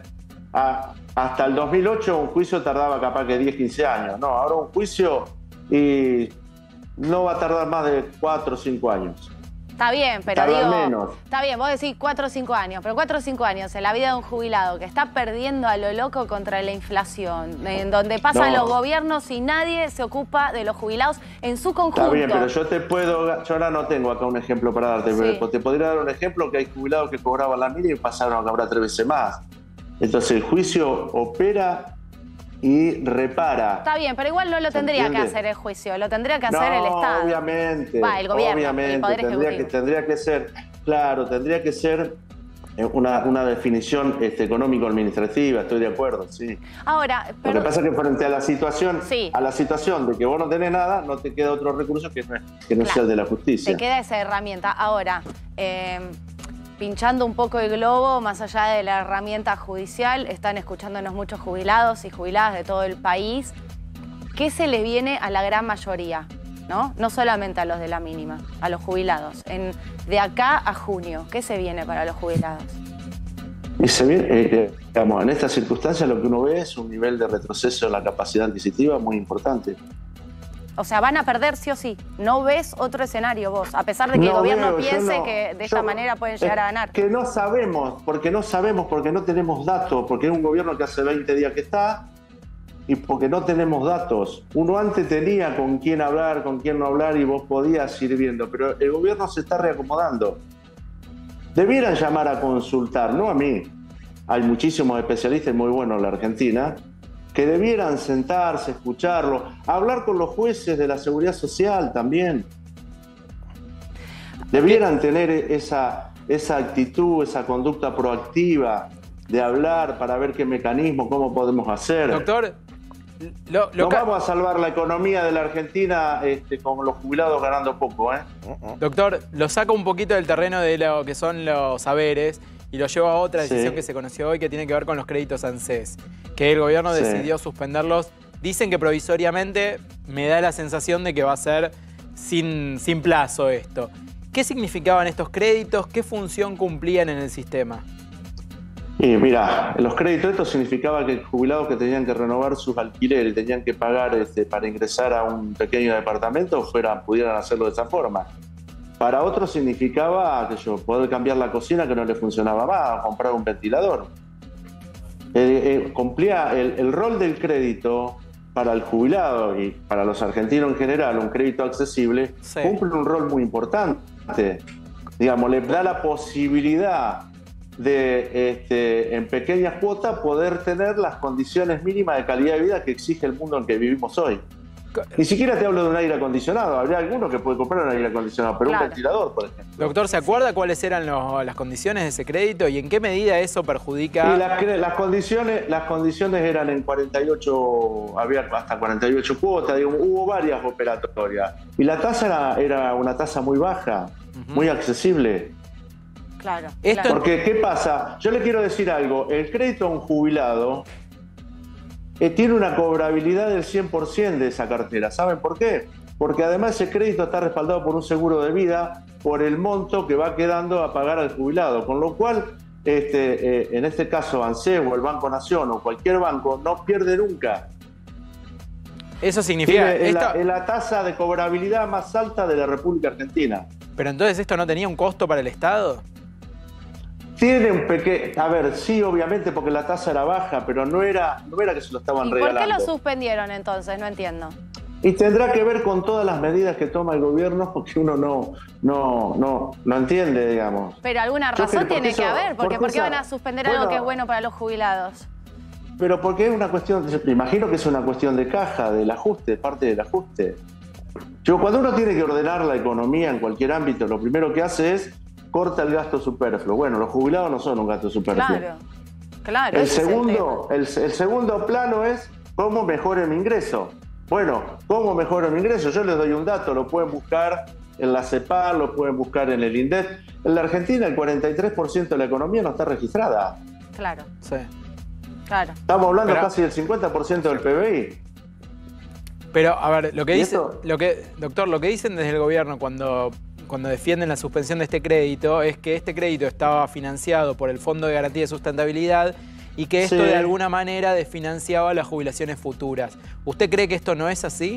hasta el 2008 un juicio tardaba capaz que 10, 15 años. No, ahora un juicio y no va a tardar más de 4 o 5 años. Está bien, pero digo... menos. Está bien, vos decís 4 o 5 años, pero 4 o 5 años en la vida de un jubilado que está perdiendo a lo loco contra la inflación, en donde pasan los gobiernos y nadie se ocupa de los jubilados en su conjunto. Está bien, pero yo ahora no tengo acá un ejemplo para darte, pero te podría dar un ejemplo que hay jubilados que cobraban la mínima y pasaron a cobrar 3 veces más. Entonces el juicio opera y repara. Está bien, pero igual no lo tendría que hacer el juicio, lo tendría que hacer el Estado. Obviamente. El gobierno, el Poder Ejecutivo. Tendría que ser, claro, tendría que ser una definición económico-administrativa, estoy de acuerdo, sí. Ahora, lo que pasa es que frente a la situación, de que vos no tenés nada, no te queda otro recurso que no sea el de la justicia. Te queda esa herramienta. Ahora, pinchando un poco el globo, más allá de la herramienta judicial, están escuchándonos muchos jubilados y jubiladas de todo el país. ¿Qué se les viene a la gran mayoría? No solamente a los de la mínima, a los jubilados. De acá a junio, ¿qué se viene para los jubilados? Y se viene, en estas circunstancias lo que uno ve es un nivel de retroceso en la capacidad adquisitiva muy importante. O sea, van a perder sí o sí. ¿No ves otro escenario vos? A pesar de que el gobierno piense que de esta manera pueden llegar a ganar. Que no sabemos, porque no tenemos datos, porque es un gobierno que hace 20 días que está y porque no tenemos datos. Uno antes tenía con quién hablar, con quién no hablar y vos podías ir viendo, pero el gobierno se está reacomodando. Debieran llamar a consultar, no a mí. Hay muchísimos especialistas muy buenos en la Argentina que debieran sentarse, escucharlo, hablar con los jueces de la Seguridad Social también. Debieran tener esa actitud, esa conducta proactiva de hablar para ver qué mecanismo, cómo podemos hacer. Doctor, no vamos a salvar la economía de la Argentina con los jubilados ganando poco, ¿eh? Doctor, lo saco un poquito del terreno de lo que son los saberes y lo llevo a otra decisión que se conoció hoy que tiene que ver con los créditos ANSES, que el gobierno decidió suspenderlos. Dicen que provisoriamente, me da la sensación de que va a ser sin plazo esto. ¿Qué significaban estos créditos? ¿Qué función cumplían en el sistema? Y mira, los créditos estos significaba que jubilados que tenían que renovar sus alquileres, tenían que pagar para ingresar a un pequeño departamento, pudieran hacerlo de esa forma. Para otros significaba poder cambiar la cocina que no le funcionaba más, comprar un ventilador. Cumplía el rol del crédito para el jubilado y para los argentinos en general, un crédito accesible, cumple un rol muy importante. Digamos, le da la posibilidad de, en pequeñas cuotas, poder tener las condiciones mínimas de calidad de vida que exige el mundo en que vivimos hoy. Ni siquiera te hablo de un aire acondicionado. Habría alguno que puede comprar un aire acondicionado, pero un ventilador, por ejemplo. Doctor, ¿se acuerda cuáles eran las condiciones de ese crédito y en qué medida eso perjudica? Y las condiciones eran en 48, había hasta 48 cuotas, hubo varias operatorias. Y la tasa era una tasa muy baja, muy accesible. Claro. Porque, ¿qué pasa? Yo le quiero decir algo. El crédito a un jubilado tiene una cobrabilidad del 100% de esa cartera. ¿Saben por qué? Porque además ese crédito está respaldado por un seguro de vida por el monto que va quedando a pagar al jubilado, con lo cual en este caso ANSES o el Banco Nación o cualquier banco no pierde nunca. Eso significa... Es la tasa de cobrabilidad más alta de la República Argentina. Pero entonces esto no tenía un costo para el Estado. Tiene un pequeño... A ver, sí, obviamente, porque la tasa era baja, pero no era que se lo estaban regalando. ¿Y por qué lo suspendieron entonces? No entiendo. Y tendrá que ver con todas las medidas que toma el gobierno, porque uno no entiende, digamos. Pero alguna razón tiene que haber, porque ¿por qué van a suspender algo que es bueno para los jubilados? Pero porque es una cuestión, me imagino que es una cuestión de caja, del ajuste, parte del ajuste. Cuando uno tiene que ordenar la economía en cualquier ámbito, lo primero que hace es corta el gasto superfluo. Bueno, los jubilados no son un gasto superfluo. Claro. El segundo plano es cómo mejore mi ingreso. Bueno, ¿cómo mejoro mi ingreso? Yo les doy un dato, lo pueden buscar en la CEPAL, lo pueden buscar en el INDEC. En la Argentina el 43% de la economía no está registrada. Claro. Sí. Claro. Estamos hablando casi del 50% del PBI. Pero, a ver, lo que dice, doctor, lo que dicen desde el gobierno cuando defienden la suspensión de este crédito es que este crédito estaba financiado por el Fondo de Garantía de Sustentabilidad y que esto de alguna manera desfinanciaba las jubilaciones futuras. ¿Usted cree que esto no es así?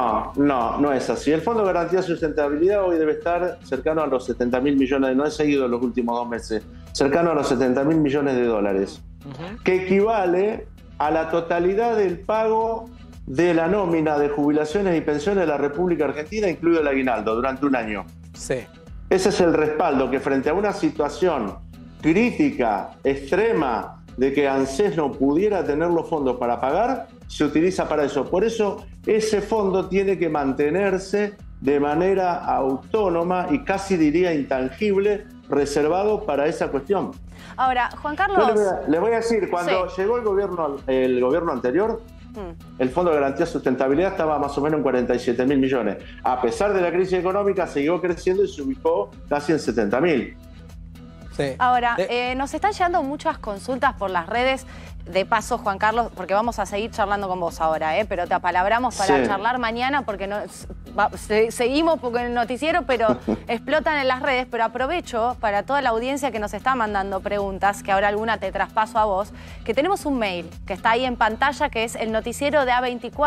No es así. El Fondo de Garantía de Sustentabilidad hoy debe estar cercano a los 70.000 millones, no he seguido los últimos 2 meses, cercano a los 70.000 millones de dólares, que equivale a la totalidad del pago de la nómina de jubilaciones y pensiones de la República Argentina, incluido el aguinaldo, durante un año. Sí. Ese es el respaldo que frente a una situación crítica, extrema, de que ANSES no pudiera tener los fondos para pagar, se utiliza para eso. Por eso ese fondo tiene que mantenerse de manera autónoma y casi diría intangible, reservado para esa cuestión. Ahora, Juan Carlos... Les voy a decir, cuando llegó el gobierno anterior, el Fondo de Garantía de Sustentabilidad estaba más o menos en 47.000 millones. A pesar de la crisis económica, siguió creciendo y se ubicó casi en 70.000. Sí. Ahora, nos están llegando muchas consultas por las redes. De paso, Juan Carlos, porque vamos a seguir charlando con vos ahora, pero te apalabramos para charlar mañana porque seguimos con el noticiero, pero explotan en las redes. Pero aprovecho para toda la audiencia que nos está mandando preguntas, que ahora alguna te traspaso a vos, que tenemos un mail que está ahí en pantalla, que es el noticiero de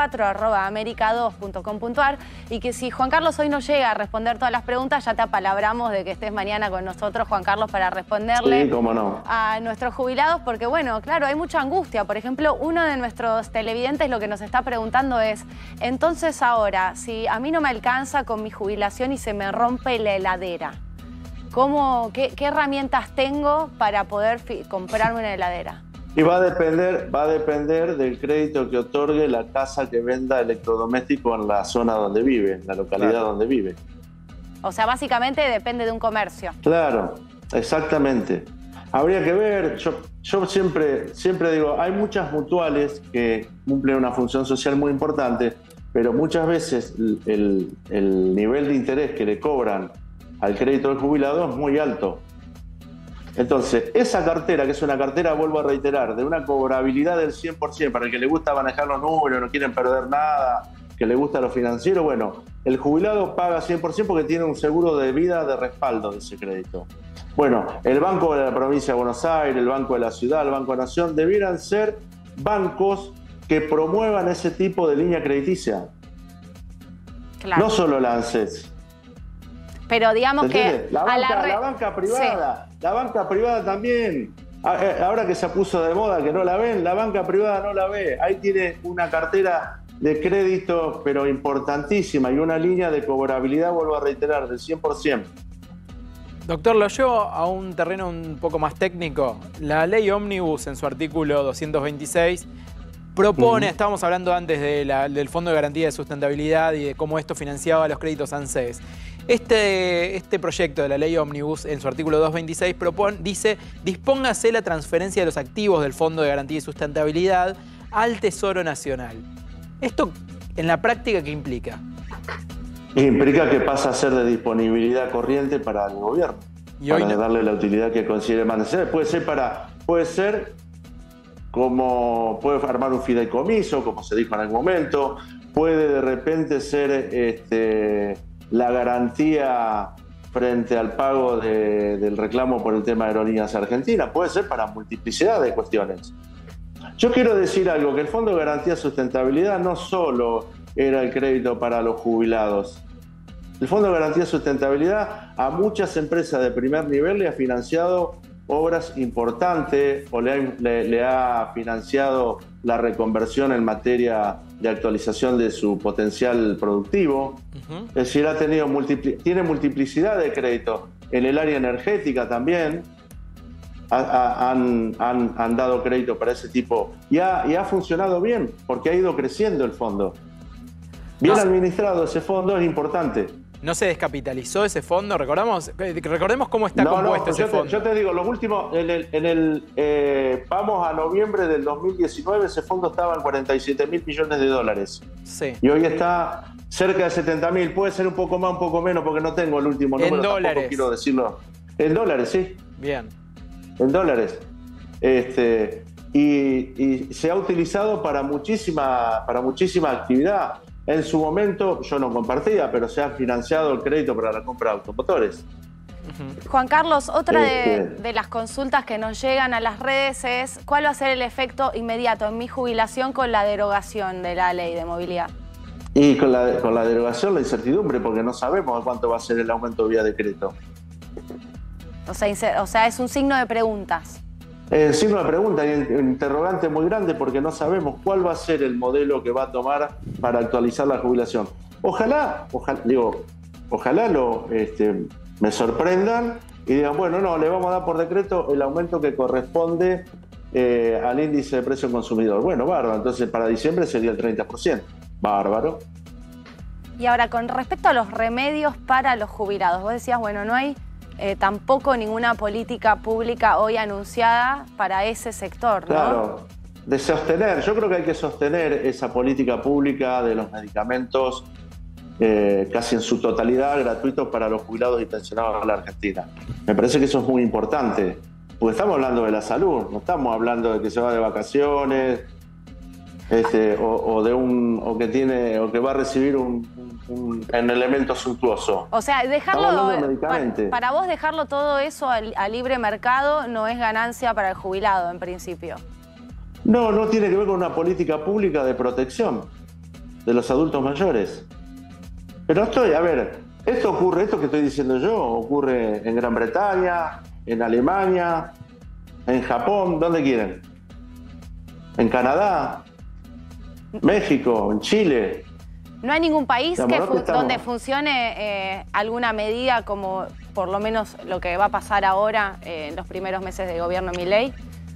a24@america2.com.ar, y que si Juan Carlos hoy no llega a responder todas las preguntas, ya te apalabramos de que estés mañana con nosotros, Juan Carlos, para responderle a nuestros jubilados, porque bueno, claro, hay mucha angustia. Por ejemplo, uno de nuestros televidentes lo que nos está preguntando es, entonces ahora, si a mí no me alcanza con mi jubilación y se me rompe la heladera, ¿qué herramientas tengo para poder comprarme una heladera? Y va a depender del crédito que otorgue la casa que venda electrodoméstico en la zona donde vive, en la localidad donde vive. O sea, básicamente depende de un comercio. Claro, exactamente. Habría que ver, yo siempre digo, hay muchas mutuales que cumplen una función social muy importante, pero muchas veces el nivel de interés que le cobran al crédito del jubilado es muy alto. Entonces, esa cartera, que es una cartera, vuelvo a reiterar, de una cobrabilidad del 100%, para el que le gusta manejar los números, no quieren perder nada, que le gusta lo financiero, bueno, el jubilado paga 100% porque tiene un seguro de vida de respaldo de ese crédito. Bueno, el Banco de la Provincia de Buenos Aires, el Banco de la Ciudad, el Banco de Nación, debieran ser bancos que promuevan ese tipo de línea crediticia. Claro. No solo la ANSES. Pero digamos que... La banca privada, la banca privada también. Ahora que se puso de moda que no la ven, la banca privada no la ve. Ahí tiene una cartera de crédito, pero importantísima, y una línea de cobrabilidad, vuelvo a reiterar, del 100%. Doctor, lo llevo a un terreno un poco más técnico. La ley Ómnibus, en su artículo 226, propone, estábamos hablando antes del Fondo de Garantía de Sustentabilidad y de cómo esto financiaba los créditos ANSES. Este proyecto de la ley Ómnibus, en su artículo 226, dice: dispóngase la transferencia de los activos del Fondo de Garantía de Sustentabilidad al Tesoro Nacional. ¿Esto, en la práctica, qué implica? Implica que pasa a ser de disponibilidad corriente para el gobierno, para darle la utilidad que considere más necesaria. Puede ser como puede armar un fideicomiso, como se dijo en algún momento, puede de repente ser la garantía frente al pago del reclamo por el tema de Aerolíneas Argentinas, puede ser para multiplicidad de cuestiones. Yo quiero decir algo, que el Fondo de Garantía de Sustentabilidad no solo era el crédito para los jubilados. El Fondo de Garantía de Sustentabilidad a muchas empresas de primer nivel le ha financiado obras importantes o le ha financiado la reconversión en materia de actualización de su potencial productivo. Es decir, tiene multiplicidad de créditos. En el área energética también han dado crédito para ese tipo y ha funcionado bien porque ha ido creciendo el fondo. Bien administrado ese fondo es importante. ¿No se descapitalizó ese fondo? Recordemos cómo está compuesto ese fondo. Yo te digo, los últimos, vamos a noviembre del 2019, ese fondo estaba en 47.000 millones de dólares. Sí. Y hoy está cerca de 70.000. Puede ser un poco más, un poco menos, porque no tengo el último número. En dólares. Tampoco quiero decirlo. En dólares, sí. Bien. En dólares. Y se ha utilizado para muchísima actividad. En su momento yo no compartía, pero se ha financiado el crédito para la compra de automotores. Juan Carlos, otra de las consultas que nos llegan a las redes es ¿cuál va a ser el efecto inmediato en mi jubilación con la derogación de la ley de movilidad? Y con la derogación, la incertidumbre, porque no sabemos cuánto va a ser el aumento vía decreto. O sea, es un signo de preguntas. Signo de pregunta y interrogante muy grande porque no sabemos cuál va a ser el modelo que va a tomar para actualizar la jubilación. Ojalá me sorprendan y digan, bueno, no, le vamos a dar por decreto el aumento que corresponde al índice de precio consumidor. Bueno, bárbaro, entonces para diciembre sería el 30%. Bárbaro. Y ahora, con respecto a los remedios para los jubilados, vos decías, bueno, no hay tampoco ninguna política pública hoy anunciada para ese sector, ¿no? Claro, de sostener, yo creo que hay que sostener esa política pública de los medicamentos casi en su totalidad gratuitos para los jubilados y pensionados de la Argentina. Me parece que eso es muy importante, porque estamos hablando de la salud, no estamos hablando de que se va de vacaciones o que va a recibir un elemento suntuoso. O sea, para vos dejarlo todo eso a libre mercado no es ganancia para el jubilado en principio. No tiene que ver con una política pública de protección de los adultos mayores. Pero esto que estoy diciendo yo, ocurre en Gran Bretaña, en Alemania, en Japón, ¿dónde quieren? En Canadá, México, en Chile. ¿No hay ningún país donde funcione alguna medida como por lo menos lo que va a pasar ahora en los primeros meses de gobierno Milei?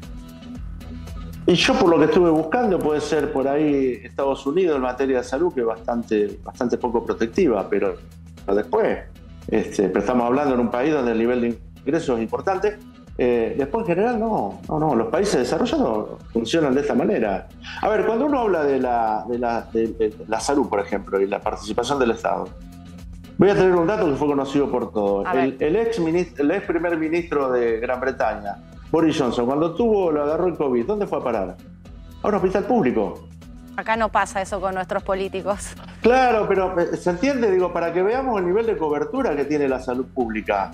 Y yo por lo que estuve buscando puede ser por ahí Estados Unidos en materia de salud, que es bastante poco protectiva, pero después, pero estamos hablando en un país donde el nivel de ingresos es importante. Después en general no, los países desarrollados funcionan de esta manera. A ver, cuando uno habla de la salud, por ejemplo, y la participación del Estado, voy a tener un dato que fue conocido por todos. El ex primer ministro de Gran Bretaña, Boris Johnson, cuando lo agarró el COVID, ¿dónde fue a parar? A un hospital público. Acá no pasa eso con nuestros políticos. Claro, pero ¿se entiende? Digo, para que veamos el nivel de cobertura que tiene la salud pública.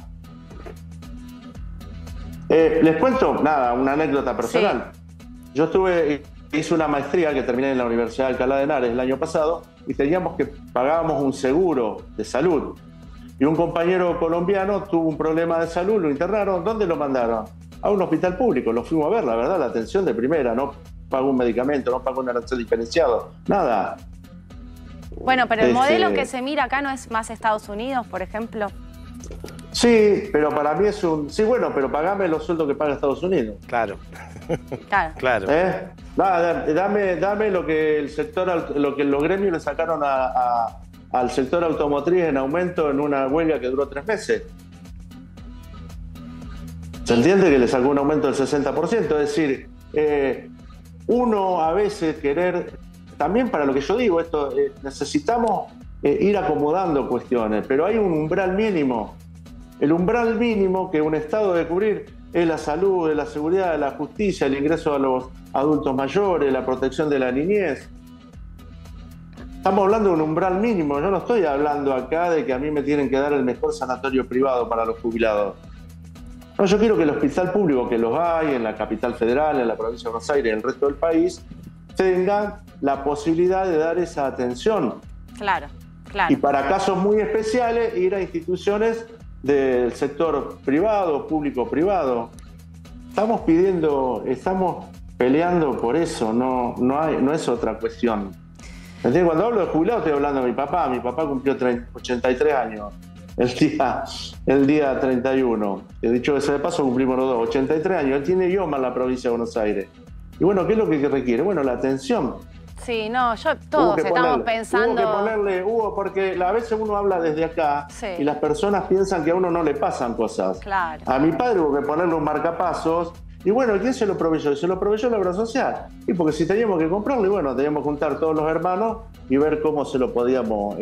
Les cuento, una anécdota personal. Sí. Yo hice una maestría que terminé en la Universidad de Alcalá de Henares el año pasado y pagábamos un seguro de salud. Y un compañero colombiano tuvo un problema de salud, lo internaron. ¿Dónde lo mandaron? A un hospital público. Lo fuimos a ver, la verdad, la atención de primera. No pagó un medicamento, no pagó un arancel diferenciado, nada. Bueno, pero el modelo que se mira acá no es más Estados Unidos, por ejemplo. Sí, pero para mí es un... Sí, bueno, pero pagame los sueldos que paga Estados Unidos. Claro. Claro. Dame lo que los gremios le sacaron al sector automotriz en aumento en una huelga que duró 3 meses. ¿Se entiende que le sacó un aumento del 60%? Es decir, uno a veces también para lo que yo digo, necesitamos ir acomodando cuestiones, pero hay un umbral mínimo. El umbral mínimo que un Estado debe cubrir. es la salud, es la seguridad, es la justicia, el ingreso a los adultos mayores, la protección de la niñez. Estamos hablando de un umbral mínimo. Yo no estoy hablando acá de que a mí me tienen que dar el mejor sanatorio privado para los jubilados. No, yo quiero que el hospital público, que los hay en la capital federal, en la provincia de Buenos Aires y en el resto del país, tengan la posibilidad de dar esa atención. Claro, claro. Y para casos muy especiales, ir a instituciones del sector privado, público-privado. Estamos peleando por eso, no es otra cuestión. ¿Entiendes? Cuando hablo de jubilados estoy hablando de mi papá. Mi papá cumplió 83 años el día 31. He dicho que de paso cumplimos los dos, 83 años. Él tiene idioma en la provincia de Buenos Aires. Y bueno, ¿qué es lo que requiere? Bueno, la atención. Sí, no, todos estamos pensando... Porque a veces uno habla desde acá y las personas piensan que a uno no le pasan cosas. Claro. A mi padre hubo que ponerle un marcapasos. Y bueno, ¿quién se lo proveyó? Se lo proveyó la obra social. Y porque si teníamos que comprarlo, y bueno, teníamos que juntar todos los hermanos y ver cómo se lo podíamos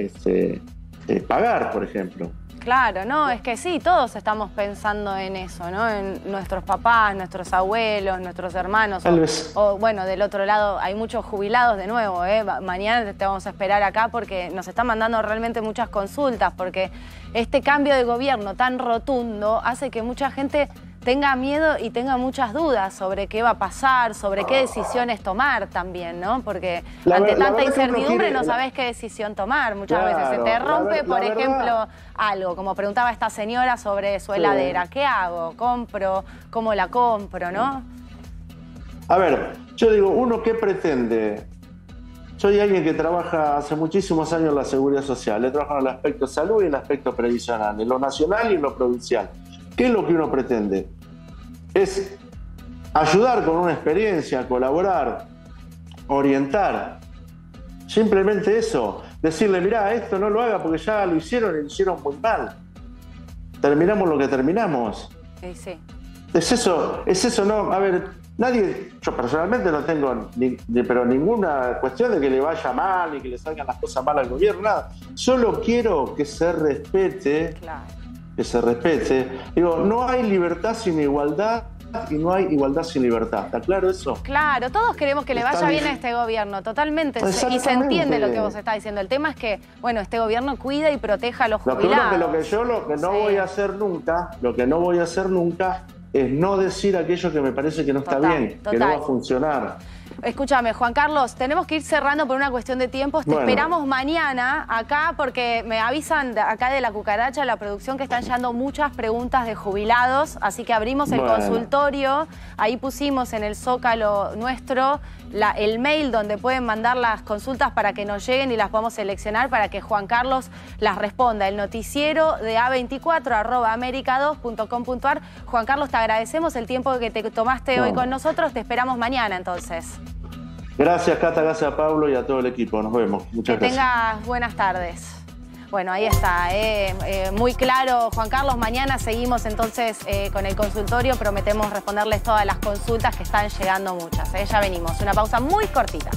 pagar, por ejemplo. Claro, no, es que sí, todos estamos pensando en eso, ¿no? En nuestros papás, nuestros abuelos, nuestros hermanos. O bueno, del otro lado hay muchos jubilados de nuevo, ¿eh? Mañana te vamos a esperar acá porque nos están mandando realmente muchas consultas, porque este cambio de gobierno tan rotundo hace que mucha gente tenga miedo y tenga muchas dudas sobre qué va a pasar, sobre qué decisiones tomar también, ¿no? Porque ante tanta incertidumbre no sabés qué decisión tomar muchas veces. Se te rompe, por ejemplo, algo, como preguntaba esta señora sobre su heladera. ¿Qué hago? ¿Compro? ¿Cómo la compro? ¿No? A ver, yo digo, ¿uno qué pretende? Soy alguien que trabaja hace muchísimos años en la seguridad social. He trabajado en el aspecto salud y en el aspecto previsional, en lo nacional y en lo provincial. ¿Qué es lo que uno pretende? Es ayudar con una experiencia, colaborar, orientar. Simplemente eso. Decirle, mirá, esto no lo haga porque ya lo hicieron y lo hicieron muy mal. Terminamos lo que terminamos. Sí. Es eso, no. A ver, yo personalmente no tengo pero ninguna cuestión de que le vaya mal ni que le salgan las cosas mal al gobierno, nada. Solo quiero que se respete. Claro. Que se respete. Digo, no hay libertad sin igualdad y no hay igualdad sin libertad. ¿Está claro eso? Claro, todos queremos que le vaya bien a este gobierno, totalmente. Y se entiende lo que vos estás diciendo. El tema es que, bueno, este gobierno cuida y proteja a los jubilados. Lo que no voy a hacer nunca, es no decir aquello que me parece que no está bien, que no va a funcionar. Escúchame, Juan Carlos, tenemos que ir cerrando por una cuestión de tiempos. Te esperamos mañana acá porque me avisan acá de la Cucaracha, la producción, que están llegando muchas preguntas de jubilados. Así que abrimos el consultorio. Ahí pusimos en el Zócalo nuestro el mail donde pueden mandar las consultas para que nos lleguen y las podamos seleccionar para que Juan Carlos las responda. El noticiero de A24@america2.com.ar. Juan Carlos, te agradecemos el tiempo que te tomaste hoy con nosotros. Te esperamos mañana entonces. Gracias, Cata, gracias a Pablo y a todo el equipo. Nos vemos. Muchas gracias. Que tengas buenas tardes. Bueno, ahí está, muy claro, Juan Carlos. Mañana seguimos entonces con el consultorio. Prometemos responderles todas las consultas que están llegando muchas. Ya venimos. Una pausa muy cortita.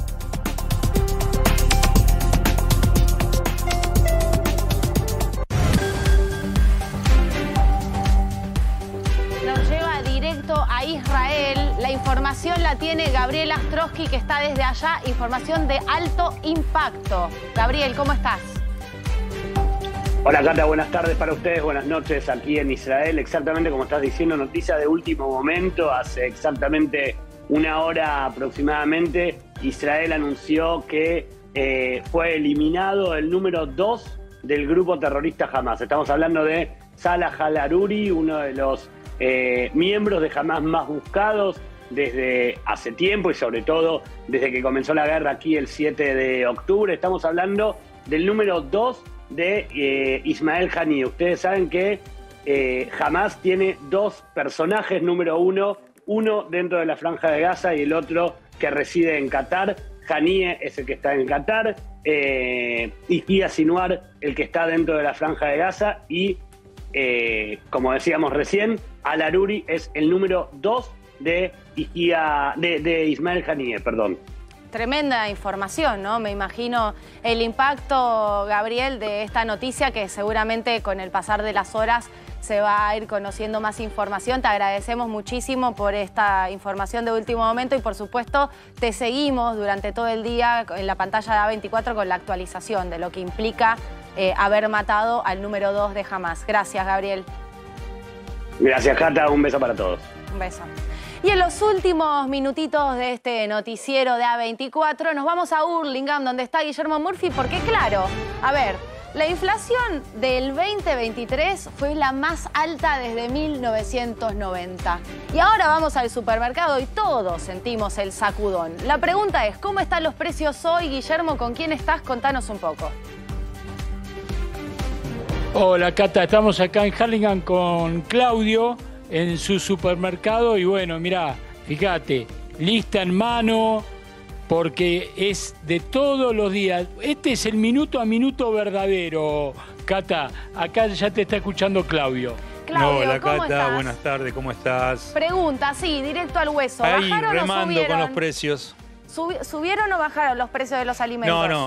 Nos lleva directo a Israel. La información la tiene Gabriel Astrosky, que está desde allá. Información de alto impacto. Gabriel, ¿cómo estás? Hola Cata, buenas tardes para ustedes, buenas noches aquí en Israel. Exactamente como estás diciendo, noticia de último momento. Hace exactamente una hora aproximadamente, Israel anunció que fue eliminado el número 2 del grupo terrorista Hamas. Estamos hablando de Salah al-Aruri, uno de los miembros de Hamas más buscados desde hace tiempo y sobre todo desde que comenzó la guerra aquí el 7 de octubre. Estamos hablando del número 2 de Ismael Haniyeh. Ustedes saben que Hamas tiene dos personajes, número uno dentro de la Franja de Gaza y el otro que reside en Qatar. Haniyeh es el que está en Qatar, Yahya Sinwar el que está dentro de la Franja de Gaza y, como decíamos recién, al-Aruri es el número 2 de Ismael Haniyeh, perdón. tremenda información, ¿no? Me imagino el impacto, Gabriel, de esta noticia que seguramente con el pasar de las horas se va a ir conociendo más información. Te agradecemos muchísimo por esta información de último momento y, por supuesto, te seguimos durante todo el día en la pantalla de A24 con la actualización de lo que implica haber matado al número 2 de Hamás. Gracias, Gabriel. Gracias, Cata. Un beso para todos. Un beso. Y en los últimos minutitos de este noticiero de A24 nos vamos a Hurlingham, donde está Guillermo Murphy, porque claro, a ver, la inflación del 2023 fue la más alta desde 1990. Y ahora vamos al supermercado y todos sentimos el sacudón. La pregunta es, ¿cómo están los precios hoy, Guillermo? ¿Con quién estás? Contanos un poco. Hola, Cata. Estamos acá en Hurlingham con Claudio en su supermercado y bueno, mirá, fíjate, lista en mano, porque es de todos los días. Este es el minuto a minuto verdadero, Cata. Acá ya te está escuchando Claudio. Claudio, hola, ¿cómo Cata, estás? buenas tardes, ¿cómo estás? Pregunta, sí, directo al hueso. Ahí, ¿Bajaron o remando subieron? con los precios. ¿Subieron o bajaron los precios de los alimentos?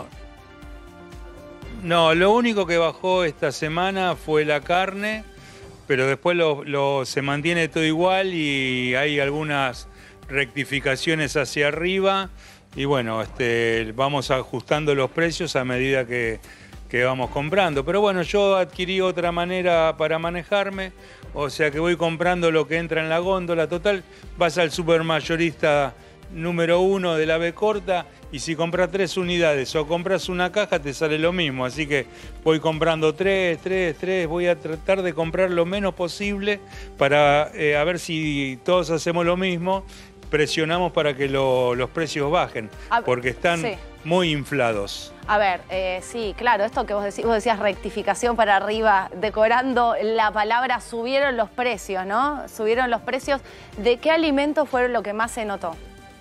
No, lo único que bajó esta semana fue la carne, pero después se mantiene todo igual y hay algunas rectificaciones hacia arriba. Y bueno, vamos ajustando los precios a medida que vamos comprando. Pero bueno, yo adquirí otra manera para manejarme, o sea que voy comprando lo que entra en la góndola. Total, vas al supermayorista número 1 de la B corta y si compras 3 unidades o compras una caja te sale lo mismo. Así que voy comprando 3, voy a tratar de comprar lo menos posible para a ver si todos hacemos lo mismo. Presionamos para que los precios bajen, porque están muy inflados. A ver, sí, claro, esto que vos decías rectificación para arriba, decorando la palabra, subieron los precios, ¿no? Subieron los precios. ¿De qué alimentos fueron lo que más se notó?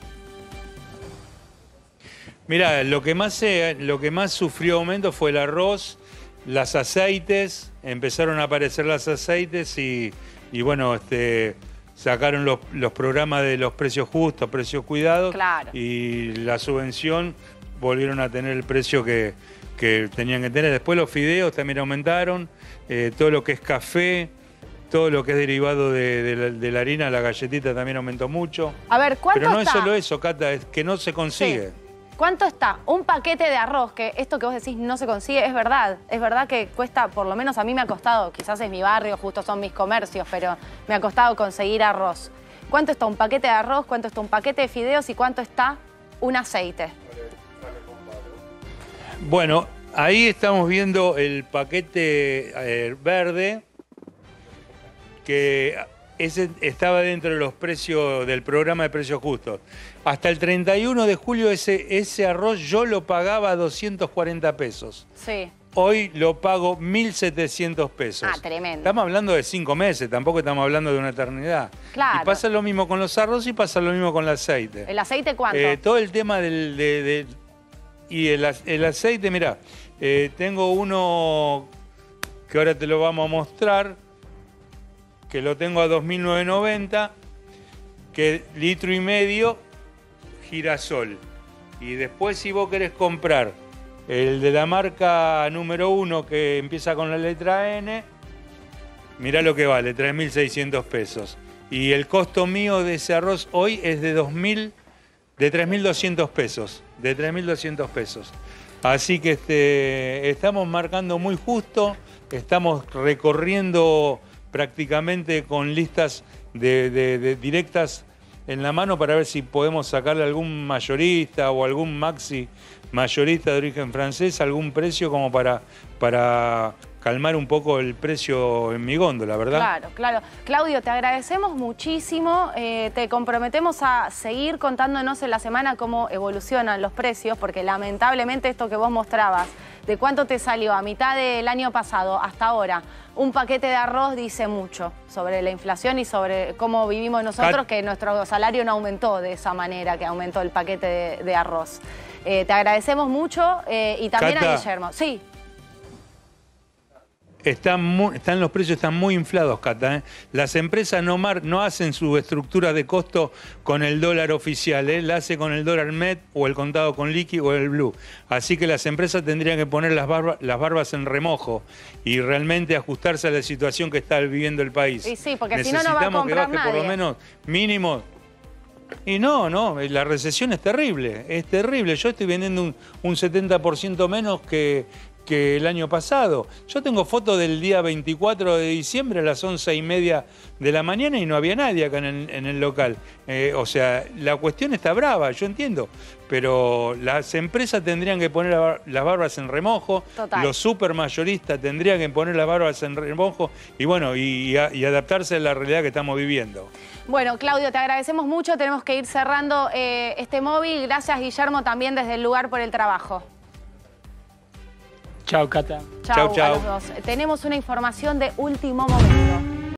Mirá, lo que más sufrió aumento fue el arroz, las aceites, empezaron a aparecer los aceites y bueno, sacaron los programas de los precios justos, precios cuidados, claro, y la subvención volvieron a tener el precio que tenían que tener. Después los fideos también aumentaron, todo lo que es café, todo lo que es derivado de la harina, la galletita también aumentó mucho. A ver, ¿cuánto Pero no está? es solo eso, Cata, es que no se consigue. Sí. ¿Cuánto está un paquete de arroz? Que esto que vos decís no se consigue, es verdad que cuesta, por lo menos a mí me ha costado, quizás es mi barrio, justo son mis comercios, pero me ha costado conseguir arroz. ¿Cuánto está un paquete de arroz? ¿Cuánto está un paquete de fideos? ¿Y cuánto está un aceite? Bueno, ahí estamos viendo el paquete verde, que ese estaba dentro de los precios del programa de precios justos. Hasta el 31 de julio ese arroz yo lo pagaba a 240 pesos. Sí. Hoy lo pago 1.700 pesos. Ah, tremendo. Estamos hablando de 5 meses, tampoco estamos hablando de una eternidad. Claro. Y pasa lo mismo con los arroz y pasa lo mismo con el aceite. ¿El aceite cuánto? Todo el tema el aceite, mirá, tengo uno que ahora te lo vamos a mostrar, que lo tengo a 2.990, que litro y medio girasol. Y después si vos querés comprar el de la marca número 1 que empieza con la letra N, mirá lo que vale, 3.600 pesos. Y el costo mío de ese arroz hoy es de 3.200 pesos. De 3.200 pesos. Así que estamos marcando muy justo, estamos recorriendo prácticamente con listas directas en la mano para ver si podemos sacarle algún mayorista o algún maxi mayorista de origen francés, algún precio como para calmar un poco el precio en mi góndola, ¿verdad? Claro, claro. Claudio, te agradecemos muchísimo. Te comprometemos a seguir contándonos en la semana cómo evolucionan los precios, porque lamentablemente esto que vos mostrabas, de cuánto te salió a mitad del año pasado hasta ahora, un paquete de arroz dice mucho sobre la inflación y sobre cómo vivimos nosotros, que nuestro salario no aumentó de esa manera que aumentó el paquete de arroz. Te agradecemos mucho y también Cata, a Guillermo. Sí. los precios están muy inflados, Cata. Las empresas no hacen su estructura de costo con el dólar oficial, la hace con el dólar MED o el contado con liqui o el blue. Así que las empresas tendrían que poner las barbas en remojo y realmente ajustarse a la situación que está viviendo el país. Y sí, porque si no, no va a comprar necesitamos que baje nadie. por lo menos mínimo. Y no, la recesión es terrible, es terrible. Yo estoy vendiendo un 70% menos que el año pasado. Yo tengo fotos del día 24 de diciembre a las 11:30 de la mañana y no había nadie acá en el local. O sea, la cuestión está brava, yo entiendo, pero las empresas tendrían que poner las barbas en remojo, Total. Los supermayoristas tendrían que poner las barbas en remojo y bueno, y adaptarse a la realidad que estamos viviendo. Bueno, Claudio, te agradecemos mucho. Tenemos que ir cerrando este móvil. Gracias, Guillermo, también desde el lugar por el trabajo. Chao, Cata. Chau a los dos. Tenemos una información de último momento.